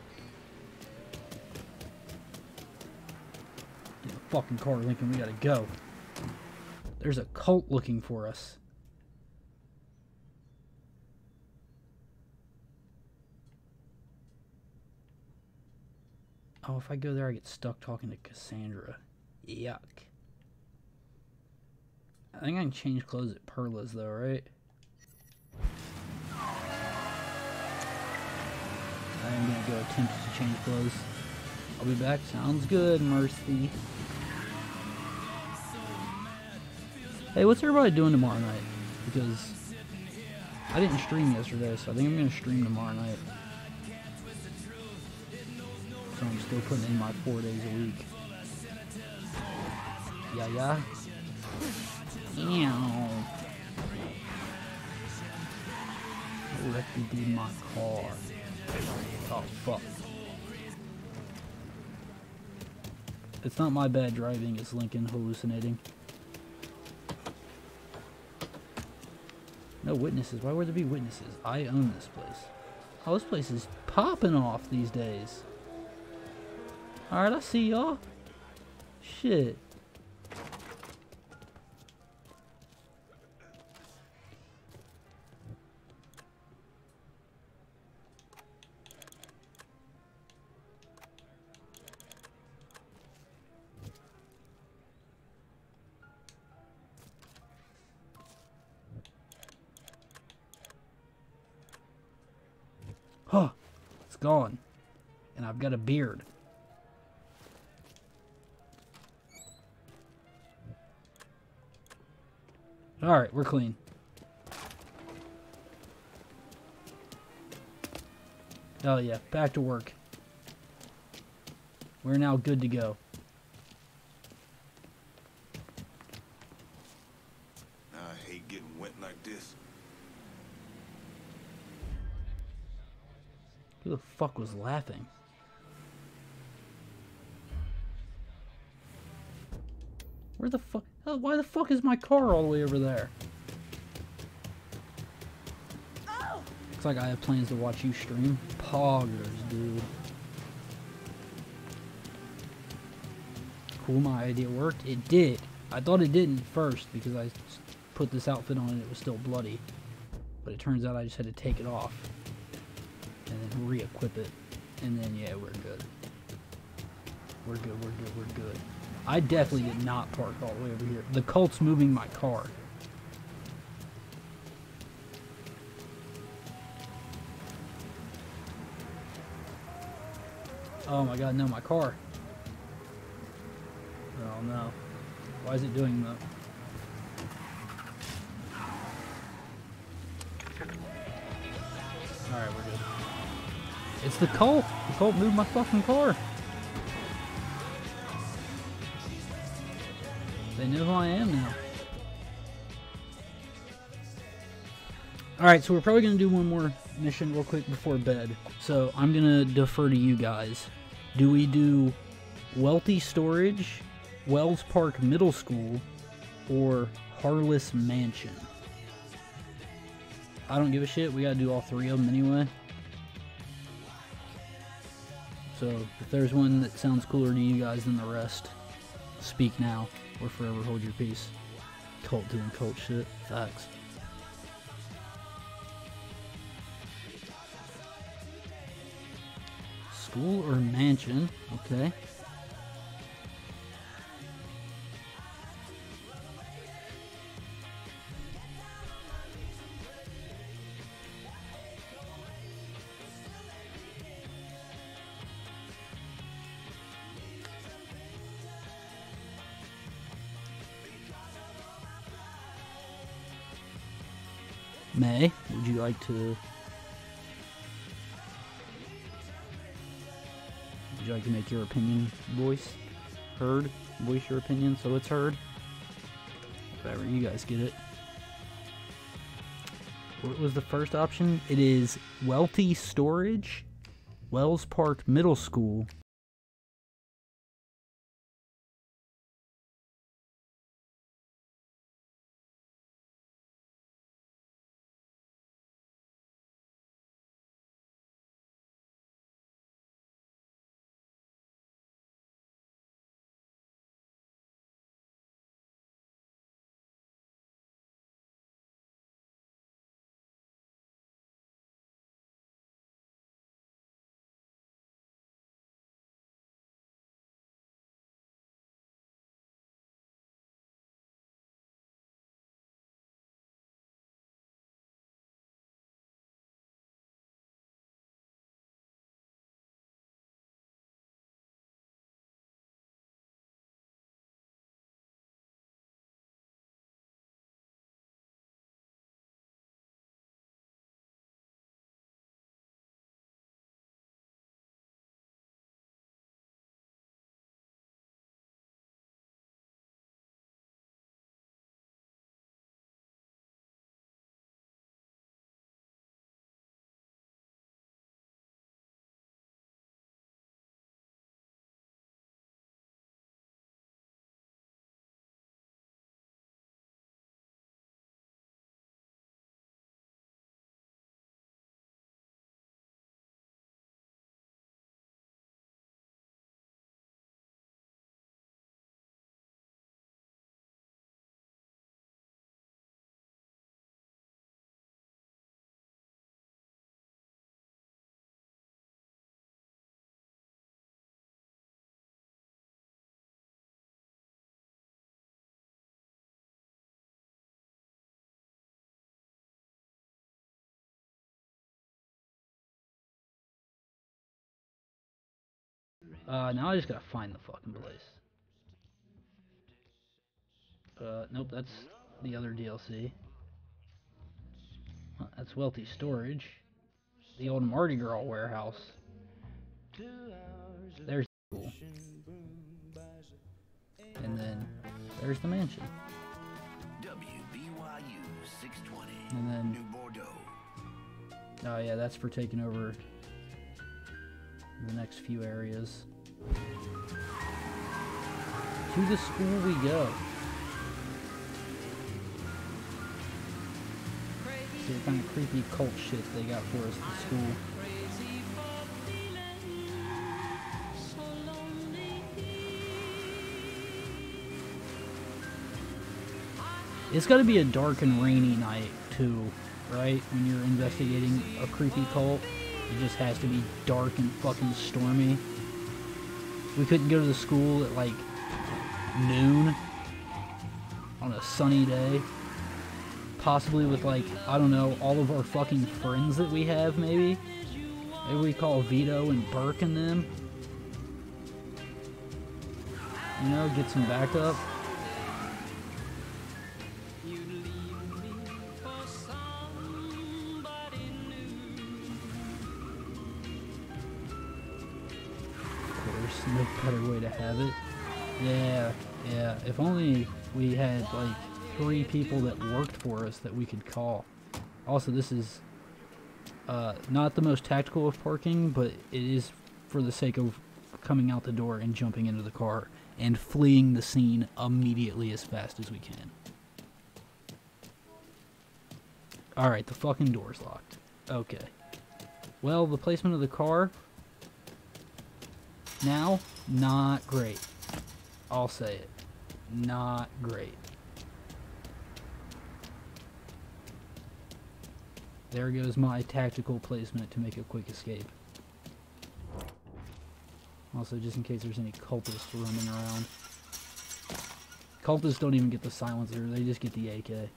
Get the fucking car, Lincoln, we gotta go. There's a cult looking for us. Oh, if I go there, I get stuck talking to Cassandra. Yuck. I think I can change clothes at Perla's, though, right? I am gonna go attempt to change clothes. I'll be back. Sounds good, Mercy. Hey, what's everybody doing tomorrow night? Because I didn't stream yesterday, so I think I'm gonna stream tomorrow night. So I'm still putting in my 4 days a week. Yeah. Ew. Let me be my car. Oh, fuck. It's not my bad driving, it's Lincoln hallucinating. No witnesses. Why would there be witnesses? I own this place. Oh, this place is popping off these days. Alright, I see y'all. Shit. Huh. It's gone. And I've got a beard. Alright, we're clean. Oh yeah, back to work. We're now good to go. I hate getting wet like this. Who the fuck was laughing? Where the fuck? Oh, why the fuck is my car all the way over there? Oh! Looks like I have plans to watch you stream. Poggers, dude. Cool, my idea worked. It did. I thought it didn't first because I put this outfit on and it was still bloody. But it turns out I just had to take it off. And then re-equip it. And then, yeah, we're good. We're good. I definitely did not park all the way over here. The cult's moving my car. Oh my god, no, my car. Oh no. Why is it doing that? Alright, we're good. It's the cult! The cult moved my fucking car! They know who I am now. Alright, so we're probably going to do one more mission real quick before bed. So I'm going to defer to you guys. Do we do Wealthy Storage, Wells Park Middle School, or Harless Mansion? I don't give a shit. We got to do all three of them anyway. So if there's one that sounds cooler to you guys than the rest, speak now or forever hold your peace. Cult doing cult shit. Facts. School or mansion? Okay. May, would you like to make your opinion heard? Voice your opinion so it's heard? Whatever, you guys get it. What was the first option? It is Welty Storage, Wells Park Middle School. Now I just gotta find the fucking place. Nope, that's the other DLC. That's Welty Storage. The old Mardi Gras warehouse. There's cool. And then there's the mansion. WBYU 620. And then New Bordeaux. Oh yeah, that's for taking over the next few areas. To the school we go. See what kind of creepy cult shit they got for us at school. It's gotta be a dark and rainy night too, right? When you're investigating a creepy cult. It just has to be dark and fucking stormy. We couldn't go to the school at like noon on a sunny day. Possibly with like, I don't know, all of our fucking friends that we have maybe. Maybe we call Vito and Burke and them. You know, get some backup. No better way to have it. Yeah. If only we had like 3 people that worked for us that we could call. Also, this is not the most tactical of parking, but it is for the sake of coming out the door and jumping into the car and fleeing the scene immediately as fast as we can. Alright, the fucking door's locked. Okay. Well, the placement of the car... Now, not great. I'll say it. Not great. There goes my tactical placement to make a quick escape. Also, just in case there's any cultists roaming around. Cultists don't even get the silencer, they just get the AK. There's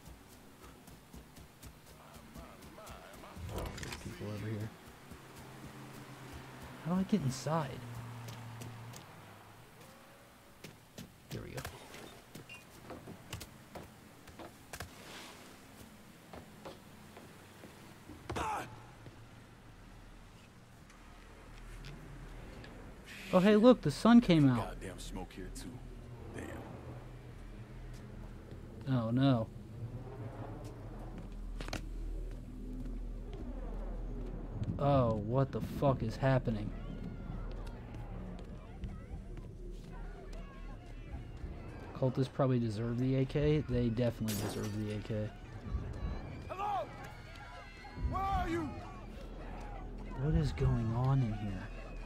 people over here. How do I get inside? There we go. Oh hey, look, the sun came out. Goddamn smoke here too. Damn. Oh no. Oh, what the fuck is happening? Cultists probably deserve the AK. They definitely deserve the AK. Hello? Where are you? What is going on in here?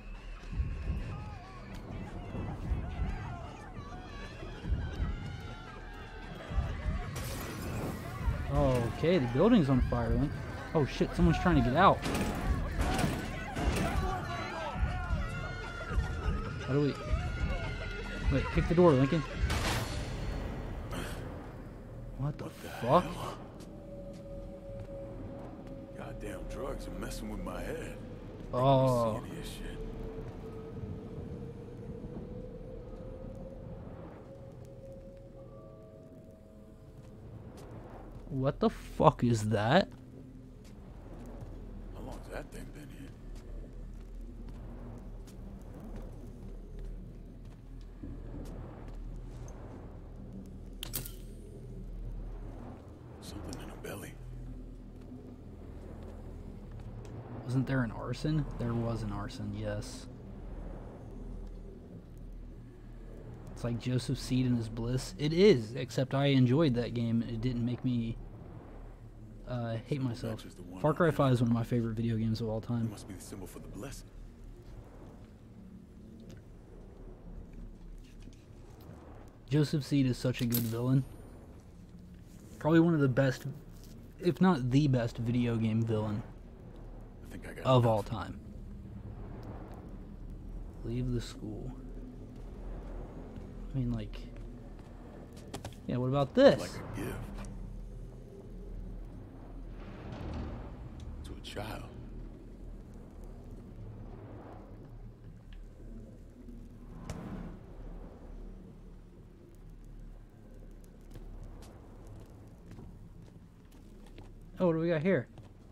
Okay, the building's on fire, Link. Oh shit, someone's trying to get out. How do we... Wait, kick the door, Lincoln. What the fuck? Goddamn drugs are messing with my head. Oh. I can't see any of this shit. What the fuck is that? How long's that thing been here? Something in her belly. Wasn't there an arson? There was an arson, yes. It's like Joseph Seed and his Bliss. It is, except I enjoyed that game. It didn't make me hate myself. Far Cry 5 is one of my favorite video games of all time. It must be the symbol for the blessing. Joseph Seed is such a good villain. Probably one of the best, if not the best, video game villain of all time. Leave the school. I mean, like... Yeah, what about this? Like a gift. To a child. Oh, what do we got here?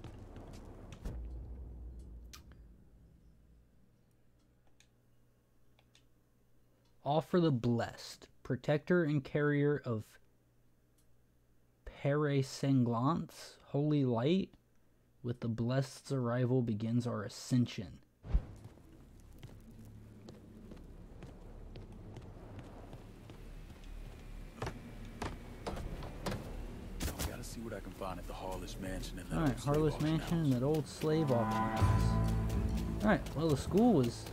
Offer the blessed, protector and carrier of Pere Sanglant's holy light. With the blessed's arrival begins our ascension. Gotta see what I can find at the Harless Mansion and that Alright, Harless Mansion and that old slave auction house. Alright, well, the school was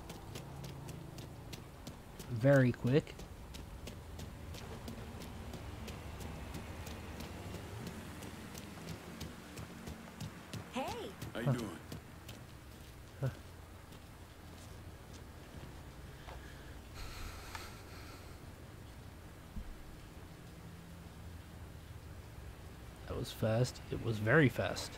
very quick. Hey! How you doing? That was fast. It was very fast.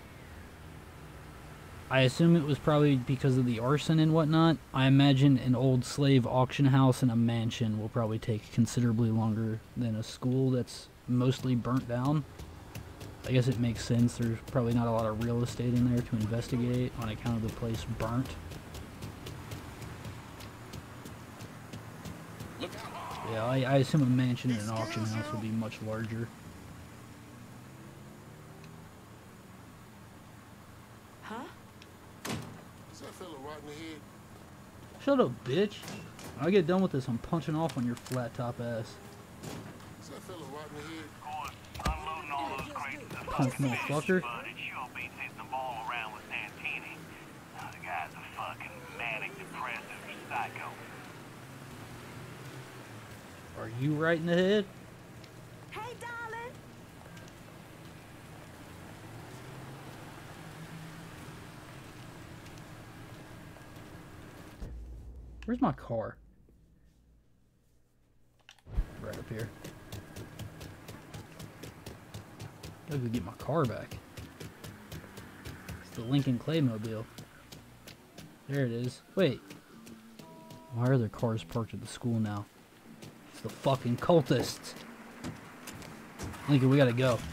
I assume it was probably because of the arson and whatnot. I imagine an old slave auction house and a mansion will probably take considerably longer than a school that's mostly burnt down. I guess it makes sense. There's probably not a lot of real estate in there to investigate on account of the place burnt. Yeah, I assume a mansion and an auction house will be much larger. Shut up, bitch. When I get done with this, I'm punching off on your flat top ass. Punk motherfucker. Are you right in the head? Hey, darling. Where's my car? Right up here. Gotta go get my car back. It's the Lincoln Claymobile. There it is. Wait. Why are there cars parked at the school now? It's the fucking cultists. Lincoln, we gotta go.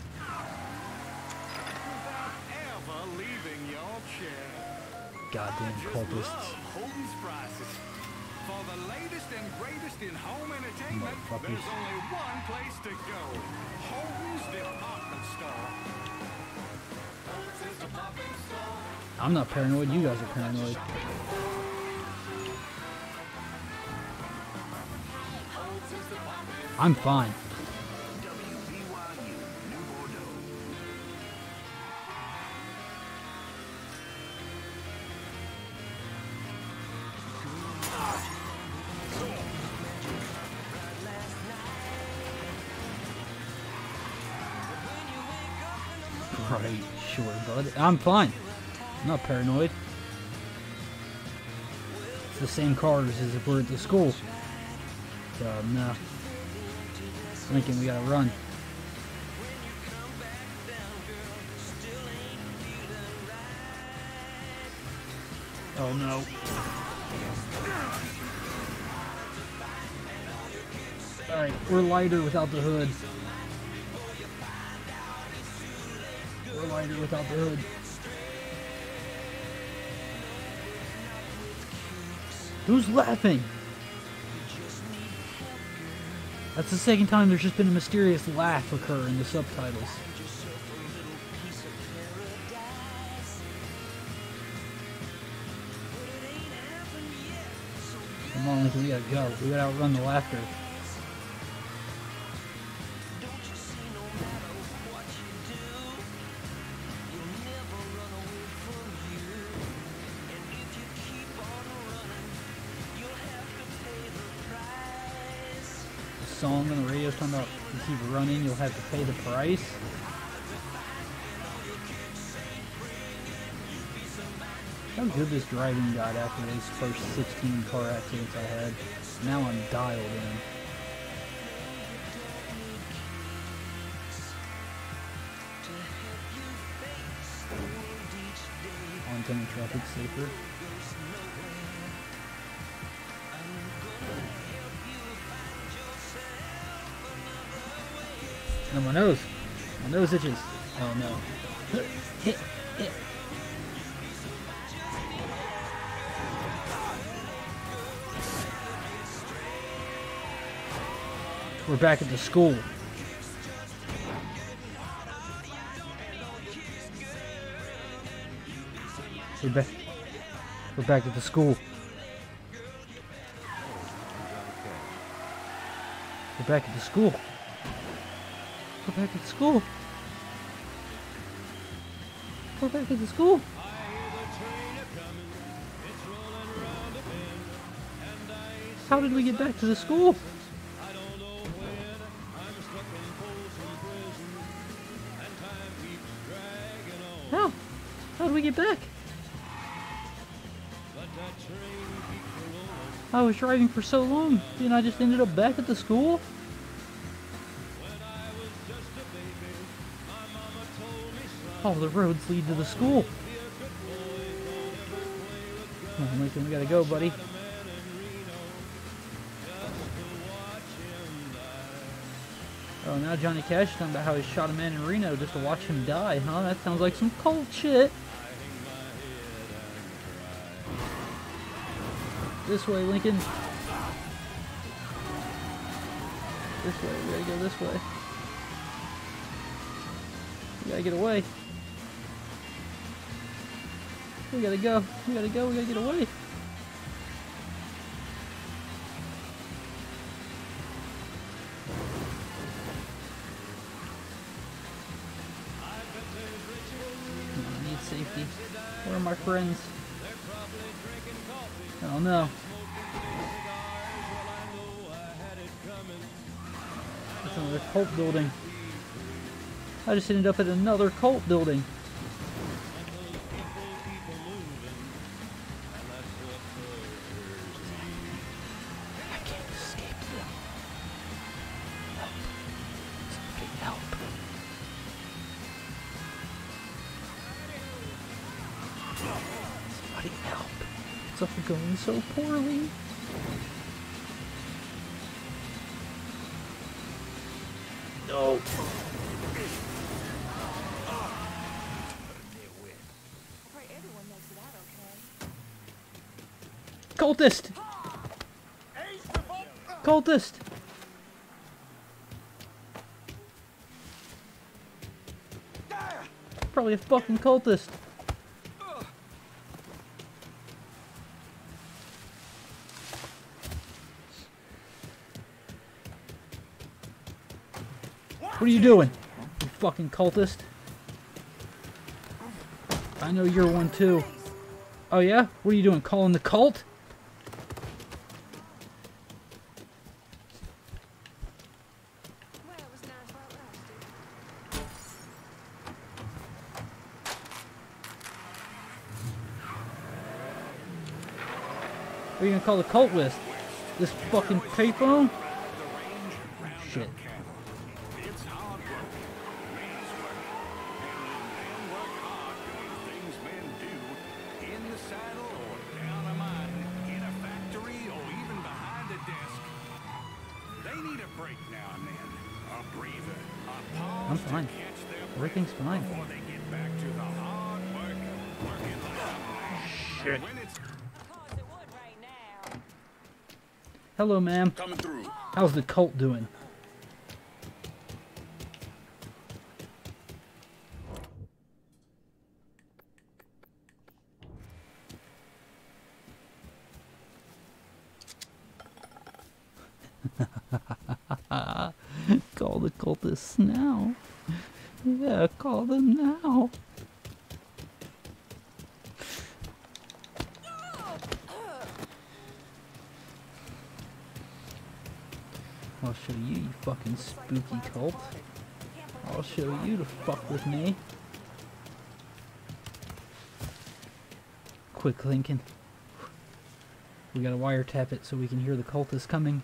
Goddamn cultists. For the latest and greatest in home entertainment, there's only one place to go. Holden's Department Store. I'm not paranoid, you guys are paranoid. I'm fine. Right, sure, bud. I'm fine. I'm not paranoid. It's the same cars as if we're at the school. So, no. Lincoln, we gotta run. Oh no. Alright, we're lighter without the hood. We're lighter without the hood. Who's laughing? That's the second time there's just been a mysterious laugh occur in the subtitles. Come on, Lincoln, we gotta go. We gotta outrun the laughter. Song on the radio talking about if you keep running, you'll have to pay the price. How good this driving got after those first 16 car accidents I had. Now I'm dialed in. Oncoming traffic safer. No, my nose. My nose itches. Oh no. Hit. We're back at the school. We're back at the school. We're back at the school. We're back at school. We're back at the school. How did we get back to the school? How did we get back? I was driving for so long, and I just ended up back at the school? All the roads lead to the school. Come on, Lincoln, we gotta go, buddy. Oh, now Johnny Cash is talking about how he shot a man in Reno just to watch him die, huh? That sounds like some cult shit. This way, Lincoln. This way, we gotta go this way. We gotta get away. We gotta go. We gotta go. We gotta get away. I need safety. Where are my friends? Oh no. That's another cult building. I just ended up at another cult building. I can't escape them. Help. Somebody help. Somebody help. It's all going so poorly. No. Cultist! Cultist! Probably a fucking cultist. What are you doing, you fucking cultist? I know you're one too. Oh yeah? What are you doing, calling the cult? What are you gonna call the cult with? This fucking payphone? Shit. I'm fine. Everything's fine. Shit. Hello, ma'am. Coming through. How's the cult doing? Call the cultists now. Yeah, call them now. I'll show you, you fucking spooky cult. I'll show you to fuck with me. Quick, Lincoln. We gotta wiretap it so we can hear the cultists coming.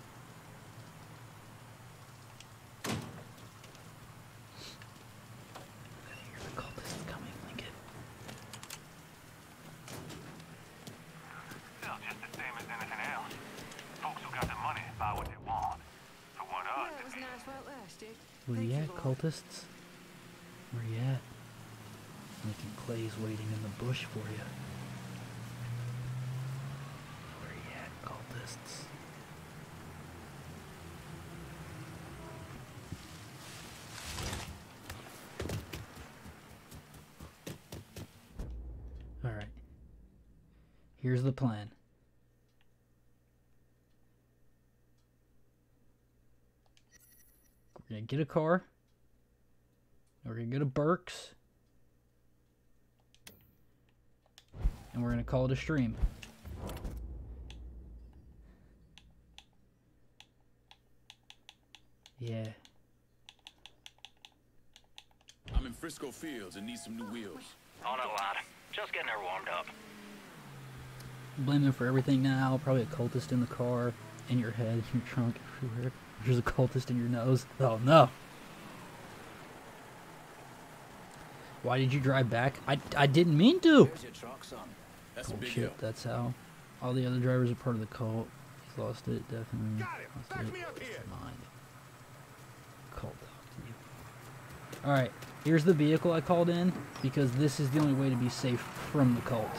Where you at, cultists? Where you at? Lincoln Clay's waiting in the bush for you. Where you at, cultists? Alright. Here's the plan. We're gonna get a car. We're gonna go to Burke's. And we're gonna call it a stream. Yeah. I'm in Frisco Fields and need some new wheels. Oh no, lad. Just getting her warmed up. Blame them for everything now. Probably a cultist in the car, in your head, in your trunk, everywhere. There's a cultist in your nose. Oh no. Why did you drive back? I didn't mean to. There's your truck, son. That's Oh a big shit, hill. that's how. All the other drivers are part of the cult. He's lost it, definitely. Lost it. Mind. Cult talk to you. Alright, here's the vehicle I called in, because this is the only way to be safe from the cult.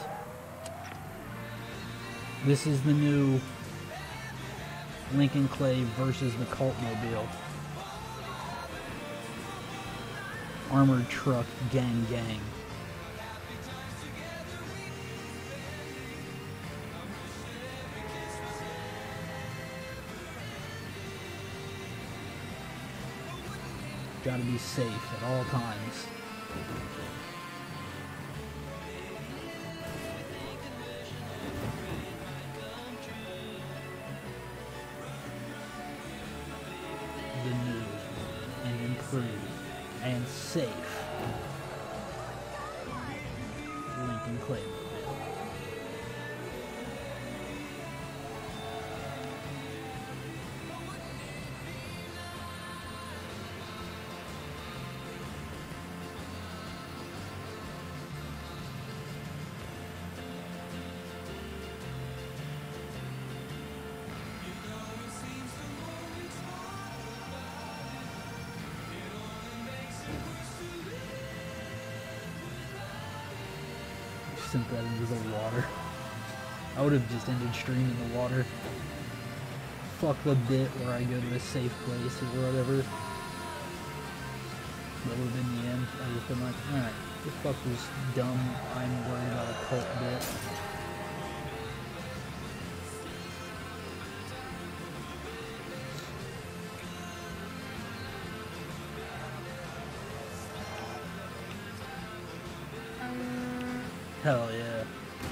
This is the new Lincoln Clay versus the Cultmobile. Armored truck gang gang. Gotta be safe at all times. The new and improved and safe Lincoln Clay. Sent that into the water. I would have just ended stream in the water. Fuck the bit where I go to a safe place or whatever. That would have been the end. I would have been like, alright. The fuck was dumb? I'm worried about a cult bit. Hell yeah.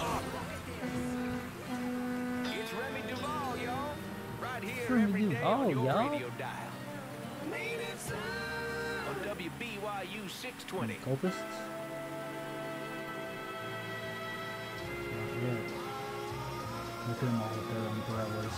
It's Remy Duval, y'all. Right here Remy every day Duval, on your y'all. radio dial. On WBYU 620. Cultists? Not yet. Look at them all with their umbrellas.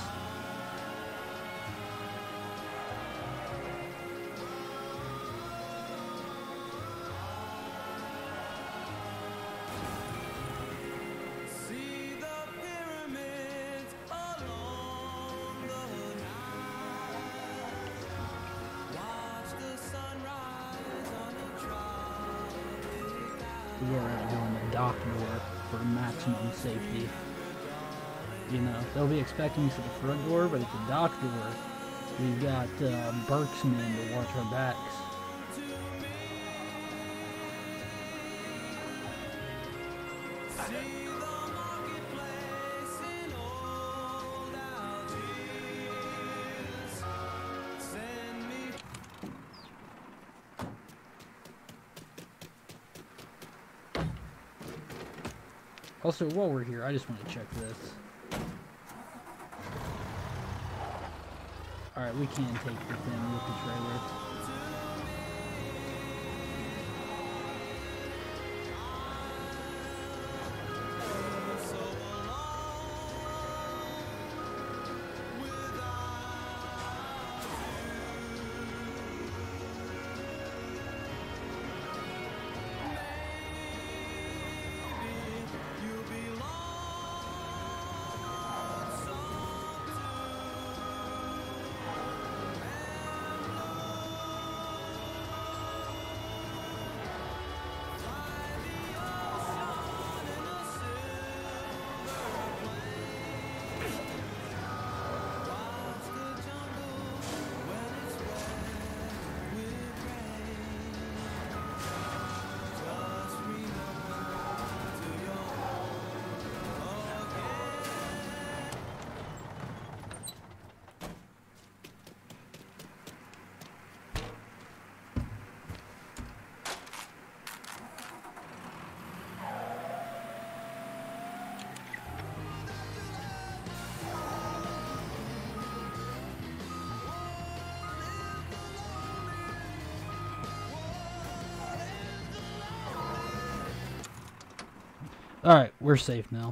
We are doing the dock door for maximum safety. You know, they'll be expecting us at the front door, but at the dock door, we've got Burke's men to watch our backs. Also, while we're here, I just want to check this. Alright, we can take the thing with the trailer. Alright, we're safe now.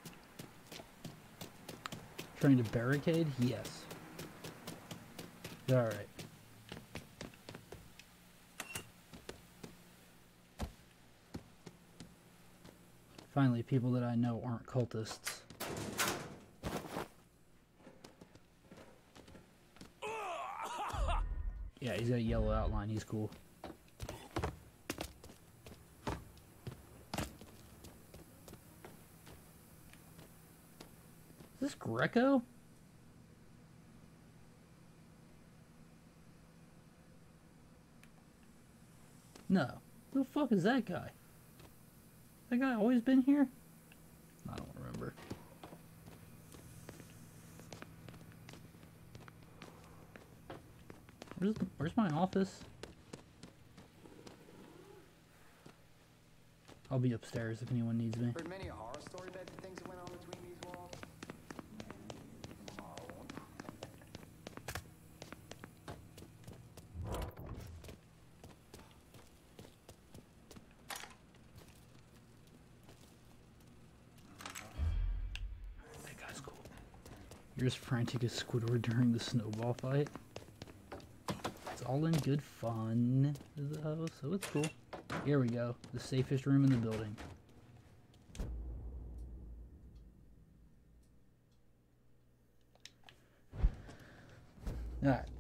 Trying to barricade? Yes. Alright. Finally, people that I know aren't cultists. Yeah, he's got a yellow outline. He's cool. Is this Greco? No. Who the fuck is that guy? That guy always been here? I don't remember. Where's my office? I'll be upstairs if anyone needs me. Heard many a horror story about the things that went on between these walls. That guy's cool. You're as frantic as Squidward during the snowball fight. It's all in good fun, though, so it's cool. Here we go. The safest room in the building. Alright.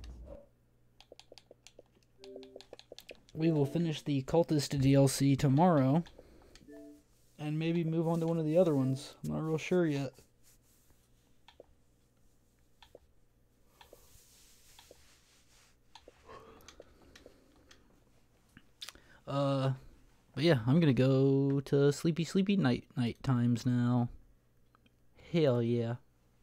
We will finish the Cultist DLC tomorrow. And maybe move on to one of the other ones. I'm not real sure yet. But yeah, I'm gonna go to sleepy night times now. Hell yeah.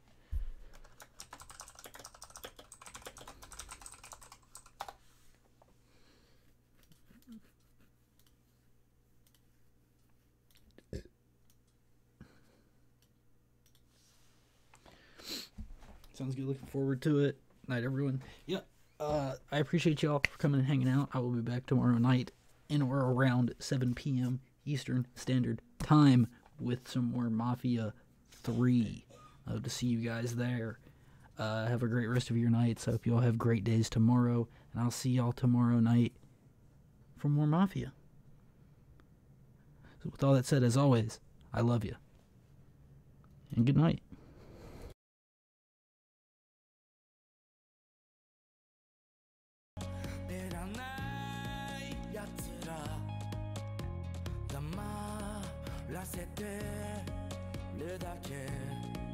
Sounds good. Looking forward to it. Night, everyone. Yeah. I appreciate y'all for coming and hanging out. I will be back tomorrow night in or around 7 p.m. Eastern Standard Time with some more Mafia 3. I hope to see you guys there. Have a great rest of your nights. I hope you all have great days tomorrow. And I'll see y'all tomorrow night for more Mafia. So with all that said, as always, I love you. And good night. Là c'était le daquet